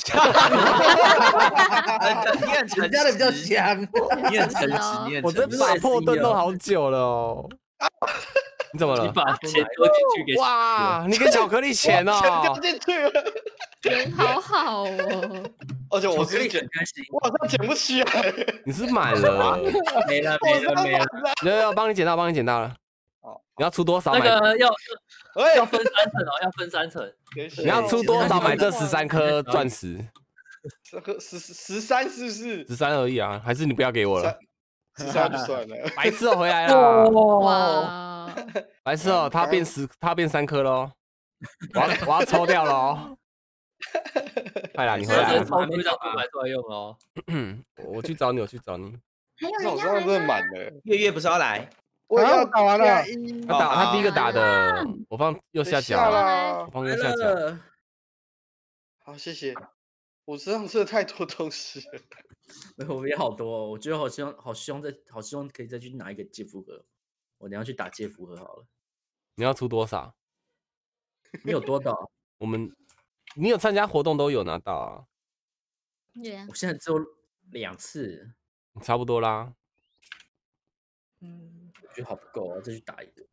Speaker 3: 你很诚
Speaker 1: 人家的比较
Speaker 3: 实，
Speaker 1: 强。
Speaker 3: 你很诚实，你很
Speaker 8: 我这
Speaker 3: 诚实。
Speaker 8: 打破盾都好久了哦。你怎么了？
Speaker 7: 你把钱丢进去给
Speaker 8: 哇，你给巧克力钱
Speaker 6: 钱掉
Speaker 8: 哦！
Speaker 6: 进去了，
Speaker 2: 人好好哦。
Speaker 6: 而且我
Speaker 5: 巧克力
Speaker 6: 是捡
Speaker 5: 很，开心。
Speaker 6: 我好像捡不起来。
Speaker 8: 你是买了，
Speaker 5: 没了
Speaker 6: 我
Speaker 5: 没了没了。
Speaker 8: 有有帮你捡到，帮你捡到了。
Speaker 6: 哦
Speaker 8: 你要出多少
Speaker 7: 那
Speaker 8: 买？
Speaker 7: 个要
Speaker 6: 哎
Speaker 7: 要分三层哦，要分三层。
Speaker 8: 你要出多少买这十三颗钻石？
Speaker 6: 这个十十十三是不是？
Speaker 8: 十三而已啊，还是你不要给我了？
Speaker 6: 十三就算了。
Speaker 8: 白痴哦回来了，
Speaker 2: 哇，
Speaker 8: 白痴哦，他变十，他变三颗喽，我要我要抽掉了哦。快啦，你回来了，
Speaker 7: 这抽出一张出来出来用哦。
Speaker 8: 我去找你，我去找你。
Speaker 9: 还有
Speaker 6: 那我
Speaker 9: 人要来
Speaker 6: 身上真的
Speaker 9: 吗？
Speaker 6: 满了。
Speaker 3: 月月不是要来？
Speaker 6: 我要
Speaker 4: 打完了
Speaker 6: 加一
Speaker 8: 他打他第一个打的，我放右下角，
Speaker 6: 啦
Speaker 8: 我。放右下角。
Speaker 5: 了，
Speaker 6: 好，谢谢。我身上吃了太多东西了。
Speaker 5: 我也好多、哦，我觉得好希望，好希望再，好希望可以再去拿一个戒符盒。我等一下去打戒符盒好了。
Speaker 8: 你要出多少？
Speaker 5: 你有多少？
Speaker 8: 我们你有参加活动都有拿到啊，
Speaker 2: 对啊
Speaker 5: 我，现在只有两次，
Speaker 8: 差不多啦。
Speaker 5: 嗯，我觉得好不够啊，再去打一个。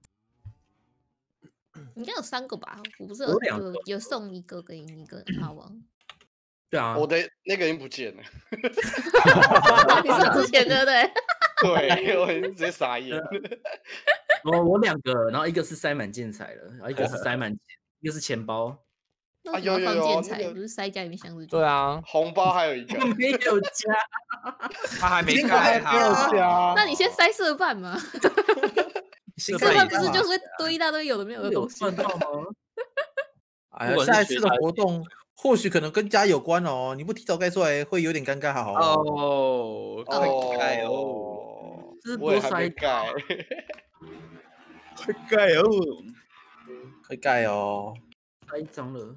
Speaker 2: 应该有三个吧？我不是
Speaker 5: 我有两个
Speaker 2: 有有送一个给你一个阿王，
Speaker 5: 对啊，
Speaker 6: 我的那个已经不见了。
Speaker 2: 你说之前对不对？
Speaker 6: 对，我已经直接傻眼。
Speaker 5: 我我两个，然后一个是塞满建材了，然后一个是塞满，一个是钱包。
Speaker 2: 那为什么要
Speaker 6: 有有有
Speaker 2: 放建材？
Speaker 6: 那个
Speaker 2: 不是塞家里面箱子？
Speaker 8: 对，啊，
Speaker 6: 红包还有一个。
Speaker 5: 没有加，
Speaker 3: 他还没
Speaker 4: 还
Speaker 3: 开
Speaker 4: 没有
Speaker 3: 好，
Speaker 4: 加。
Speaker 2: 那你先塞色瓣嘛，
Speaker 3: 新
Speaker 2: 色瓣
Speaker 3: 赛一样
Speaker 2: 不是就会堆一大堆有的没有的
Speaker 5: 有
Speaker 2: 东西
Speaker 5: 算到吗？
Speaker 1: 哎呀，下一次的活动或许可能跟家有关哦，你不提早盖出来会有点尴尬，好哦。
Speaker 3: 哦，快盖哦，
Speaker 6: 哦，
Speaker 5: 这是
Speaker 6: 我也还
Speaker 5: 多塞一
Speaker 6: 没盖。
Speaker 3: 快盖哦，
Speaker 1: 可以盖哦。
Speaker 5: 塞一张了。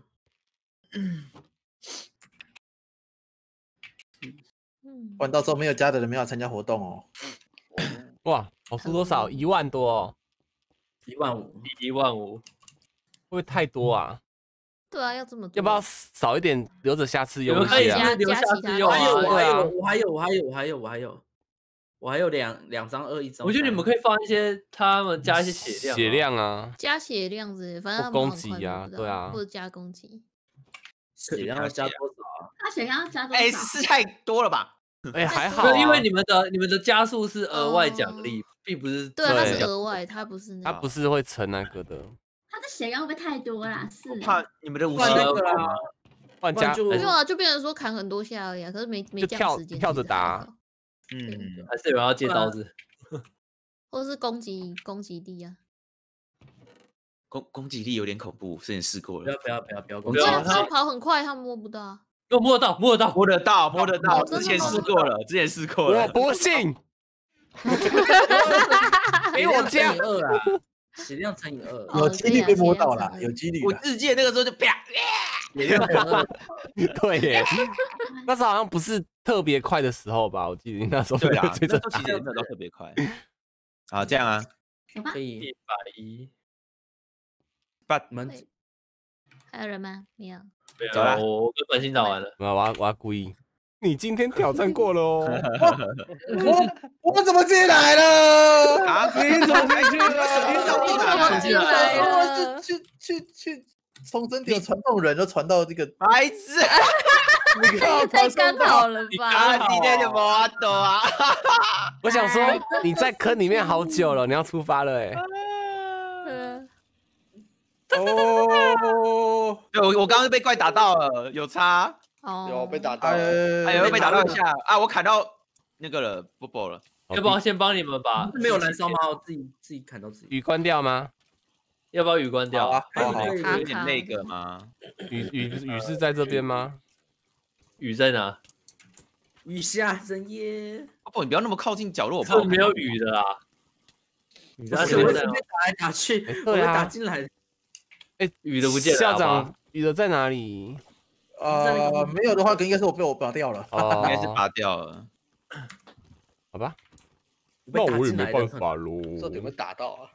Speaker 2: 嗯
Speaker 1: 不然到时候没有家的人没有参加活动哦。
Speaker 8: 哇，我出多少？一万多哦，
Speaker 5: 一万五，
Speaker 7: 一万五，
Speaker 8: 会不会太多啊？
Speaker 2: 对啊，要这么多，
Speaker 8: 要不要少一点，留着下次
Speaker 7: 你
Speaker 8: 用一
Speaker 7: 们可以
Speaker 8: 下？
Speaker 7: 留下
Speaker 2: 加其他
Speaker 7: 次用
Speaker 5: 我还有，
Speaker 7: 啊。
Speaker 5: 我还有，
Speaker 8: 对啊
Speaker 5: 我还有，我还有，我还有，我还有，我还有两两张二，一张三。
Speaker 7: 我觉得你们可以放一些他们加一些血量啊，
Speaker 8: 血量啊，
Speaker 2: 加血量之类，反正他们
Speaker 8: 或攻
Speaker 2: 好像很快
Speaker 8: 击啊
Speaker 2: 就知道
Speaker 8: 对啊
Speaker 2: 或者加攻击。
Speaker 5: 血量要加多少啊？
Speaker 9: 他血量要加多
Speaker 3: 哎，
Speaker 9: 少？
Speaker 3: 十四太多了吧？
Speaker 8: 哎，还好啊，
Speaker 7: 没有因为你们的你们的加速是额外奖励，并不是
Speaker 2: 对啊，它
Speaker 8: 对
Speaker 2: 是额外，它不是那
Speaker 8: 它
Speaker 2: 个。
Speaker 8: 不是会乘那个的，
Speaker 9: 他的血量会不会太多啦？是
Speaker 3: 我怕你们的武器
Speaker 5: 换那个啊，
Speaker 8: 换加
Speaker 5: 不然就
Speaker 2: 没有啊，就变成说砍很多下而已啊，可是没没
Speaker 8: 就跳
Speaker 2: 降时间，
Speaker 8: 跳着
Speaker 2: 其实还
Speaker 8: 打
Speaker 2: 好，
Speaker 3: 嗯，
Speaker 7: 还是有人要借刀子。
Speaker 2: 或者是攻击攻击力啊。
Speaker 3: 攻攻击力有点恐怖，之前试过了
Speaker 5: 不要，不要不要不要攻
Speaker 7: 不要
Speaker 2: 对啊，
Speaker 5: 击！
Speaker 2: 他跑很快，他摸不到啊。
Speaker 7: 给我摸得到，摸得到，
Speaker 3: 摸得到，摸得到，
Speaker 2: 哦真的
Speaker 3: 之前
Speaker 2: 吗
Speaker 3: 试过了，之前试过了
Speaker 8: 我。不信，
Speaker 5: 给
Speaker 8: 我加
Speaker 5: 乘以二啊，血量乘以二，
Speaker 2: 哦
Speaker 1: 有几率被摸到啦，
Speaker 2: 对啊
Speaker 1: 有几率啦。
Speaker 3: 我日记的那个时候就啪，
Speaker 5: 血量乘以二。
Speaker 8: 对耶，那时候好像不是特别快的时候吧？我记得你那时候
Speaker 3: 对啊，
Speaker 8: 追着打
Speaker 3: 那时候其实也没有到特别快。好，这样啊，
Speaker 9: 有吧
Speaker 5: 可？以，
Speaker 7: 一百一。
Speaker 3: 把
Speaker 5: 你们
Speaker 2: 对还有人吗？没有。
Speaker 7: 没有
Speaker 3: 走啦
Speaker 7: 我我跟本心打完了。
Speaker 8: 我要我要我要故意，你今天挑战过了哦。
Speaker 1: 我我怎么进来了？
Speaker 3: 啊，
Speaker 1: 你怎么进去了？
Speaker 3: 你怎么进来
Speaker 2: 了进来了
Speaker 1: 我是去去去从真点传送人，就传到这个
Speaker 3: 白痴！
Speaker 2: 也太刚好了吧？
Speaker 3: 啊，今天就没多啊！
Speaker 8: 我想说你在坑里面好久了，你要出发了哎。
Speaker 2: 嗯
Speaker 1: 哦，
Speaker 3: 对，我我刚刚被怪打到了，有差，
Speaker 2: 哦，
Speaker 6: 有被打到了。
Speaker 1: 哎
Speaker 3: 哎呦被打到一下啊，我砍到那个了，波波了。
Speaker 8: 好
Speaker 7: 要不要先帮你们把
Speaker 5: 是没有燃烧吗？我自己自己砍到自己。
Speaker 8: 雨关掉吗？
Speaker 7: 要不要雨关掉？
Speaker 1: 好啊好好
Speaker 5: 可以
Speaker 2: 卡
Speaker 3: 有点那个吗？
Speaker 8: 雨雨雨是在这边吗？
Speaker 7: 雨在哪？
Speaker 5: 雨下整夜，
Speaker 3: 波波，你不要那么靠近角落，我怕我
Speaker 7: 是没有雨的啦。雨在
Speaker 5: 而且我一
Speaker 7: 哪
Speaker 5: 直被打来打去，
Speaker 8: 哎
Speaker 5: 我被
Speaker 8: 对啊
Speaker 5: 打进来。
Speaker 7: 雨的不见了。
Speaker 8: 校
Speaker 7: 好不好
Speaker 8: 长，雨的在哪里？
Speaker 1: 呃，没有的话，应该是我被我拔掉了。
Speaker 8: 哦
Speaker 3: 应该是拔掉了。
Speaker 8: 好吧，
Speaker 5: 我被打进来的
Speaker 8: 法喽。
Speaker 6: 到底有没有打到啊？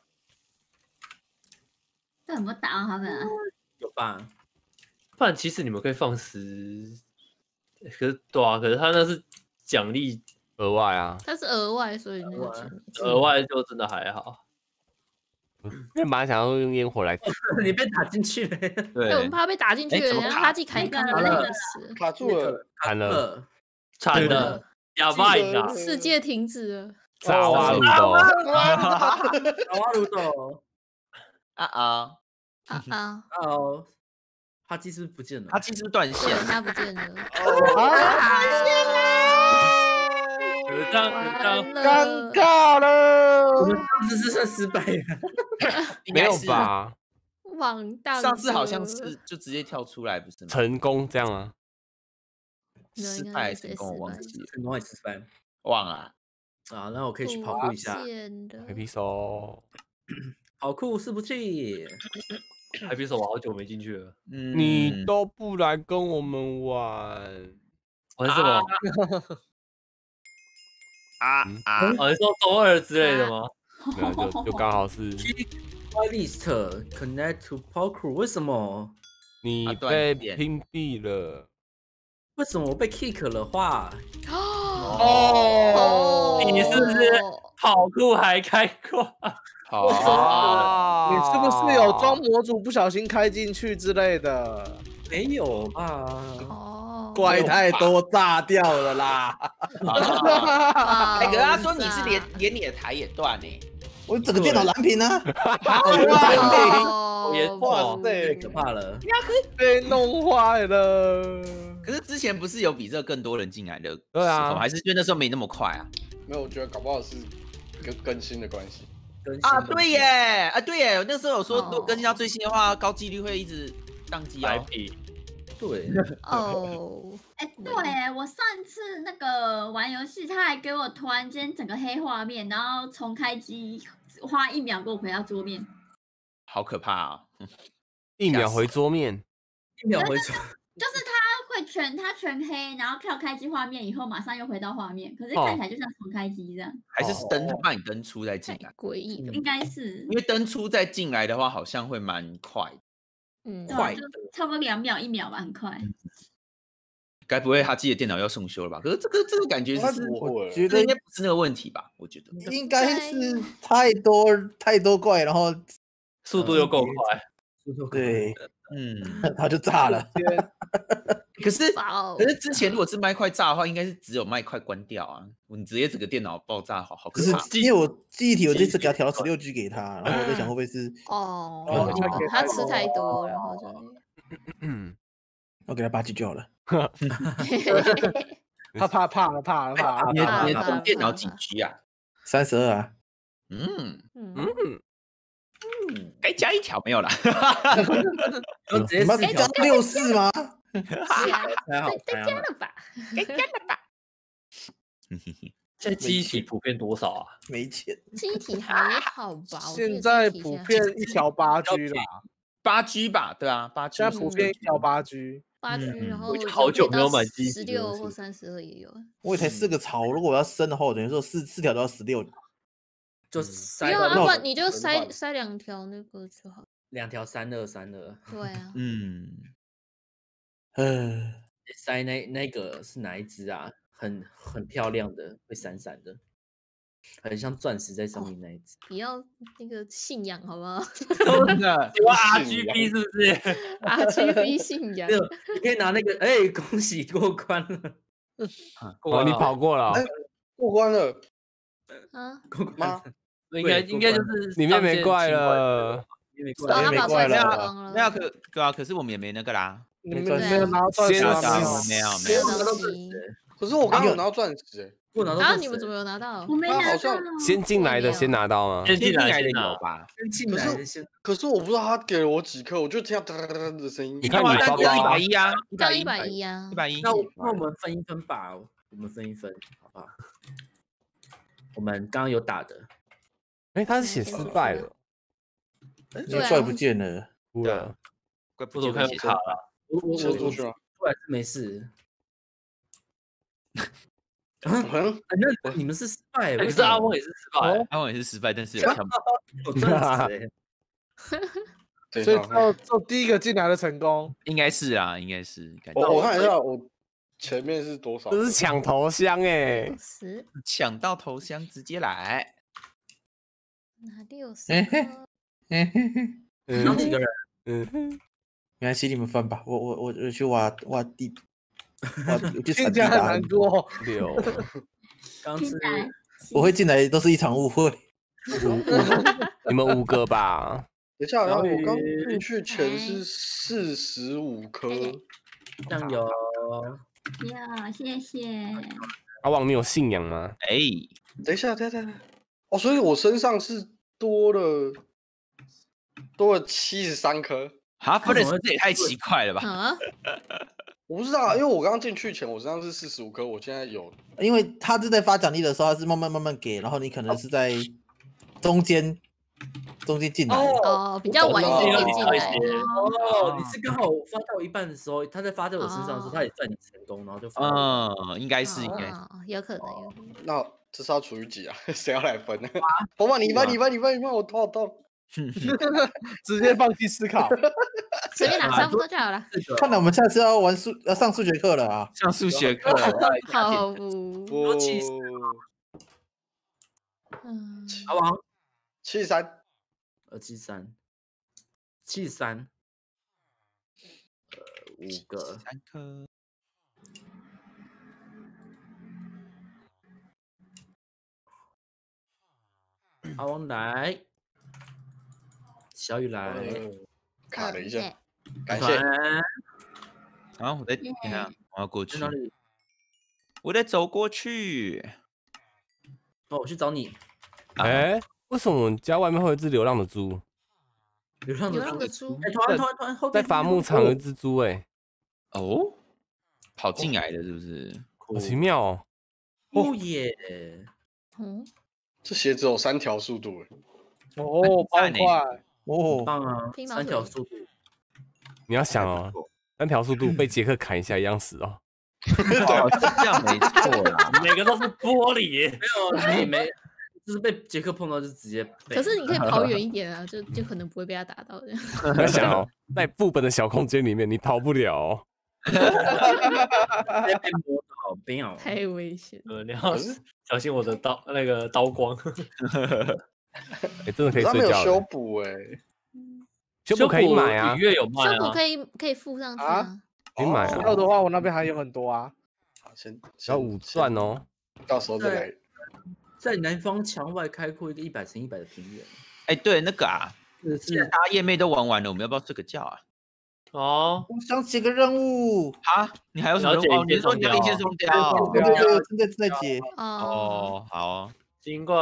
Speaker 9: 这有没有打到他们啊？
Speaker 5: 有吧？
Speaker 7: 不然其实你们可以放十，可是对啊，可是他那是奖励，
Speaker 8: 额外啊，
Speaker 2: 它是额外，所以那个钱
Speaker 7: 额外就真的还好。
Speaker 8: 因为本来想要用烟火来，
Speaker 5: 你被打进去了，
Speaker 2: 哎，我们
Speaker 3: 对，
Speaker 2: 怕被打进去了，
Speaker 3: 哎怎么卡
Speaker 2: 然后哈基砍一砍，
Speaker 9: 那个
Speaker 2: 然后
Speaker 5: 那个
Speaker 2: 死了，
Speaker 6: 卡住了。
Speaker 8: 砍了
Speaker 5: 呃，
Speaker 7: 惨了，哑巴赢啊！
Speaker 2: 世界停止了。
Speaker 8: 炸挖路
Speaker 5: 啊
Speaker 8: 斗。
Speaker 5: 阿瓦鲁斗，
Speaker 3: 啊啊，
Speaker 2: 啊啊！
Speaker 5: 哦，哈基是不是不见了？
Speaker 3: 他其实断
Speaker 2: 对，
Speaker 3: 线，
Speaker 2: 他不见了。
Speaker 4: 啊！
Speaker 5: 可是
Speaker 7: 这样这样
Speaker 4: 尴尬了。
Speaker 5: 我们上次是算失败的，
Speaker 8: 没有吧？
Speaker 2: 网大
Speaker 3: 上次好像是就直接跳出来，不是吗？
Speaker 8: 成功这样啊？
Speaker 3: 失败还是成功，我忘记了，
Speaker 5: 成功还是失败？
Speaker 3: 忘了。
Speaker 5: 啊，那我可以去跑酷一下。
Speaker 8: 黑皮手，
Speaker 5: 跑酷是不是？
Speaker 7: 黑皮手我好久没进去了。
Speaker 3: 嗯，
Speaker 8: 你都不来跟我们玩，
Speaker 7: 玩什么？
Speaker 3: 啊啊！
Speaker 7: 哦，你说周二之类的吗？
Speaker 8: 没有，就就刚好是
Speaker 5: List connect to parkour， 为什么？
Speaker 8: 你被屏蔽了。
Speaker 5: 为什么我被 kick 了话？
Speaker 7: 哦，你是不是跑酷还开挂？
Speaker 4: 哦，你是不是有装模组不小心开进去之类的？
Speaker 5: 没有吧？
Speaker 2: 哦，
Speaker 1: 怪太多炸掉了啦！
Speaker 3: 哎，可是他说你是连连你的台也断呢，
Speaker 1: 我整个电脑蓝屏啊！
Speaker 5: 哇塞，可怕了，
Speaker 4: 被弄坏了。
Speaker 3: 可是之前不是有比这更多人进来的？
Speaker 8: 对啊，
Speaker 3: 还是因为那时候没那么快啊？
Speaker 6: 没有，我觉得搞不好是跟更新的关系。
Speaker 3: 啊，对耶，啊对耶，那时候有说，如果更新到最新的话，高几率会一直宕机哦。
Speaker 5: 对，
Speaker 9: 哦，哎，对我上次那个玩游戏，他还给我突然间整个黑画面，然后重开机，花一秒给我回到桌面，
Speaker 3: 好可怕啊！
Speaker 8: 一秒回桌面，
Speaker 5: 一秒回桌，
Speaker 9: 就是他会全他全黑，然后跳开机画面以后，马上又回到画面，可是看起来就像重开机这样。
Speaker 3: 还是登帮你登出再进来，
Speaker 2: 诡异的，
Speaker 9: 应该是
Speaker 3: 因为登出再进来的话，好像会蛮快。
Speaker 2: 嗯，
Speaker 9: 快，差不多两秒一秒吧，很快。
Speaker 3: 该不会他自己的电脑要送修了吧？可是这个这个感觉是，
Speaker 1: 我觉得
Speaker 3: 应该不是那个问题吧？我觉得
Speaker 1: 应该是太多太多怪，然后
Speaker 7: 速度又够快，
Speaker 5: 速度
Speaker 1: 对，
Speaker 3: 嗯，
Speaker 1: 他就炸了。
Speaker 3: 可是可是之前如果是麦块炸的话，应该是只有麦块关掉啊，你直接整个电脑爆炸，好好可怕。
Speaker 1: 可是因为我记忆体，我这次给他调到十六 G 给他，然后我在想会不会是
Speaker 2: 哦，他吃太多，然后就
Speaker 8: 嗯，
Speaker 1: 我给他八 G 就好了。
Speaker 4: 他怕怕了怕了怕了。
Speaker 3: 你的你的电脑几 G 啊？
Speaker 1: 三十二啊。
Speaker 3: 嗯
Speaker 2: 嗯
Speaker 3: 嗯，该加一条没有啦。
Speaker 5: 我直接四条
Speaker 1: 六四吗？
Speaker 5: 还好，
Speaker 2: 再加了吧，
Speaker 3: 该加了吧。
Speaker 7: 现在机体普遍多少啊？
Speaker 1: 没钱。
Speaker 2: 机体还好吧？
Speaker 4: 现在普遍一条八 G 啦，
Speaker 3: 八 G 吧？对啊，八 G。
Speaker 4: 现在普遍一条八 G。
Speaker 2: 八 G，然后
Speaker 7: 好久没有买机
Speaker 2: 十六或三十二也有。
Speaker 1: 我也才四个槽，如果我要升的话，我等于说四四条都要十六。
Speaker 5: 就
Speaker 2: 不
Speaker 5: 塞
Speaker 2: 用啊，
Speaker 5: 到
Speaker 2: 不然你就塞塞两条那个就好。
Speaker 5: 两条三二三二。
Speaker 2: 对啊。
Speaker 3: 嗯。
Speaker 1: 呃，
Speaker 5: 塞那那个是哪一只啊？很很漂亮的，会闪闪的，很像钻石在上面那一只。
Speaker 2: 不要那个信仰好不好？
Speaker 3: 真的，
Speaker 7: 你玩 R G B 是不是
Speaker 2: ？R G B 信仰。
Speaker 5: 你可以拿那个，哎，恭喜过关了。
Speaker 8: 哦，你跑过了，
Speaker 6: 过关了
Speaker 2: 啊？
Speaker 5: 过关了。
Speaker 7: 应该应该就是
Speaker 8: 里面没怪了，
Speaker 5: 里面
Speaker 2: 没怪，
Speaker 1: 没怪
Speaker 2: 了。
Speaker 3: 没有可对啊，可是我们也没那个啦。
Speaker 4: 你们没有拿到钻石
Speaker 3: 吗？没有没有。
Speaker 6: 可是我刚刚有拿到钻石哎，
Speaker 5: 我拿到。
Speaker 2: 然后你们怎么有拿到？
Speaker 9: 我没拿到。
Speaker 8: 先进来的先拿到吗？
Speaker 7: 先进来
Speaker 3: 的
Speaker 7: 有
Speaker 3: 吧？
Speaker 5: 先进来的先。
Speaker 6: 可是我不知道他给了我几颗，我就听到哒哒哒的声音。
Speaker 8: 你看你包包
Speaker 3: 一百一啊，
Speaker 2: 这样一百一啊，
Speaker 3: 一百一。
Speaker 5: 那那我们分一分吧，我们分一分，好不好？我们刚刚有打的。
Speaker 8: 哎，他是写失败了，
Speaker 1: 怪不见了，
Speaker 8: 哭了，
Speaker 3: 怪不
Speaker 7: 得看卡了。
Speaker 5: 我我我我
Speaker 6: 出来
Speaker 5: 出来是没事。那你们是失败，
Speaker 7: 可是阿峰也是失败，
Speaker 3: 阿峰也是失败，但是有跳。
Speaker 5: 我真的
Speaker 4: 是，所以就就第一个进来的成功，
Speaker 3: 应该是啊，应该是。
Speaker 6: 我我看一下，我前面是多少？
Speaker 8: 这是抢头香哎，
Speaker 2: 十
Speaker 3: 抢到头香直接来。
Speaker 2: 拿六十。
Speaker 5: 有几个人？
Speaker 8: 嗯，
Speaker 1: 没关系，你们分吧。我我我我去挖挖地，挖地，我去
Speaker 4: 听起来很难过。
Speaker 8: 六，
Speaker 5: 刚是
Speaker 1: 我会进来都是一场误会。
Speaker 8: 你们五个吧？
Speaker 6: 等一下，然后我刚进去前是四十五颗，
Speaker 5: 酱油。
Speaker 9: 呀，谢谢。
Speaker 8: 阿旺，你有信仰吗？
Speaker 3: 哎，
Speaker 6: 等一下，等一下，等一下。哦，所以我身上是多了多了七十三颗。
Speaker 3: 哈，分的这也太奇怪了吧？
Speaker 2: 啊，
Speaker 6: 我不知道，因为我刚刚进去前我身上是四十五颗，我现在有。
Speaker 1: 因为他是在发奖励的时候，他是慢慢慢慢给，然后你可能是在中间中间进来。
Speaker 2: 哦，比较晚一点点进来。
Speaker 5: 哦，你是刚好发到一半的时候，他在发在我身上的时候，他也算你成功，然后就发。
Speaker 3: 嗯，应该是应该。
Speaker 2: 有可能，有可能。
Speaker 6: 那这是要除以几啊？谁要来分呢？我帮你分，你分，你分，你分，我头好痛。
Speaker 4: 直接放弃思考，
Speaker 2: 随便拿差不多就好了。
Speaker 1: 看来我们下次要玩数要上数学课了啊！
Speaker 3: 上数学课，
Speaker 2: 好不？
Speaker 5: 多七十。
Speaker 2: 嗯，
Speaker 5: 阿王
Speaker 6: 七十三，
Speaker 5: 呃，七十三，七十三，呃，五个，
Speaker 3: 三颗。
Speaker 5: 阿王来。小雨来，
Speaker 6: 卡了一下，感
Speaker 5: 谢。
Speaker 3: 好，我再等一下，我要过去。我得走过去。
Speaker 5: 哦，我去找你。
Speaker 8: 哎，为什么我们家外面会有一只流浪的猪？
Speaker 5: 流浪的猪？哎，突然突然突然后
Speaker 8: 在伐木场有一只猪，哎，
Speaker 3: 哦，跑进来的是不是？
Speaker 8: 好奇妙哦。
Speaker 5: 哦耶！
Speaker 2: 嗯，
Speaker 6: 这鞋子有三条速度，
Speaker 4: 哎，哦，超快。
Speaker 6: 哦，
Speaker 5: 棒啊！三条速度，
Speaker 8: 你要想哦，三条速度被杰克砍一下一样死哦。
Speaker 3: 这样没错啦，
Speaker 7: 每个都是玻璃，
Speaker 5: 没有你没，就是被杰克碰到就直接。
Speaker 2: 可是你可以跑远一点啊，就就可能不会被他打到的。
Speaker 8: 你要想哦，在副本的小空间里面，你逃不了哦。
Speaker 5: 被摸到，不要，
Speaker 2: 太危险。
Speaker 7: 呃，你要小心我的刀，那个刀光。
Speaker 8: 哎，真的可以睡觉。
Speaker 6: 他没有修补哎，
Speaker 8: 修补可以买啊，
Speaker 7: 月有卖啊。
Speaker 2: 修补可以可以附上去啊。
Speaker 8: 可以买啊。
Speaker 4: 要的话，我那边还有很多啊。
Speaker 6: 好，先
Speaker 8: 要五钻哦，
Speaker 6: 到时候再来。
Speaker 5: 在南方墙外开阔一个一百乘一百的平原。
Speaker 3: 哎，对，那个啊，
Speaker 5: 是
Speaker 3: 大家夜妹都玩完了，我们要不要睡个觉啊？
Speaker 7: 哦，
Speaker 1: 我想写个任务
Speaker 3: 啊！你还有什么任务？你是说你要一线双雕？
Speaker 1: 对对对，正在正在解。
Speaker 3: 哦，好。
Speaker 7: 精怪。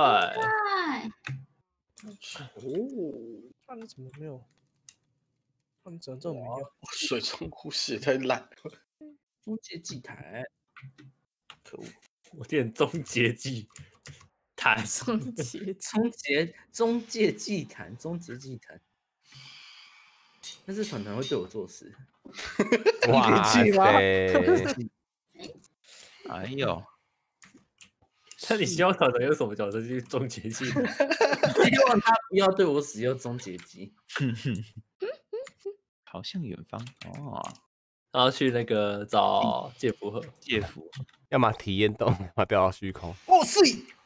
Speaker 6: 哦，
Speaker 4: 那你怎么没有？那你怎么这么没有？
Speaker 6: 水中呼吸也太烂了。
Speaker 5: 中介祭台，
Speaker 7: 可恶！我点终结祭坛，
Speaker 2: 终结
Speaker 5: 终结中介祭坛，终结祭坛。但是团团会对我做事。
Speaker 8: 哇塞！
Speaker 3: 哎呦！
Speaker 7: 那你希望团团用什么角色去终结技？
Speaker 5: 希望他不要对我使用终结技。
Speaker 3: 好像远方哦，
Speaker 7: 然后去那个找介福盒，
Speaker 3: 介福，
Speaker 8: 要么体验洞，要么掉到虚空。
Speaker 1: 哦，是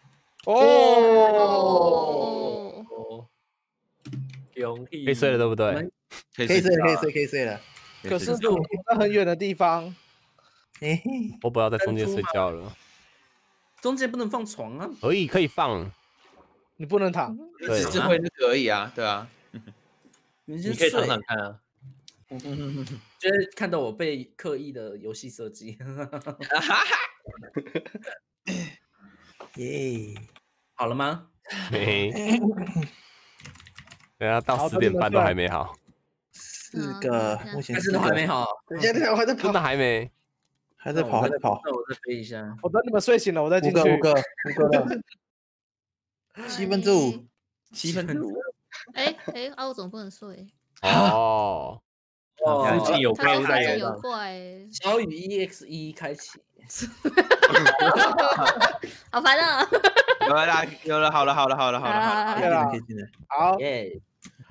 Speaker 2: 哦，
Speaker 7: 容易
Speaker 8: 可以睡了，对不对？
Speaker 1: 可以睡，可以睡，可以睡了。
Speaker 4: 可是我在很远的地方，
Speaker 8: 我不要在中间睡觉了。
Speaker 5: 中间不能放床啊？
Speaker 8: 可以，可以放。
Speaker 4: 你不能躺，
Speaker 3: 只是会那个而已啊，对啊。
Speaker 5: 你
Speaker 7: 可以躺躺看啊。
Speaker 5: 就是看到我被刻意的游戏设计。
Speaker 1: 耶，
Speaker 5: 好了吗？
Speaker 8: 没。等下到十点半都还没好。
Speaker 1: 四个，目前
Speaker 5: 但是都还没好。
Speaker 6: 等一下，等一下，我还在跑，
Speaker 8: 真的还没，
Speaker 1: 还在跑，还在跑。
Speaker 5: 那我再飞一下。
Speaker 4: 我等你们睡醒了，我再进去。
Speaker 1: 五个，五个，五个了。七分之五，
Speaker 3: 七分之五。
Speaker 2: 哎哎，啊，我怎么不能睡？
Speaker 8: 哦。
Speaker 7: 附近有怪物在
Speaker 2: 演有怪。
Speaker 5: 小雨 E X 一开启。
Speaker 2: 好烦啊！
Speaker 3: 有了啦，有了，好了，好了，好了，好了，好了，
Speaker 4: 对了，好
Speaker 5: 耶。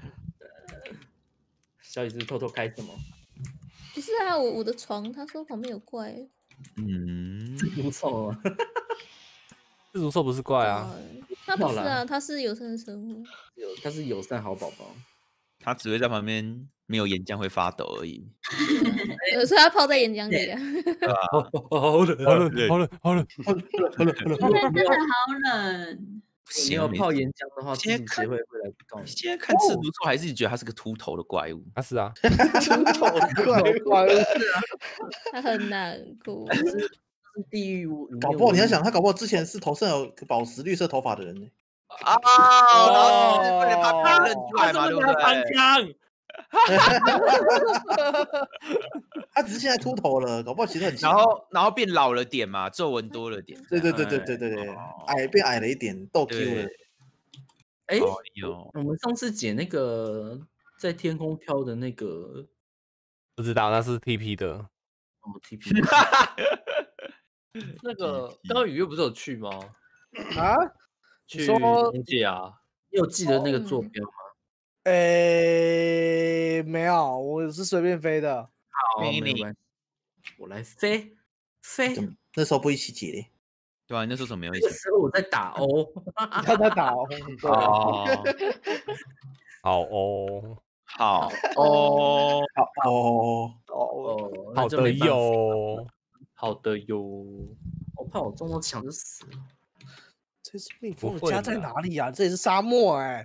Speaker 5: 小雨是偷偷开什么？
Speaker 2: 不是啊，我我的床，他说旁边有怪。
Speaker 3: 嗯，
Speaker 5: 不错啊。
Speaker 8: 蜘蛛兽不是怪啊？
Speaker 2: 他不是啊，他是友善生物。
Speaker 5: 有，他是友善好宝宝。
Speaker 3: 他只会在旁边没有岩浆会发抖而已。
Speaker 2: 有时候他泡在岩浆里啊。
Speaker 3: 对吧？
Speaker 8: 好冷，好冷，好冷，好冷，好冷，好冷，
Speaker 9: 现在真的好冷。
Speaker 5: 你有泡岩浆的话，自己协会会来告你。
Speaker 3: 现在看蜘蛛兽还是觉得它是个秃头的怪物。
Speaker 8: 啊，是啊，
Speaker 6: 秃头的怪物，
Speaker 4: 怪物
Speaker 2: 他很难过。
Speaker 5: 是地狱无，
Speaker 1: 搞不好你要想，他搞不好之前是头上有宝石绿色头发的人呢。
Speaker 3: 啊，然后为了怕别人认出来嘛，对不对？
Speaker 7: 枪，
Speaker 1: 他只是现在秃头了，搞不好其实很
Speaker 3: 然后然后变老了点嘛，皱纹多了点。
Speaker 1: 对对对对对对对，矮变矮了一点，逗 Q 了。
Speaker 5: 哎，
Speaker 3: 有
Speaker 5: 我们上次捡那个在天空飘的那个，
Speaker 8: 不知道那是 T P 的。
Speaker 5: 哦 ，T P。
Speaker 7: 那个刚刚雨月不是有去吗？
Speaker 4: 啊？
Speaker 7: 去
Speaker 4: 说
Speaker 7: 中介啊？
Speaker 5: 你有记得那个坐标吗？
Speaker 4: 诶，没有，我是随便飞的。
Speaker 5: 好，没有关系，我来飞飞。
Speaker 1: 那时候不一起解嘞。
Speaker 3: 对啊，那时候怎么没有一
Speaker 5: 那
Speaker 3: 起？
Speaker 5: 时候我在打欧，
Speaker 4: 他在打欧。
Speaker 3: 哦，
Speaker 8: 好哦，
Speaker 3: 好哦，
Speaker 1: 好哦
Speaker 5: 哦，
Speaker 8: 好的哟，
Speaker 7: 好的哟。
Speaker 5: 我怕我中到枪就死了。
Speaker 4: 这是蜜蜂的家在哪里啊？这里是沙漠哎。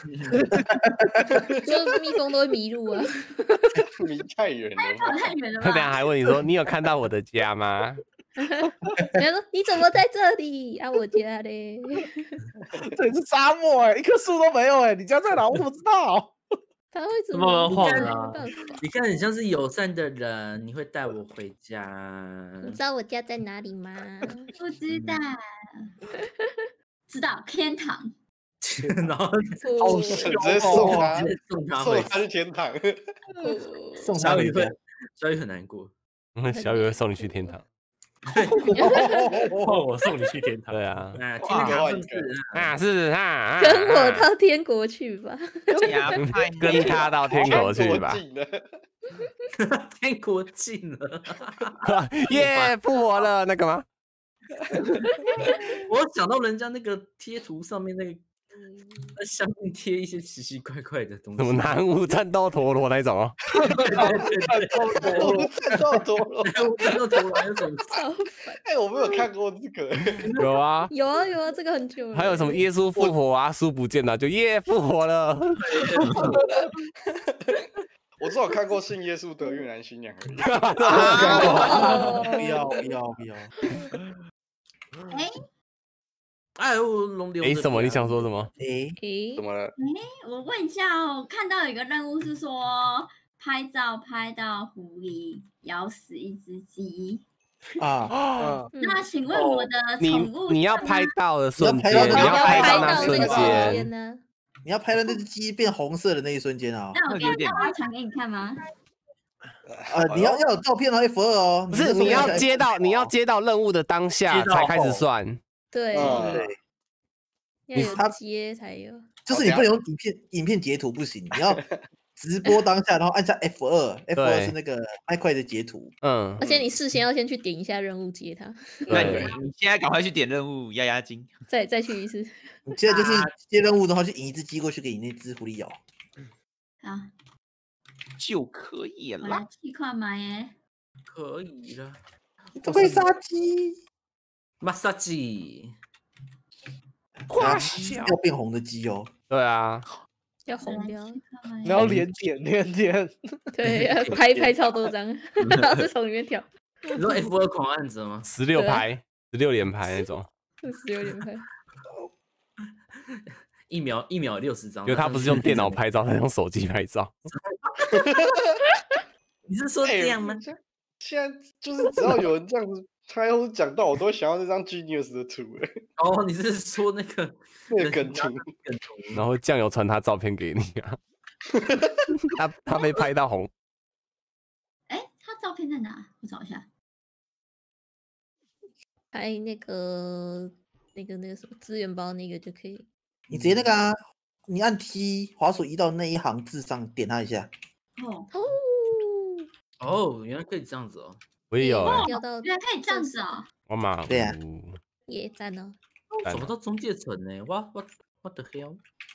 Speaker 2: 就蜜蜂都会迷路啊。
Speaker 6: 离太远了吧，
Speaker 9: 太远了
Speaker 8: 他等下还问你说，你有看到我的家吗？
Speaker 2: 人家说你怎么在这里啊？我家嘞。
Speaker 4: 这里是沙漠哎，一棵树都没有哎，你家在哪？我怎么知道？
Speaker 2: 他会怎
Speaker 7: 么晃
Speaker 5: 啊？你看，你像是友善的人，你会带我回家。
Speaker 2: 你知道我家在哪里吗？
Speaker 9: 不知道，知道天堂。
Speaker 5: 然后
Speaker 6: 好直接送他，
Speaker 5: 送他
Speaker 6: 送
Speaker 5: 回
Speaker 6: 他去天堂。
Speaker 1: 送他回家。
Speaker 5: 小雨很难过，
Speaker 8: 小雨会送你去天堂。
Speaker 7: 我送你去天堂。
Speaker 8: 对啊，
Speaker 5: 啊，天堂是不是
Speaker 8: 啊？是啊，
Speaker 2: 跟我到天国去吧。
Speaker 8: 跟他到天国去吧。
Speaker 5: 天国近了，
Speaker 8: 耶，复活了那个吗？
Speaker 5: 我想到人家那个贴图上面那个。在上面贴一些奇奇怪怪的东西，
Speaker 8: 什么南无战斗陀螺那种哦？
Speaker 6: 战斗陀螺，
Speaker 5: 战斗陀螺那种。
Speaker 6: 哎，我没有看过这个。
Speaker 8: 有啊，
Speaker 2: 有啊有啊，这个很久了。
Speaker 8: 还有什么耶稣复活啊，书不见了就耶复活了。
Speaker 6: 我只有看过信耶稣得越南新娘而已。
Speaker 1: 不要不要不要！
Speaker 9: 哎。
Speaker 5: 哎，我龙流。
Speaker 8: 哎，什么？你想说什么？
Speaker 1: 哎
Speaker 2: 哎，
Speaker 6: 怎么了？
Speaker 9: 哎，我问一下哦，看到有一个任务是说拍照拍到狐狸咬死一只鸡
Speaker 1: 啊。
Speaker 9: 那请问我的宠物，
Speaker 8: 你要拍到的瞬间，
Speaker 1: 你
Speaker 8: 要拍到
Speaker 2: 那
Speaker 8: 瞬间
Speaker 2: 呢？
Speaker 1: 你要拍到那只鸡变红色的那一瞬间啊！
Speaker 9: 那我给你照传给你看吗？
Speaker 1: 呃，你要要有照片哦 ，F 二哦。
Speaker 8: 不是，你要接到你要接到任务的当下才开始算。
Speaker 2: 对
Speaker 1: 对，
Speaker 2: 要有接才有，
Speaker 1: 就是你不能用影片影片截图不行，你要直播当下，然后按下 F 二 ，F 二是那个麦块的截图。
Speaker 8: 嗯，
Speaker 2: 而且你事先要先去点一下任务接它。
Speaker 3: 那你你现在赶快去点任务压压惊，
Speaker 2: 再再去一次。
Speaker 1: 你现在就是接任务，然后就引一只鸡过去给你那只狐狸咬，
Speaker 9: 啊，
Speaker 3: 就可以了。
Speaker 9: 我来气块买耶，
Speaker 5: 可以了。
Speaker 1: 不会杀鸡。
Speaker 5: 马杀鸡，
Speaker 1: 花要变红的鸡哦。
Speaker 8: 对啊，
Speaker 2: 要红标，
Speaker 4: 你要连点连点。
Speaker 2: 对，要拍拍超多张，然后再从里面挑。
Speaker 5: 你说 F 二狂按着吗？
Speaker 8: 十六拍，十六连拍那种。
Speaker 2: 十六连拍。
Speaker 5: 一秒一秒六十张，
Speaker 8: 因为他不是用电脑拍照，他用手机拍照。
Speaker 5: 你是说这样吗？
Speaker 6: 现在就是只要有人这样子。他要是讲到，我都会想要那张 Genius 的图哎。
Speaker 5: 哦，你是说那个
Speaker 6: 那个梗图？
Speaker 5: 梗图。
Speaker 8: 然后酱油传他照片给你啊。他他被拍到红。
Speaker 9: 哎，他照片在哪？我找一下。
Speaker 2: 拍那个那个那个什么资源包那个就可以。
Speaker 1: 你直接那个啊，你按 T 滑鼠移到那一行字上，点它一下。
Speaker 9: 哦
Speaker 5: 哦哦，原来可以这样子哦。
Speaker 8: 我也有哎，
Speaker 9: 原来可以这样子哦。
Speaker 8: 我马
Speaker 1: 对呀，
Speaker 2: 也赞哦。
Speaker 5: 找不到中介层呢？哇哇 what the hell？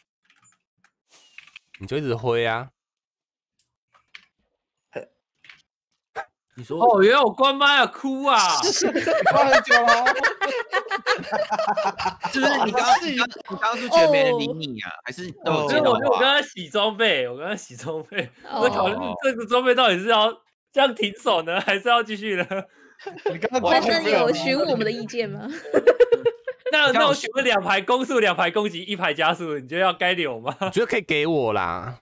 Speaker 8: 你就一直挥啊。
Speaker 5: 你说
Speaker 7: 哦，原来我关麦啊，哭啊！
Speaker 4: 关很久了。
Speaker 3: 是不是你刚刚你刚你刚刚是觉得没人理你啊？还是都有接到
Speaker 7: 我我
Speaker 3: 话？
Speaker 7: 刚刚洗装备，我刚刚洗装备，我在考虑这个装备到底是要这样停手呢，还是要继续呢？
Speaker 4: 你刚刚
Speaker 2: 那那有询问我们的意见吗？
Speaker 7: 那那我询问两排攻速、两排攻击、一排加速，你觉得要该留吗？
Speaker 8: 我觉得可以给我啦。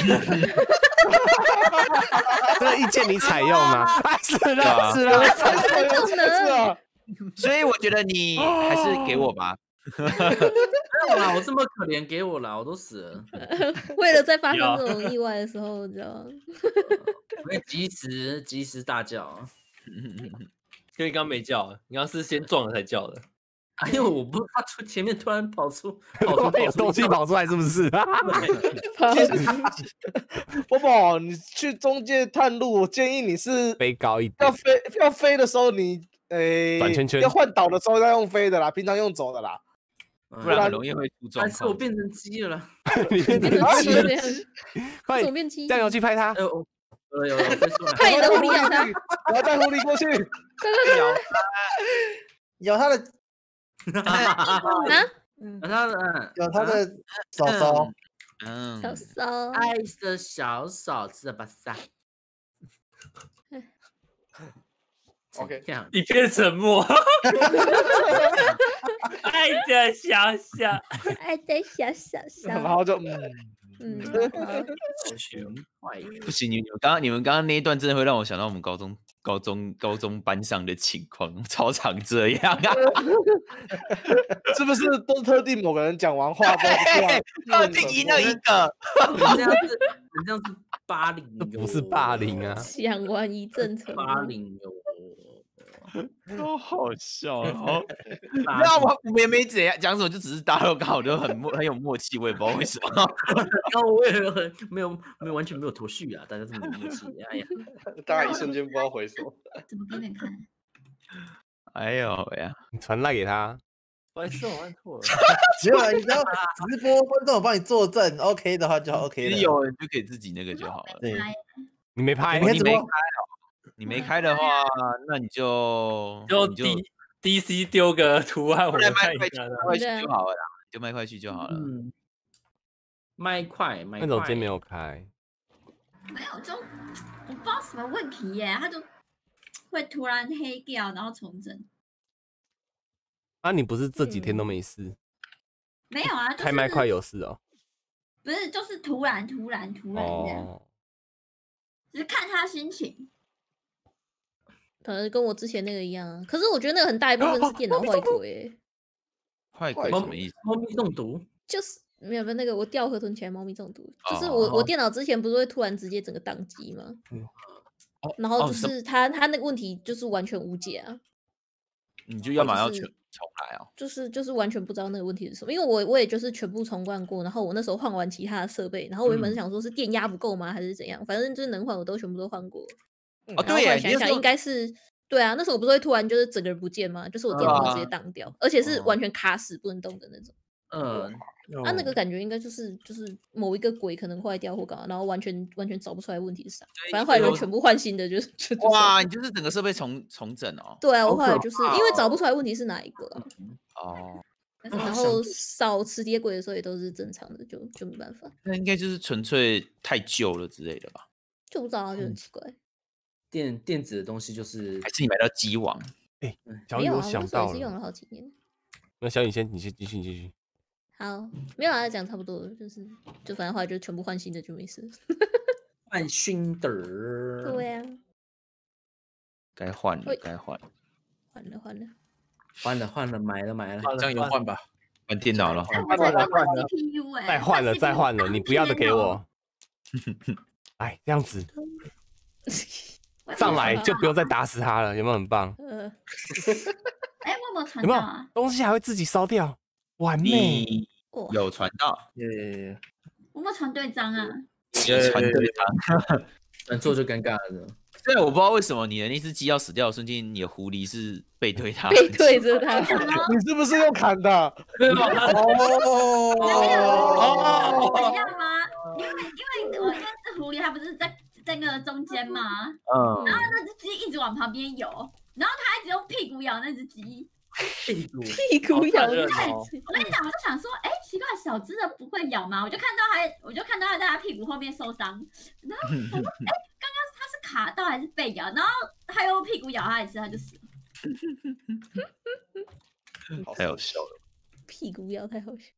Speaker 8: 这个意见你采用吗？是啦是啦，
Speaker 2: 动能。
Speaker 3: 所以我觉得你还是给我吧。
Speaker 5: 没有啦，我这么可怜，给我啦，我都死了。
Speaker 2: 为了在发生这种意外的时候，你知道吗？
Speaker 5: 我会及时及时大叫。
Speaker 7: 因为你刚刚没叫，你刚刚是先撞了才叫的。
Speaker 5: 哎呦，我不，他突前面突然跑出跑出
Speaker 8: 有东西跑出来，是不是？
Speaker 4: 波波，你去中介探路，我建议你是
Speaker 8: 飞高一点，
Speaker 4: 要飞要飞的时候你，诶，
Speaker 8: 转圈圈
Speaker 4: 要换岛的时候要用飞的啦，平常用走的啦，
Speaker 3: 不然很容易会出状
Speaker 5: 但是我
Speaker 3: 况。
Speaker 5: 变成鸡了啦！
Speaker 8: 你变
Speaker 2: 变成鸡这样，
Speaker 8: 快
Speaker 2: 怎么变鸡？
Speaker 8: 酱油去拍他
Speaker 5: 哎。呦，有了有了，飞出来！
Speaker 2: 快点的狐狸咬它，
Speaker 4: 我要带狐狸过去，
Speaker 1: 咬它的
Speaker 2: 啊，
Speaker 5: 嗯，他的
Speaker 1: 咬它的手手，
Speaker 3: 嗯，
Speaker 2: 小骚，
Speaker 5: 爱的小嫂子的巴萨。
Speaker 6: OK，
Speaker 5: 这样
Speaker 7: 一片沉默。爱的小小，
Speaker 2: 爱的小小小，
Speaker 4: 然后就嗯，
Speaker 2: 嗯，
Speaker 5: 全坏。
Speaker 3: 不行，你们刚刚你们刚刚那一段真的会让我想到我们高中高中高中班上的情况，超常这样啊！
Speaker 4: 是不是都特定某个人讲完话之后突然
Speaker 3: 特定赢了一个，
Speaker 5: 你这样是，你这样是八零，
Speaker 8: 不是霸凌啊，
Speaker 2: 讲完一阵沉默，
Speaker 5: 八零哟。
Speaker 3: 超好笑哦！没有，我我们也没怎样讲什么，就只是大家刚好就很默很有默契，我也不知道为什么。
Speaker 5: 然后我也很没有没有完全没有头绪啊，大家这么有默契，哎呀，
Speaker 6: 大家一瞬间不知道回什么。
Speaker 9: 怎么给你看？
Speaker 3: 哎呦喂呀！
Speaker 8: 你传赖给他，
Speaker 7: 不好意思，我按错了。
Speaker 1: 只有你只要直播观众有帮你作证 ，OK 的话就 OK 了。
Speaker 3: 其实有人就可以自己那个就好了。
Speaker 1: 对，
Speaker 8: 你没拍，
Speaker 1: 你看怎么
Speaker 3: 你没开哦，你没开的话，那你就
Speaker 7: 就
Speaker 3: 你就
Speaker 7: D D C 丢个图案，我
Speaker 3: 不然
Speaker 7: 看
Speaker 3: 麦快去
Speaker 7: 一下的。
Speaker 3: 快去就好了啦，你就麦快去就好了。
Speaker 5: 嗯，麦块麦块，
Speaker 8: 那种今天没有开，
Speaker 9: 没有，就我不知道什么问题耶，他就会突然黑掉，然后重整。
Speaker 8: 啊，你不是这几天都没事？
Speaker 9: 没有啊，就是
Speaker 8: 开麦快有事哦。
Speaker 9: 不是，就是突然突然突然这样，
Speaker 8: 哦，
Speaker 9: 只是看他心情。
Speaker 2: 可能跟我之前那个一样啊。可是我觉得那个很大一部分是电脑坏鬼，
Speaker 3: 坏鬼什么意思？
Speaker 5: 猫咪中毒，
Speaker 2: 就是没有没有那个我掉河豚起来猫咪中毒，就是
Speaker 3: 哦
Speaker 2: 我我电脑之前不是会突然直接整个宕机吗？然后就
Speaker 3: 哦什
Speaker 2: 是他他那个问题就是完全无解啊，
Speaker 3: 你就要么要
Speaker 2: 就是
Speaker 3: 全重来哦。
Speaker 2: 就是就是完全不知道那个问题是什么，因为我我也就是全部重灌过，然后我那时候换完其他的设备，然后我原本是想说是电压不够吗，还是怎样，反正就是能换我都全部都换过。
Speaker 3: 哦，
Speaker 2: 然后后来
Speaker 3: 对耶，
Speaker 2: 想一想应该是对啊，那时候我不是会突然就是整个人不见吗？就是我电脑会直接当掉，而且是完全卡死不能动的那种。
Speaker 5: 嗯，
Speaker 2: 那、啊、那个感觉应该就是就是某一个鬼可能坏掉或干嘛，然后完全完全找不出来问题是啥，反正后来就全部换新的，就是就就
Speaker 3: 哇，你就是整个设备重重整哦。
Speaker 2: 对啊，我后来就是因为找不出来问题是哪一个、啊，
Speaker 3: 哦，
Speaker 2: 然后扫磁碟轨的时候也都是正常的，就就没办法，
Speaker 3: 那应该就是纯粹太旧了之类的吧？
Speaker 2: 就不知道啊，就很奇怪。
Speaker 5: 电电子的东西就是
Speaker 3: 还是你买到机王？
Speaker 8: 哎，小雨
Speaker 2: 没有啊，我
Speaker 8: 我想到
Speaker 2: 那时候也是用
Speaker 8: 了，
Speaker 2: 了好几年。
Speaker 8: 那小雨先，你先继续，你继续。
Speaker 2: 好，没有啊，讲差不多了，就是就反正后来就全部换新的就没事。
Speaker 5: 换新的儿，
Speaker 2: 对啊，
Speaker 3: 该换了
Speaker 2: 喂，
Speaker 3: 该换了，
Speaker 2: 换了换了，
Speaker 5: 换了换了，买了买了，
Speaker 1: 这样有换吧？
Speaker 3: 换电脑了。
Speaker 9: 哎，我在换 C P U 哎，
Speaker 8: 再换了，再换了，你不要的给
Speaker 9: 我。
Speaker 8: 我。哎，这样子上来就不用再打死他了，有没有很棒？
Speaker 2: 呃，
Speaker 9: 哎，我有没有传
Speaker 8: 有没有
Speaker 9: 到啊？
Speaker 8: 东西还会自己烧掉？完美！
Speaker 3: 你
Speaker 2: 哇
Speaker 3: 有传到？
Speaker 1: 耶，
Speaker 9: 我有没有传对章啊？
Speaker 3: 有传对他。
Speaker 5: 传错就尴尬了。
Speaker 3: 对，我不知道为什么你的那只鸡要死掉的瞬间，你的狐狸是背对它。
Speaker 2: 背对着他，
Speaker 4: 你是不是用砍的？
Speaker 5: 没有，
Speaker 1: 哦，
Speaker 9: 怎样吗？因为因为我那只狐狸它不是在在那个中间吗？
Speaker 3: 嗯，
Speaker 9: 然后那只鸡一直往旁边游，然后它一直用屁股咬那只鸡。
Speaker 5: 屁股
Speaker 2: 屁股咬
Speaker 7: 好看热
Speaker 2: 着
Speaker 7: 闹
Speaker 9: 我跟你讲，我就想说，哎，奇怪，小只的不会咬吗？我就看到它，我就看到它在它屁股后面受伤，然后我说，哎，刚刚它是卡到还是被咬，然后他用屁股咬他一次，他就死了。
Speaker 3: 太好笑了，
Speaker 2: 屁股咬太好笑。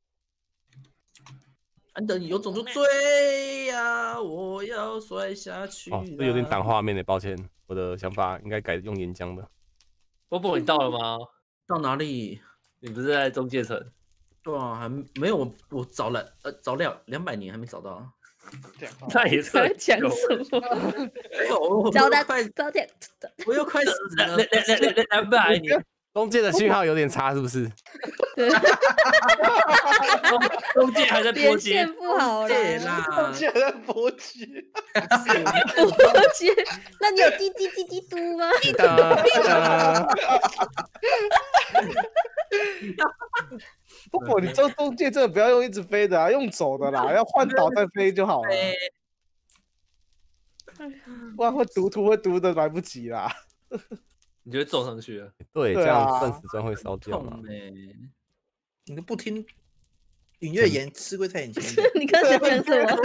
Speaker 5: 安德，你有种就追呀、啊！我要摔下去、啊。
Speaker 8: 哦，这有点挡画面的，抱歉，我的想法应该改用岩浆的。
Speaker 7: 波波，你到了吗？
Speaker 5: 到哪里？
Speaker 7: 你不是在中介城？
Speaker 5: 对啊，还没有，我我找了呃找了两百年还没找到。
Speaker 7: 那也是
Speaker 2: 在讲什么？
Speaker 5: 没有，我
Speaker 2: 找到
Speaker 5: 快
Speaker 2: 找点，
Speaker 5: 我又快死了。
Speaker 7: 两两两两两百年，
Speaker 8: 中介的讯号有点差，是不是？
Speaker 2: 对，
Speaker 7: 中中介还在
Speaker 2: 连
Speaker 7: 波接
Speaker 2: 线，不好
Speaker 5: 对
Speaker 2: 啦，
Speaker 5: 啦，
Speaker 6: 竟然在波及，
Speaker 2: 波接。那你有滴滴滴滴嘟吗？
Speaker 8: 滴答滴答。
Speaker 4: 不过你做中介真的不要用一直飞的啊，用走的啦，要换岛再飞就好了。不然会读图会读的来不及啦。
Speaker 7: 你就会撞上去了。
Speaker 8: 对，
Speaker 4: 对
Speaker 8: 这样
Speaker 4: 啊
Speaker 8: 钻石砖会烧掉嘛
Speaker 5: 痛？哎、
Speaker 1: 你都不听尹月言吃龟在眼前的，
Speaker 2: 你刚才讲什么？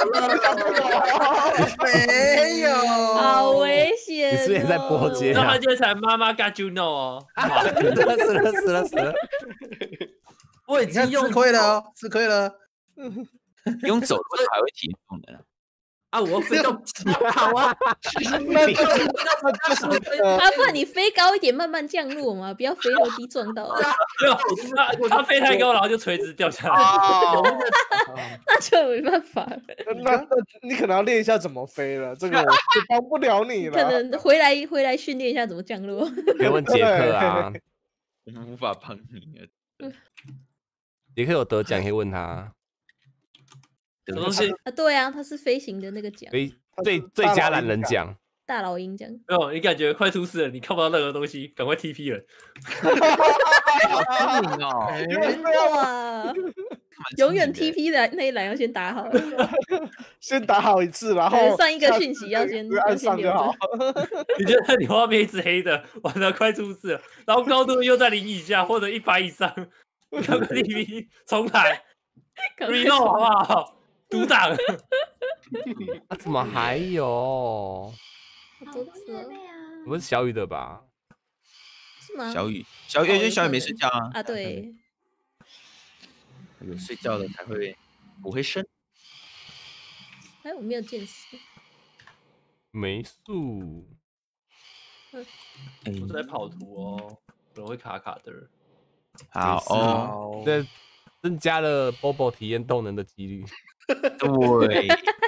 Speaker 1: 没有，
Speaker 2: 好危险！
Speaker 8: 你是不是也在波接啊
Speaker 7: 那他？今天才妈妈 got you know 哦，
Speaker 8: 死了死了死了死了！
Speaker 5: 我已
Speaker 1: 你看
Speaker 5: 经用
Speaker 1: 吃亏了哦，吃亏了。
Speaker 3: 用走的话才会体力功能啊。
Speaker 5: 啊，我飞到好啊，
Speaker 4: 那就是那就是呃，
Speaker 2: 啊，不然你飞高一点，慢慢降落嘛，不要飞落地撞到，
Speaker 7: 没有，他他飞太高，然后就垂直掉下来。
Speaker 2: 那就没办法了。
Speaker 4: 那那你可能要练一下怎么飞了，这个我就帮不了你
Speaker 2: 可
Speaker 4: 了。
Speaker 2: 能回来回来训练一下怎么降落。
Speaker 8: 可以问杰克啊，
Speaker 3: 我们无法帮你了。
Speaker 8: 杰克有得奖可以问他。
Speaker 7: 什么东西？
Speaker 2: 啊，对啊，他是飞行的那个奖，
Speaker 8: 最最最佳懒人奖，
Speaker 2: 大老鹰奖。
Speaker 7: 没有，你感觉快出事了，你看不到任何东西，赶快 T P 人。
Speaker 3: 好聪明哦！
Speaker 2: 哇，永远 T P 的那一栏要先打好，
Speaker 4: 先打好一次，然后
Speaker 2: 对上一个讯息要先
Speaker 4: 直接按
Speaker 2: 要先留
Speaker 4: 上就好
Speaker 2: 着。。
Speaker 7: 你觉得你画面一直黑的，完了快出事了，然后高度又在零以下或者一百以上，赶快 T P 重来
Speaker 2: 赶快
Speaker 7: reload 好不好？独挡。
Speaker 8: 啊，怎么还有？
Speaker 2: 好多次哦，
Speaker 8: 不是小雨的吧？
Speaker 2: 是吗？
Speaker 3: 小雨，小雨，因为小雨没睡觉啊，
Speaker 2: 啊，对，
Speaker 3: 有睡觉的才会不会生。
Speaker 2: 哎，我没有见识。
Speaker 8: 没数。
Speaker 7: 我在跑图哦，可能会卡卡的。
Speaker 3: 好哦，
Speaker 8: 这增加了 Bobo 体验动能的几率。
Speaker 3: 对，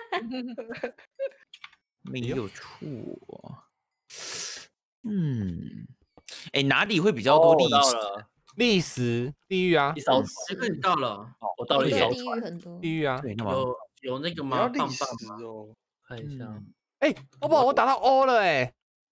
Speaker 3: 没有错。嗯，哎，哪里会比较多历史？
Speaker 8: 历史地狱啊
Speaker 7: 一，艘
Speaker 5: 杰克你到了，
Speaker 7: 我到了一
Speaker 2: 对地
Speaker 7: 艘船，
Speaker 2: 狱很多。
Speaker 8: 地狱啊。
Speaker 3: 对，那么
Speaker 5: 有有那个吗？
Speaker 4: 你要
Speaker 5: 棒
Speaker 4: 历史
Speaker 5: 棒吗？
Speaker 4: 哦。
Speaker 7: 看一下。
Speaker 8: 哎，Bobo 我打到 O 了哎。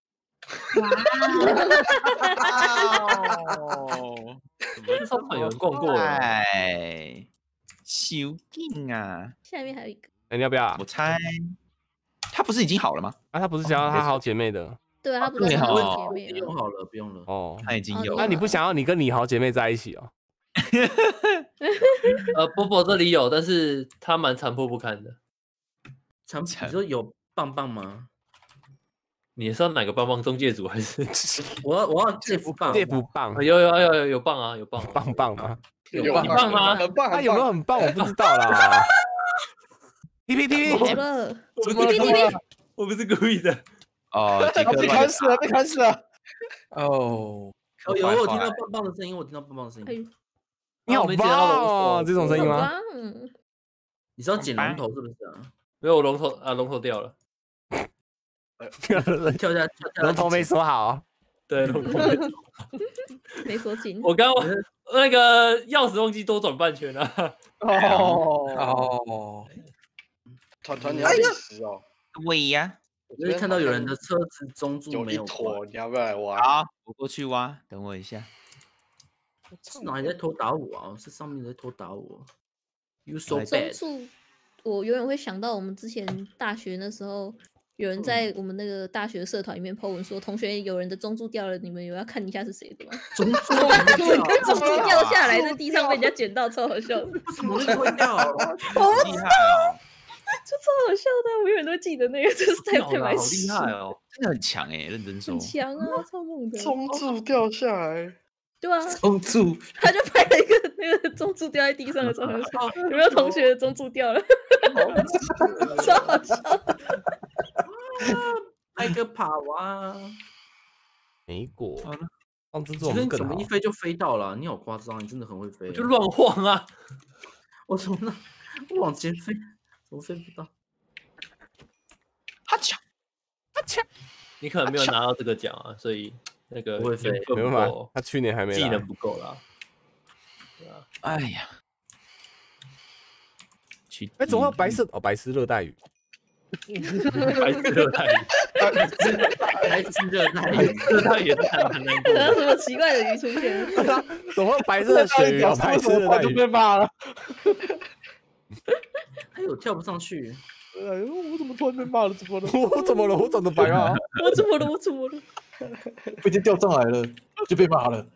Speaker 3: 哦，
Speaker 7: 这艘船有人逛过了。
Speaker 3: 哎，修订啊！
Speaker 2: 下面还有一个，
Speaker 8: 哎，你要不要啊
Speaker 3: 我？猜他不是已经好了吗？
Speaker 8: 啊，他不是想要他好姐妹的
Speaker 2: 对啊，他不是
Speaker 3: 对
Speaker 2: 好
Speaker 3: 哦
Speaker 2: 姐妹吗
Speaker 5: 不用好了，不用了。
Speaker 8: 哦。
Speaker 2: 哦
Speaker 3: 他已经有了。
Speaker 8: 那你不想要你跟你好姐妹在一起哦？
Speaker 7: 呃，波波这里有，但是他蛮残破不堪的。
Speaker 5: 长，
Speaker 3: 长
Speaker 5: 你说有棒棒吗？
Speaker 7: 你是要哪个棒棒中介组还是？
Speaker 5: 我要我要这副棒，
Speaker 8: 这不棒
Speaker 7: 有有有有有棒啊，有棒啊，
Speaker 8: 棒棒吗？
Speaker 6: 有
Speaker 5: 棒
Speaker 7: 你棒吗？
Speaker 6: 很棒，
Speaker 8: 他
Speaker 6: 很棒。
Speaker 8: 有没有很棒？我不知道啦。T P T
Speaker 2: 好
Speaker 8: P，
Speaker 2: 了，
Speaker 7: 我
Speaker 2: 哔哔哔哔，
Speaker 7: 我不是故意的。
Speaker 3: 哦，杰克
Speaker 4: 被
Speaker 3: 乱
Speaker 4: 砍死了，被砍死了。
Speaker 3: 哦，
Speaker 5: 哦，有
Speaker 3: 坏
Speaker 5: 我有听到
Speaker 3: 坏
Speaker 5: 棒棒的声音，我听到棒棒的声音。
Speaker 2: 哎呦，
Speaker 8: 你好
Speaker 7: 没接到
Speaker 8: 棒
Speaker 7: 龙
Speaker 8: 哦！
Speaker 7: 头
Speaker 8: 这种声音吗？
Speaker 2: 好棒！
Speaker 5: 你是要剪龙头是不是啊？
Speaker 7: 没有，我龙头啊，龙头掉了。
Speaker 5: 跳下跳下
Speaker 8: 龙头没锁好。
Speaker 7: 对，龙头没掉。
Speaker 2: 没锁紧。
Speaker 7: 我刚刚那个钥匙忘记多转半圈了。
Speaker 4: 哦，
Speaker 3: 哦，
Speaker 6: 团团你要历史哦，
Speaker 3: 对呀。
Speaker 5: 我就是看到有人的车子中柱
Speaker 6: 有一
Speaker 5: 没有关，
Speaker 6: 坨，你要不要来挖？
Speaker 3: 好，我过去挖，等我一下。
Speaker 5: 是哪里在偷打我啊？是上面在偷打我。You so
Speaker 3: 来
Speaker 2: 中
Speaker 5: bad。
Speaker 2: 柱，我永远会想到我们之前大学那时候，有人在我们那个大学社团里面 po 文说，同学有人的中柱掉了，你们有要看一下是谁的吗？
Speaker 5: 中柱
Speaker 2: 中柱掉下来在地上被人家捡到，超好笑的。
Speaker 5: 什么会掉？
Speaker 3: 好厉害哦！
Speaker 2: 就超好笑的，我永远都记得那个，就是在
Speaker 7: 好啦好
Speaker 2: 配白痴，
Speaker 7: 厉害哦！
Speaker 3: 真的很强哎，认真说
Speaker 2: 很。强啊，超猛的。
Speaker 6: 中柱掉下来，
Speaker 2: 对啊，
Speaker 1: 中柱，
Speaker 2: 他就拍了一个那个中柱掉在地上的照片，说有没有同学的中柱掉了？超好笑的。
Speaker 5: 拍个跑啊！
Speaker 8: 没过
Speaker 5: 好了，
Speaker 8: 放制
Speaker 5: 其实你
Speaker 8: 作更好
Speaker 5: 怎么一。飞就飞到了？你好夸张，你真的很会飞。
Speaker 7: 就乱晃啊！
Speaker 5: 我从那我往前飞，怎么飞不到？
Speaker 3: 哈恰，哈恰，
Speaker 7: 你可能没有拿到这个奖啊，所以那个
Speaker 5: 不会飞
Speaker 7: 缘分
Speaker 8: 没办法
Speaker 7: 不够，
Speaker 8: 他去年还没来
Speaker 7: 技能不够啦。对啊，
Speaker 3: 哎呀，去，
Speaker 8: 哎，怎么会有白色？哦，白丝热带鱼。
Speaker 7: 白色热带鱼，
Speaker 5: 还是热带鱼，
Speaker 7: 热带鱼也是很难过
Speaker 2: 然后什么奇怪的鱼出现？
Speaker 8: 怎么会有白色的鳕鱼？有白色热带
Speaker 4: 就
Speaker 8: 鱼。
Speaker 4: 被骂了。
Speaker 5: 哎呦，跳不上去。
Speaker 4: 哎呦，我怎么突然被骂了？怎么了？
Speaker 8: 我怎么了？我长得白啊？
Speaker 2: 我怎么了？我怎么了？
Speaker 1: 不已经掉上来了，就被骂了。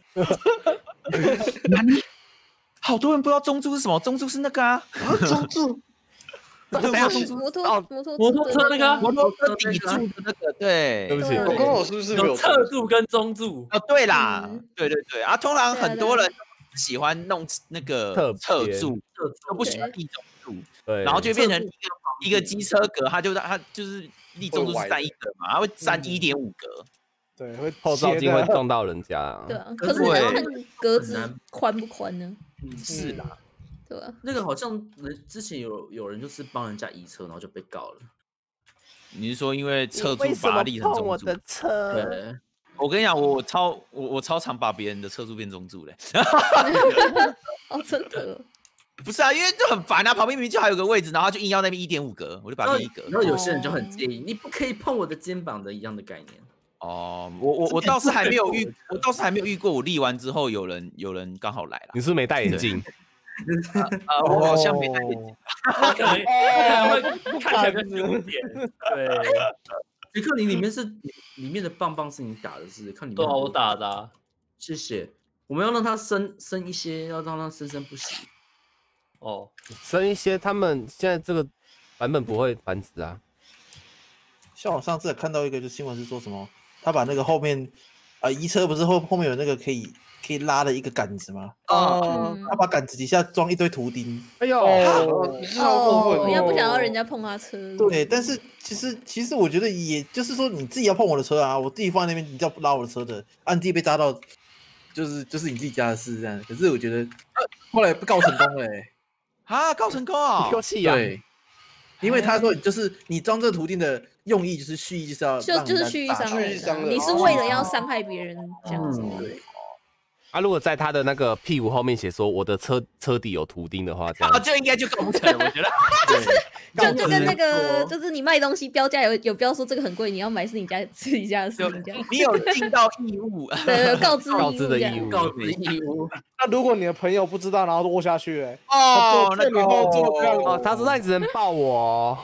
Speaker 3: 好多人不知道中柱是什么，中柱是那个啊，
Speaker 6: 中柱，
Speaker 3: 对啊，中柱
Speaker 2: 摩托
Speaker 8: 哦
Speaker 2: 摩托
Speaker 7: 摩托车那个啊
Speaker 3: 摩托车底柱的那个，对，
Speaker 8: 对不起，
Speaker 2: 对
Speaker 6: 我刚刚我是不是没
Speaker 7: 有
Speaker 6: 有
Speaker 7: 侧柱跟中柱，
Speaker 3: 哦，对啦
Speaker 2: 嗯，
Speaker 3: 对对对啊，通常
Speaker 2: 对啊
Speaker 3: 很多人喜欢弄那
Speaker 8: 侧
Speaker 3: 个侧
Speaker 8: 边
Speaker 3: 柱，
Speaker 5: 侧
Speaker 3: 都不喜欢立中柱，
Speaker 8: 对，
Speaker 3: 然后就变成
Speaker 5: 侧
Speaker 3: 一个一个机车格，它就它就是立中柱是占一格嘛，它会占一点五格，
Speaker 4: 对，会
Speaker 8: 后照镜
Speaker 4: 切的
Speaker 8: 会撞到人家啊。
Speaker 2: 对啊，
Speaker 5: 可是
Speaker 2: 可是你要
Speaker 3: 对
Speaker 2: 看格子
Speaker 5: 很难
Speaker 2: 宽不宽呢？
Speaker 3: 是啦，
Speaker 2: 对吧？
Speaker 5: 那个好像人之前有有人就是帮人家移车，然后就被告了。
Speaker 3: 你是说因为侧柱
Speaker 8: 为什么
Speaker 3: 把它立成中柱
Speaker 8: 碰我的？车？
Speaker 5: 对，
Speaker 3: 我跟你讲，我我超我我超常把别人的侧柱变中柱嘞，
Speaker 2: 哦，真的哦，
Speaker 3: 不是啊，因为就很烦啊，旁边明明就还有个位置，然后他就硬要那边一点五格，我就把它变一格。
Speaker 5: 然后有些人就很介意，你不可以碰我的肩膀的一样的概念。
Speaker 3: 哦，我我我倒是还没有遇，我倒是还没有遇过，我立完之后有人有人刚好来了
Speaker 8: 你，是不是没戴眼镜？
Speaker 3: 啊，我好像没戴眼镜。
Speaker 7: 他可能他可能会看起来更凶一点。对，
Speaker 5: 杰克，你里面是里面的棒棒是你打的是？看里面
Speaker 7: 都好
Speaker 5: 很多
Speaker 7: 打的啊。
Speaker 5: 谢谢。我们要让它深深一些，要让它生生不息。
Speaker 7: 哦，
Speaker 8: 生一些，他们现在这个版本不会繁殖啊。
Speaker 1: 像我上次有看到一个，就新闻是说什么，他把那个后面啊移车不是后后面有那个可以可以拉的一个杆子吗？
Speaker 6: 啊，
Speaker 2: 嗯
Speaker 1: 他把杆子底下装一堆图钉。
Speaker 8: 哎呦，
Speaker 6: 哦，你是超过
Speaker 2: 哦，
Speaker 6: 分
Speaker 2: 因为不想要人家碰他车。
Speaker 1: 对，但是其实其实我觉得，也就是说你自己要碰我的车啊，我自己放在那边，你叫拉我的车的，啊，你自己被扎到，就是就是你自己家的事这样。可是我觉得后来告成功了、欸，
Speaker 3: 啊，告成功啊！
Speaker 8: 丢弃呀！
Speaker 1: 对，因为他说就是你装这个图钉的用意就是蓄意就是要
Speaker 2: 就
Speaker 1: 让人家
Speaker 2: 就是蓄意
Speaker 1: 打
Speaker 2: 伤人啊，
Speaker 6: 蓄意伤人
Speaker 2: 你是为了要伤害别人这样子。
Speaker 5: 嗯
Speaker 1: 对，
Speaker 8: 啊，如果在他的那个屁股后面写说我的车车底有图钉的话，这
Speaker 3: 啊，
Speaker 8: 样
Speaker 3: 这应该就构成，我觉得。
Speaker 2: 就就跟那个，就是你卖东西标价有有标说这个很贵，你要买是你家自己家的事情这样。
Speaker 3: 你有尽到义务，
Speaker 2: 对，告知
Speaker 8: 告知的
Speaker 2: 这样
Speaker 8: 义务。
Speaker 5: 告知义务。
Speaker 4: 那如果你的朋友不知道，然后落下去、欸，
Speaker 3: 哦，那
Speaker 4: 那你后座这样
Speaker 8: 哦，他说那你只能抱我哦。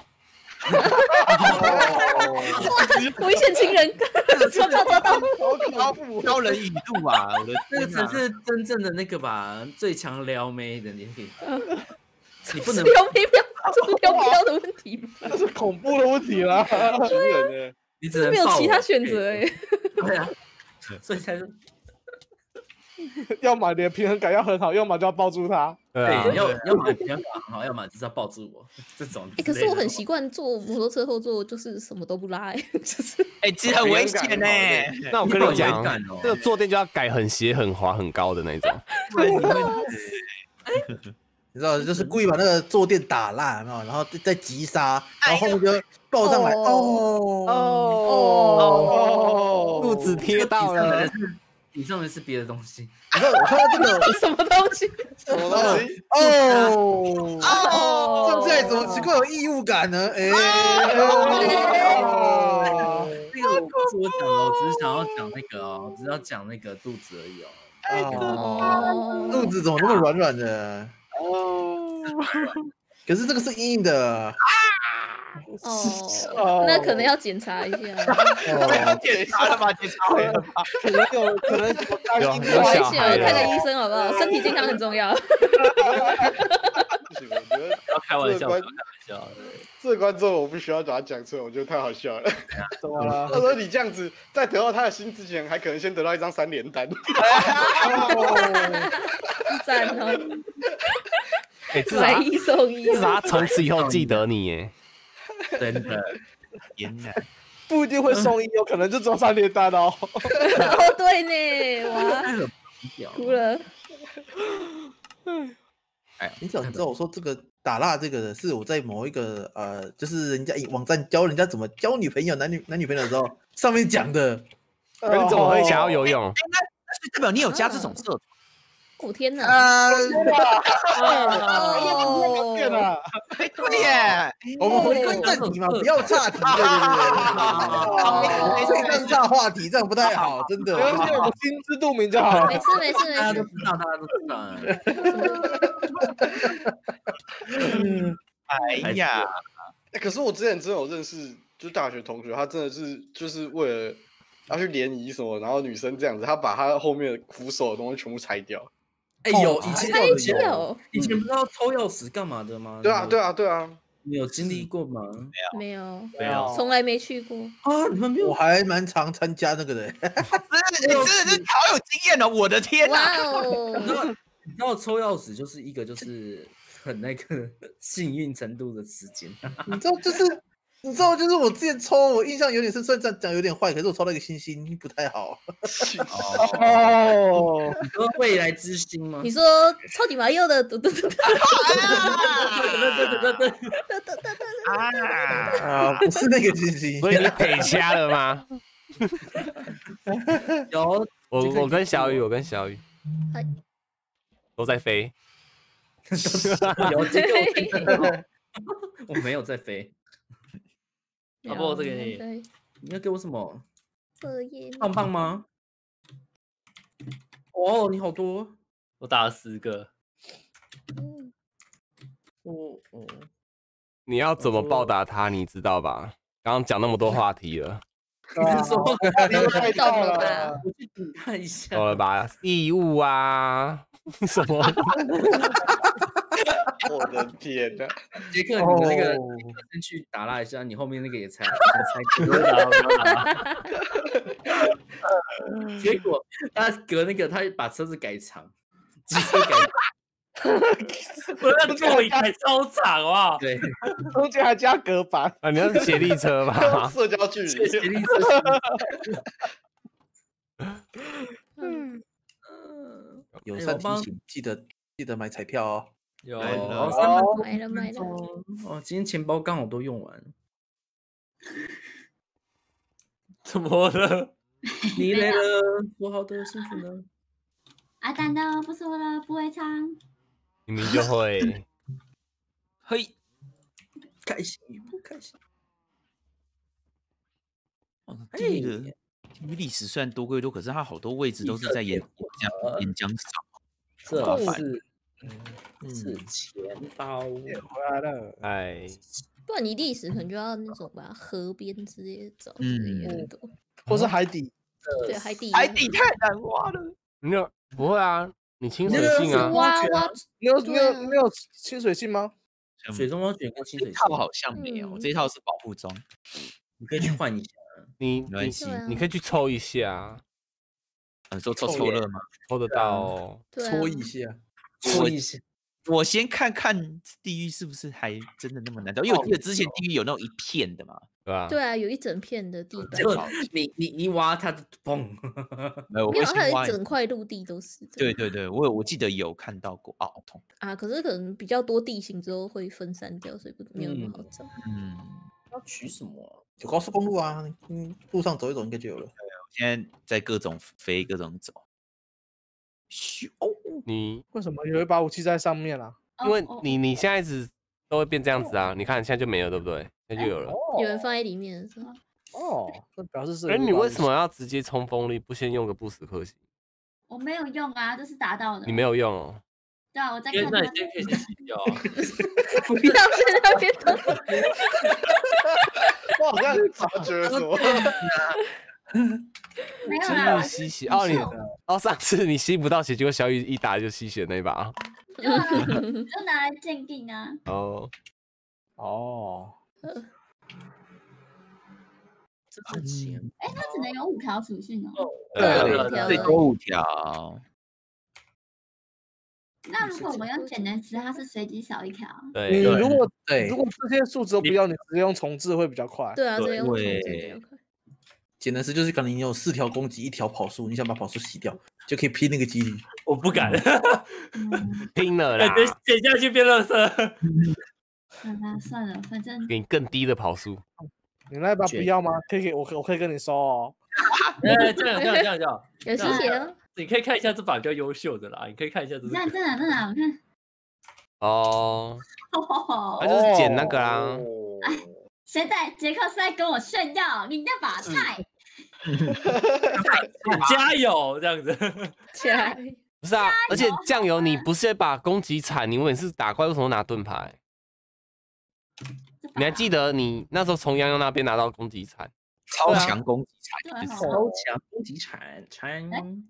Speaker 2: 危险情人，抓到抓到。
Speaker 3: 高高人引渡啊！我的
Speaker 5: 那个
Speaker 3: 天啊
Speaker 5: 才是真正的那个吧，最强撩妹的年龄。你不能
Speaker 2: 撩没撩，这是撩不撩的问题吗？
Speaker 4: 这是恐怖的问题啦。
Speaker 6: 惊人呢。
Speaker 5: 你只
Speaker 2: 这没有
Speaker 5: 能抱我
Speaker 2: 其他选择哎。
Speaker 5: 对啊，所以才是
Speaker 4: 要么你的平衡感要很好，要么就要抱住他。
Speaker 8: 对啊
Speaker 5: 对，，要要么比较很好，要么就是要抱住我这种之类
Speaker 2: 哎，
Speaker 5: 的。
Speaker 2: 可是我很习惯坐摩托车后座，就是什么都不拉，哎，就是
Speaker 3: 哎，其实很危险呢。
Speaker 8: 那我跟
Speaker 5: 好有
Speaker 8: 你讲
Speaker 5: 感哦，
Speaker 8: 这个坐垫就要改很斜、很滑、很高的那种。
Speaker 1: 你知道，就是故意把那个坐垫打烂，有没有？然后再再急刹，然后后面就抱上来，哦
Speaker 2: 哦
Speaker 4: 哦，
Speaker 8: 肚子贴到了。
Speaker 5: 你上的是别的东西。
Speaker 1: 你知道我看到这个
Speaker 2: 什么东西？
Speaker 6: 什么东西？
Speaker 1: 哦
Speaker 2: 哦
Speaker 1: 这样子怎么奇怪有异物感呢？哎，
Speaker 4: 哦
Speaker 5: 这个我不是我讲的，我只是想要讲那个哦，我只是要讲那个肚子而已哦。
Speaker 2: 哦，
Speaker 1: 肚子怎么那么软软的？可是这个是硬硬的。
Speaker 2: 哦，那可能要检查一下。
Speaker 1: 哦，
Speaker 3: 检查了吧？检查了吧？
Speaker 4: 可能有可能有担心
Speaker 8: 有有
Speaker 2: 危险，
Speaker 8: 小孩
Speaker 2: 看个
Speaker 8: 了
Speaker 2: 医生好不好？身体健康很重要。
Speaker 6: 不行行，我觉得
Speaker 7: 不要开玩笑，不
Speaker 6: 这个观
Speaker 7: 要开玩笑。
Speaker 6: 这个观众我必须要把他讲出来，我觉得太好笑了。
Speaker 4: 怎么了？
Speaker 6: 他说你这样子在得到他的心之前，还可能先得到一张三连单。
Speaker 2: 赞哦！
Speaker 8: 哎，至少
Speaker 2: 买
Speaker 8: 他
Speaker 2: 一送一，
Speaker 8: 至少他从此以后记得你耶。
Speaker 7: 真的，
Speaker 3: 天哪！
Speaker 4: 不一定会送一，有可能就只有三连单哦。
Speaker 2: 哦，对呢，哇，哭了。
Speaker 1: 你想知道我说这个打蜡这个的是我在某一个呃，就是人家网站教人家怎么交女朋友、男女男女朋友的时候上面讲的。
Speaker 8: 那你怎么会想要游泳？
Speaker 3: 那那代表你有加这种社团？
Speaker 2: 我天哪！
Speaker 1: 啊，
Speaker 2: 哦，
Speaker 4: 天哪！
Speaker 3: 对耶，
Speaker 1: 我们回归正题嘛，不要岔题，对对对，可以更岔话题，这样不太好，真的。
Speaker 4: 没关系，我们心知肚明就好了。
Speaker 2: 没事没事没事。
Speaker 5: 大家都知道，大家都知道。
Speaker 1: 嗯，
Speaker 3: 哎呀，
Speaker 6: 欸可是我之前真的有认识，就是大学同学，他真的是就是为了要去联谊什么，然后女生这样子，他把他后面的扶手的东西全部拆掉。
Speaker 5: 哎，有以前
Speaker 2: 拆
Speaker 5: 有以前
Speaker 2: 掉？
Speaker 5: 以前不是要偷钥匙干嘛的吗？
Speaker 6: 对啊，对
Speaker 5: 啊，
Speaker 6: 啊，对啊。
Speaker 5: 你有经历过吗？
Speaker 2: 没有，
Speaker 7: 没有，
Speaker 2: 从来没去过。
Speaker 5: 啊，你们没有
Speaker 1: 我？还蛮常参加那个的。
Speaker 3: 真的，你真的是好有经验哦！我的天哪！
Speaker 2: 哇哦！
Speaker 5: 你知道，你知道抽钥匙就是一个就是很那个幸运程度的时间。
Speaker 1: 你知道，就是你知道，就是我之前抽，我印象有点深，虽然这样讲有点坏，可是我抽到一个星星，不太好。
Speaker 4: 哦，
Speaker 5: 你说未来之星吗？
Speaker 2: 你说超级马里奥的，嘟嘟嘟嘟嘟嘟嘟
Speaker 3: 啊！
Speaker 1: 啊，不是那个星星。
Speaker 8: 所以你赔瞎了吗？
Speaker 5: 有，
Speaker 8: 我我跟小雨，我跟小雨
Speaker 2: 嗨
Speaker 8: 都在飞。
Speaker 5: 有这个，我没有在飞。
Speaker 7: 要不我这个你
Speaker 5: 你要给我什么？
Speaker 2: 测验
Speaker 5: 棒棒吗？哦，你好多。
Speaker 7: 我打了十个。
Speaker 5: 哦哦，
Speaker 8: 你要怎么报答他，你知道吧？刚刚讲那么多话题了，
Speaker 5: 你是说
Speaker 4: 太
Speaker 2: 懂了
Speaker 4: 了
Speaker 2: 吧？
Speaker 5: 我去顶他一下？
Speaker 8: 懂了吧？义务啊，什么？
Speaker 6: 我的天哪！
Speaker 5: 杰克，你的那个
Speaker 1: 哦
Speaker 5: 先去打蜡一下，你后面那个也拆，
Speaker 7: 不要打，不要打。
Speaker 5: 结果他隔那个，他把车子改长，机车改长，
Speaker 7: 我那座椅还超长哇！
Speaker 5: 对，
Speaker 4: 中间还加隔板。
Speaker 8: 啊，你那是协力车吧？
Speaker 6: 社交距离。
Speaker 5: 协力车。
Speaker 2: 嗯，
Speaker 1: 有
Speaker 5: 哎我帮
Speaker 1: 三提醒，记得记得买彩票哦。
Speaker 7: 有
Speaker 3: 来了
Speaker 5: 哦，三分
Speaker 2: 买了买了。
Speaker 5: 哦，今天钱包刚好都用完。
Speaker 7: 怎么了？
Speaker 5: 你累了，说好的幸福呢？
Speaker 9: 阿蛋的不说了，不会唱。
Speaker 8: 明明就会。
Speaker 3: 嘿，
Speaker 5: 开心与不开心？
Speaker 3: 哦，第一个体育历史虽然多归多，可是它好多位置都是在演讲演讲场。
Speaker 5: 这是
Speaker 1: 嗯
Speaker 5: 是钱包。
Speaker 4: 回来了，
Speaker 8: 哎，
Speaker 2: 不然你历史可能就要那种吧，河边之类的找，之类的很多。
Speaker 4: 或是海底。
Speaker 2: 对，海底
Speaker 3: 海底太难挖了。
Speaker 8: 你有不会啊？你清水
Speaker 5: 那个
Speaker 8: 性啊？
Speaker 2: 挖挖
Speaker 4: 你有你
Speaker 2: 对啊
Speaker 4: 有你有清水性吗？
Speaker 5: 水中猫卷跟清
Speaker 3: 这
Speaker 5: 水
Speaker 3: 套好像没有，
Speaker 2: 嗯
Speaker 3: 这一套是保护装。
Speaker 5: 你可以去换一下。
Speaker 8: 你你
Speaker 3: 没关系
Speaker 2: 对啊
Speaker 8: 你可以去抽一下，
Speaker 3: 呃，说抽抽乐吗？
Speaker 8: 抽得到哦。
Speaker 2: 对啊
Speaker 1: 搓一下。
Speaker 5: 搓一下。
Speaker 3: 我先看看地狱是不是还真的那么难找，因为我记得之前地狱有那种一片的嘛。
Speaker 8: 对吧？
Speaker 2: 对啊，有一整片的地板
Speaker 5: 结，果你你你挖它的嘣，
Speaker 3: 没有，我
Speaker 2: 没有，它有
Speaker 3: 会先挖
Speaker 2: 一。整块陆地都是。
Speaker 3: 对对对，我有我记得有看到过，哦，好痛。
Speaker 2: 啊，可是可能比较多地形之后会分散掉，所以不没有那么好找。
Speaker 3: 嗯，
Speaker 5: 要取什么啊？
Speaker 1: 有高速公路啊，嗯，路上走一走应该就有了。
Speaker 3: 我现在在各种飞，各种走。咻哦，
Speaker 8: 你
Speaker 4: 为什么有一把武器在上面啊？
Speaker 8: 因为
Speaker 9: 哦
Speaker 8: 你你现在一直都会变这样子啊，你看现在就没了，对不对？现在就有了。
Speaker 2: 有人放在里面的时候，
Speaker 4: 哦，这表示是。
Speaker 8: 哎，你为什么要直接冲锋力，不先用个不死克星？
Speaker 9: 我没有用啊，这是打到的。
Speaker 8: 你没有用哦。
Speaker 9: 对啊，我在
Speaker 7: 因为那
Speaker 9: 看他
Speaker 7: 你先可以先洗掉啊。
Speaker 2: 不要在那边动。
Speaker 6: 我好像察觉什么。
Speaker 9: 没有
Speaker 8: 机
Speaker 9: 啦
Speaker 8: 遇，吸血哦，你哦上次你吸不到血，结果小雨一打就吸血那一把。
Speaker 9: 就就拿来鉴定啊。
Speaker 8: 哦，
Speaker 4: 哦，
Speaker 5: 这是钱。
Speaker 9: 哎，它只能有五条属性哦。
Speaker 2: 对啊，
Speaker 8: 对
Speaker 2: 五条而已
Speaker 3: 最多五条。
Speaker 9: 那如果我们用潜能值，它是随机少一条。
Speaker 4: 你
Speaker 8: 对，
Speaker 4: 如果
Speaker 1: 对
Speaker 4: 如果这些数值都不要，你直接用重置会比较快。
Speaker 2: 对啊，这样重置
Speaker 3: 对
Speaker 2: 比较快。
Speaker 1: 简单是就是可能你有四条攻击，一条跑速，你想把跑速洗掉，就可以拼那个几率。
Speaker 7: 我不敢，
Speaker 8: 拼了啦
Speaker 7: 感，觉写下去变垃圾。
Speaker 9: 算了算了，反正
Speaker 8: 给你更低的跑速。
Speaker 4: 你那把不要吗？可以给我，我可以跟你收哦。
Speaker 7: 哎，这样这样这样这样，
Speaker 2: 有吸血哦。
Speaker 7: 你可以看一下这把比较优秀的啦，你可以看一下这
Speaker 9: 你看在哪在哪？我看。
Speaker 8: 哦，
Speaker 9: 哦
Speaker 8: 那就是捡那个啦。
Speaker 6: 哦
Speaker 9: 谁在杰克是在跟我炫耀你那把菜？
Speaker 7: 加油这样子。
Speaker 2: 加
Speaker 8: 不是啊，而且酱油你不是把攻击铲，你问题是打怪，为什么拿盾牌？你还记得你那时候从洋洋那边拿到攻击铲？
Speaker 3: 超强攻击铲，
Speaker 9: 对
Speaker 5: 超强攻击铲铲，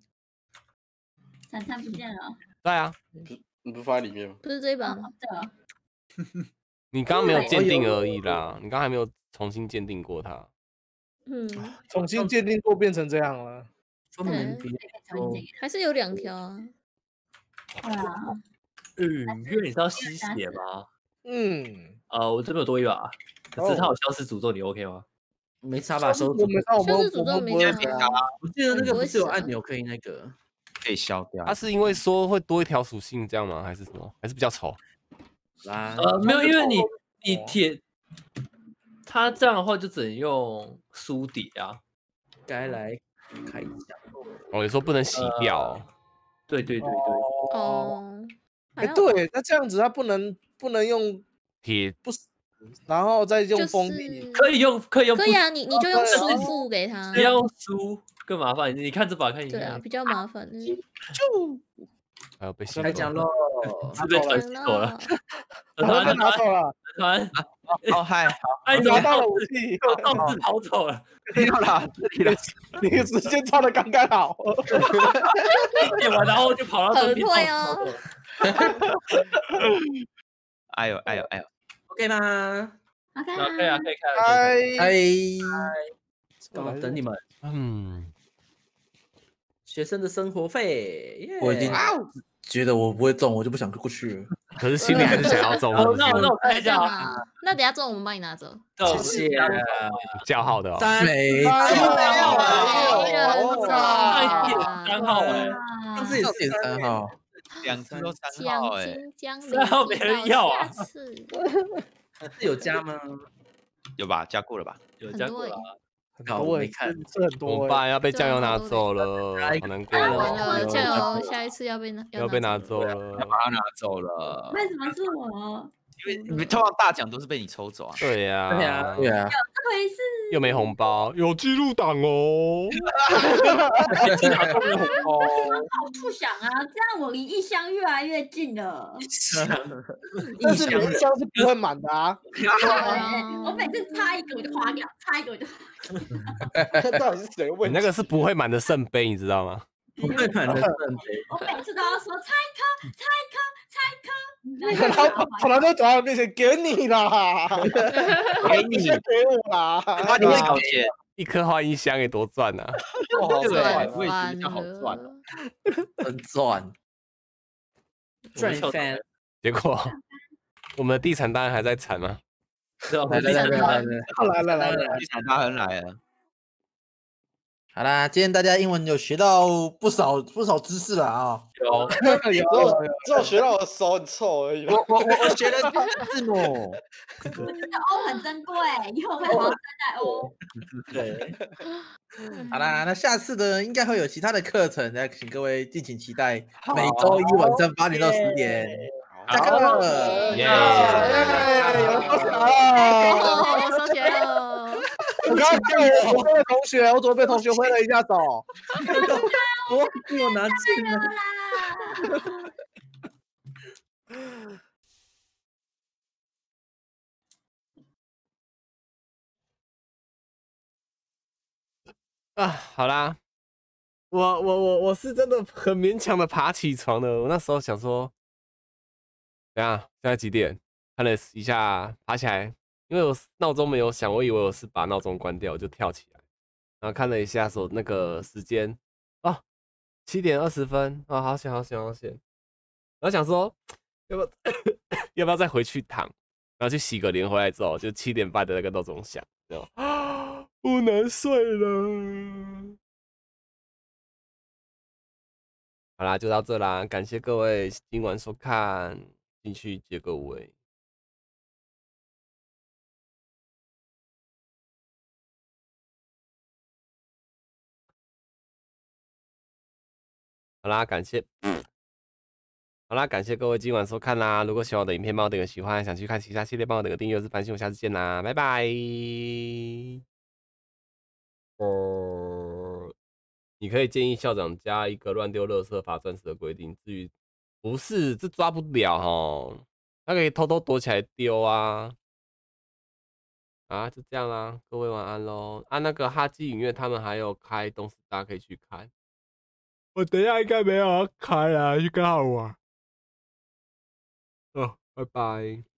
Speaker 9: 铲铲不见了。
Speaker 8: 对啊，
Speaker 6: 你不是放在里面吗？
Speaker 2: 不是这一把吗？
Speaker 9: 对啊。
Speaker 8: 你刚刚没有鉴定而已啦，你刚刚还没有重新鉴定过它。
Speaker 2: 嗯，
Speaker 4: 重新鉴定过变成这样了。
Speaker 5: 专门比
Speaker 2: 还是有两条啊。
Speaker 9: 对啊。
Speaker 7: 嗯，因为你是要吸血吗？
Speaker 4: 嗯，
Speaker 7: 呃，我这边有多一把，可是它有消失诅咒，你 OK 吗？
Speaker 5: 没差吧？收
Speaker 4: 我没看，我们
Speaker 2: 消失诅咒
Speaker 4: 我们不会
Speaker 2: 没差
Speaker 4: 查。
Speaker 5: 我记得那个不是有
Speaker 2: 不会死啊
Speaker 5: 按钮可以那个？
Speaker 3: 可以消掉。
Speaker 8: 它是因为说会多一条属性这样吗？还是什么？还是比较丑？
Speaker 5: 啦，
Speaker 7: 呃，没有，因为你你铁，它这样的话就只能用书底啊。
Speaker 5: 该来开一下。
Speaker 8: 哦，有时候不能洗掉哦。
Speaker 7: 对对对对，
Speaker 2: 哦，
Speaker 4: 哎，
Speaker 2: 还好吧
Speaker 4: 对，那这样子它不能不能用
Speaker 8: 铁
Speaker 4: 不死，然后再用封
Speaker 2: 就
Speaker 4: 闭。
Speaker 2: 是
Speaker 7: 可以用可以用，
Speaker 2: 可以啊，你你就用
Speaker 4: 哦对
Speaker 2: 书付给他
Speaker 7: 不。要用书更麻烦。你看这把看一下，
Speaker 2: 对啊，比较麻烦。嗯
Speaker 8: 还有被洗走
Speaker 5: 开奖喽！
Speaker 7: 是被传吸走了。
Speaker 4: 我被拿走了，
Speaker 7: 团，
Speaker 3: 哦嗨，好，
Speaker 7: 哎，怎么
Speaker 4: 拿到了
Speaker 7: 到
Speaker 4: 武器，
Speaker 7: 到自跑走了？
Speaker 3: 没有啦，这里了。
Speaker 4: 你时间抓的刚刚好。
Speaker 7: 点完然后就跑到这
Speaker 2: 很
Speaker 7: 边
Speaker 2: 会哦。
Speaker 3: 哎呦哎呦哎呦，
Speaker 5: OK 吗？
Speaker 9: OK
Speaker 7: 啊，可以啊，可以看。可以看
Speaker 4: 哎，
Speaker 1: 哎，
Speaker 5: 刚好等你们
Speaker 8: 嗯，
Speaker 5: 学生的生活费，耶
Speaker 1: 我已经觉得我不会中，我就不想过去了。
Speaker 8: 可是心里还是想要中，
Speaker 7: 好，
Speaker 8: 是不是
Speaker 7: 那我那我看一下啊，
Speaker 2: 啊，那等下中我们帮你拿走。
Speaker 5: 谢谢。
Speaker 8: 叫号的哦。
Speaker 5: 三
Speaker 1: 没
Speaker 4: 哎
Speaker 1: 错，
Speaker 2: 没人中
Speaker 7: 上一次也三号哎，
Speaker 5: 上次也是
Speaker 1: 点三号，
Speaker 3: 两次都三号
Speaker 2: 奖
Speaker 3: 哎，
Speaker 2: 金将
Speaker 7: 三号没人要啊
Speaker 2: 下次
Speaker 5: 是有加吗？
Speaker 3: 有吧？加过了吧？
Speaker 7: 有加过了
Speaker 2: 很多耶
Speaker 7: 啊。
Speaker 5: 好，
Speaker 4: 很多哎
Speaker 5: 我没看。
Speaker 4: 这很
Speaker 8: 怎么
Speaker 4: 多哎。
Speaker 8: 办？要被
Speaker 2: 对啊
Speaker 8: 酱油拿
Speaker 2: 好多
Speaker 8: 走了，
Speaker 5: 哎
Speaker 8: 好难过
Speaker 2: 啊，
Speaker 8: 哦。
Speaker 2: 完了，酱油下一次要被拿
Speaker 8: 要被拿
Speaker 2: 走。
Speaker 8: 走了。
Speaker 3: 把它拿走了，
Speaker 9: 为什么是我？
Speaker 3: 因为你通常大奖都是被你抽走啊。
Speaker 8: 对呀，
Speaker 5: 对啊
Speaker 1: 对啊，
Speaker 9: 这回事？
Speaker 8: 又没红包，有记录档哦。
Speaker 4: 哦，
Speaker 9: 不想啊，这样我离异乡越来越近了。
Speaker 4: 但是你一箱是不会满的啊。
Speaker 9: 对我每次插一个我就划掉，插一个我就。
Speaker 6: 到底是谁的
Speaker 8: 你
Speaker 6: 问题？
Speaker 8: 那个是不会满的圣杯，你知道吗？
Speaker 5: 不会满的圣杯，
Speaker 9: 我每次都要说插一颗，插一颗，插一颗。
Speaker 4: 然后突然就走到我面前，给你啦，
Speaker 3: 给你，
Speaker 4: 先给我啦。
Speaker 3: 花多少钱？
Speaker 8: 一颗换一箱，也多赚啊！
Speaker 6: 哇，好
Speaker 3: 对
Speaker 6: 帅！
Speaker 3: 我也觉得这样好赚哦。
Speaker 1: 很赚。
Speaker 5: 赚翻。
Speaker 8: 结果我们的地产当然还在产吗？
Speaker 7: 对啊，
Speaker 1: 来来来来来来，
Speaker 4: 来了来了，
Speaker 3: 地产大亨来了，
Speaker 1: 好啦，今天大家英文有学到不少不少知识了啊。
Speaker 7: 有
Speaker 4: 有
Speaker 6: 只有只有学到我的手很臭而已。
Speaker 3: 我我我我学了字母，
Speaker 9: 这个 O 很珍贵，以后会好好对待 O。
Speaker 5: 对，
Speaker 1: 好啦，那下次呢，应该会有其他的课程，那请各位敬请期待。每周一晚上八点到十点，下课了。
Speaker 8: 耶！
Speaker 4: 有人收起来了。
Speaker 2: 哦，收起来了。
Speaker 4: 我刚刚叫我左边的同学，我左边同学挥了一下手。
Speaker 5: 我给我拿进来。
Speaker 9: 啦。
Speaker 8: 啊，好啦，我我我我是真的很勉强的爬起床的。我那时候想说，等下现在几点？看了一下，爬起来，因为我闹钟没有响，我以为我是把闹钟关掉，我就跳起来，然后看了一下手那个时间，啊，七点二十分，啊，好险好险好险！然后想说，要不要要不要再回去躺，然后去洗个脸，回来之后就七点半的那个闹钟响，然后啊，不能睡了。好啦，就到这啦，感谢各位今晚收看，进去接各位。好啦，感谢，好啦，感谢各位今晚收看啦。如果喜欢我的影片，帮我点个喜欢；想去看其他系列，帮我点个订阅。我是繁星，我下次见啦，拜拜。哦，你可以建议校长加一个乱丢垃圾罚钻石的规定。至于不是，这抓不了哈，他可以偷偷躲起来丢啊。啊，就这样啦，各位晚安喽。啊，那个哈基影院他们还有开东石大可以去看。我等一下应该没有要开啦，去跟好玩。哦，拜拜。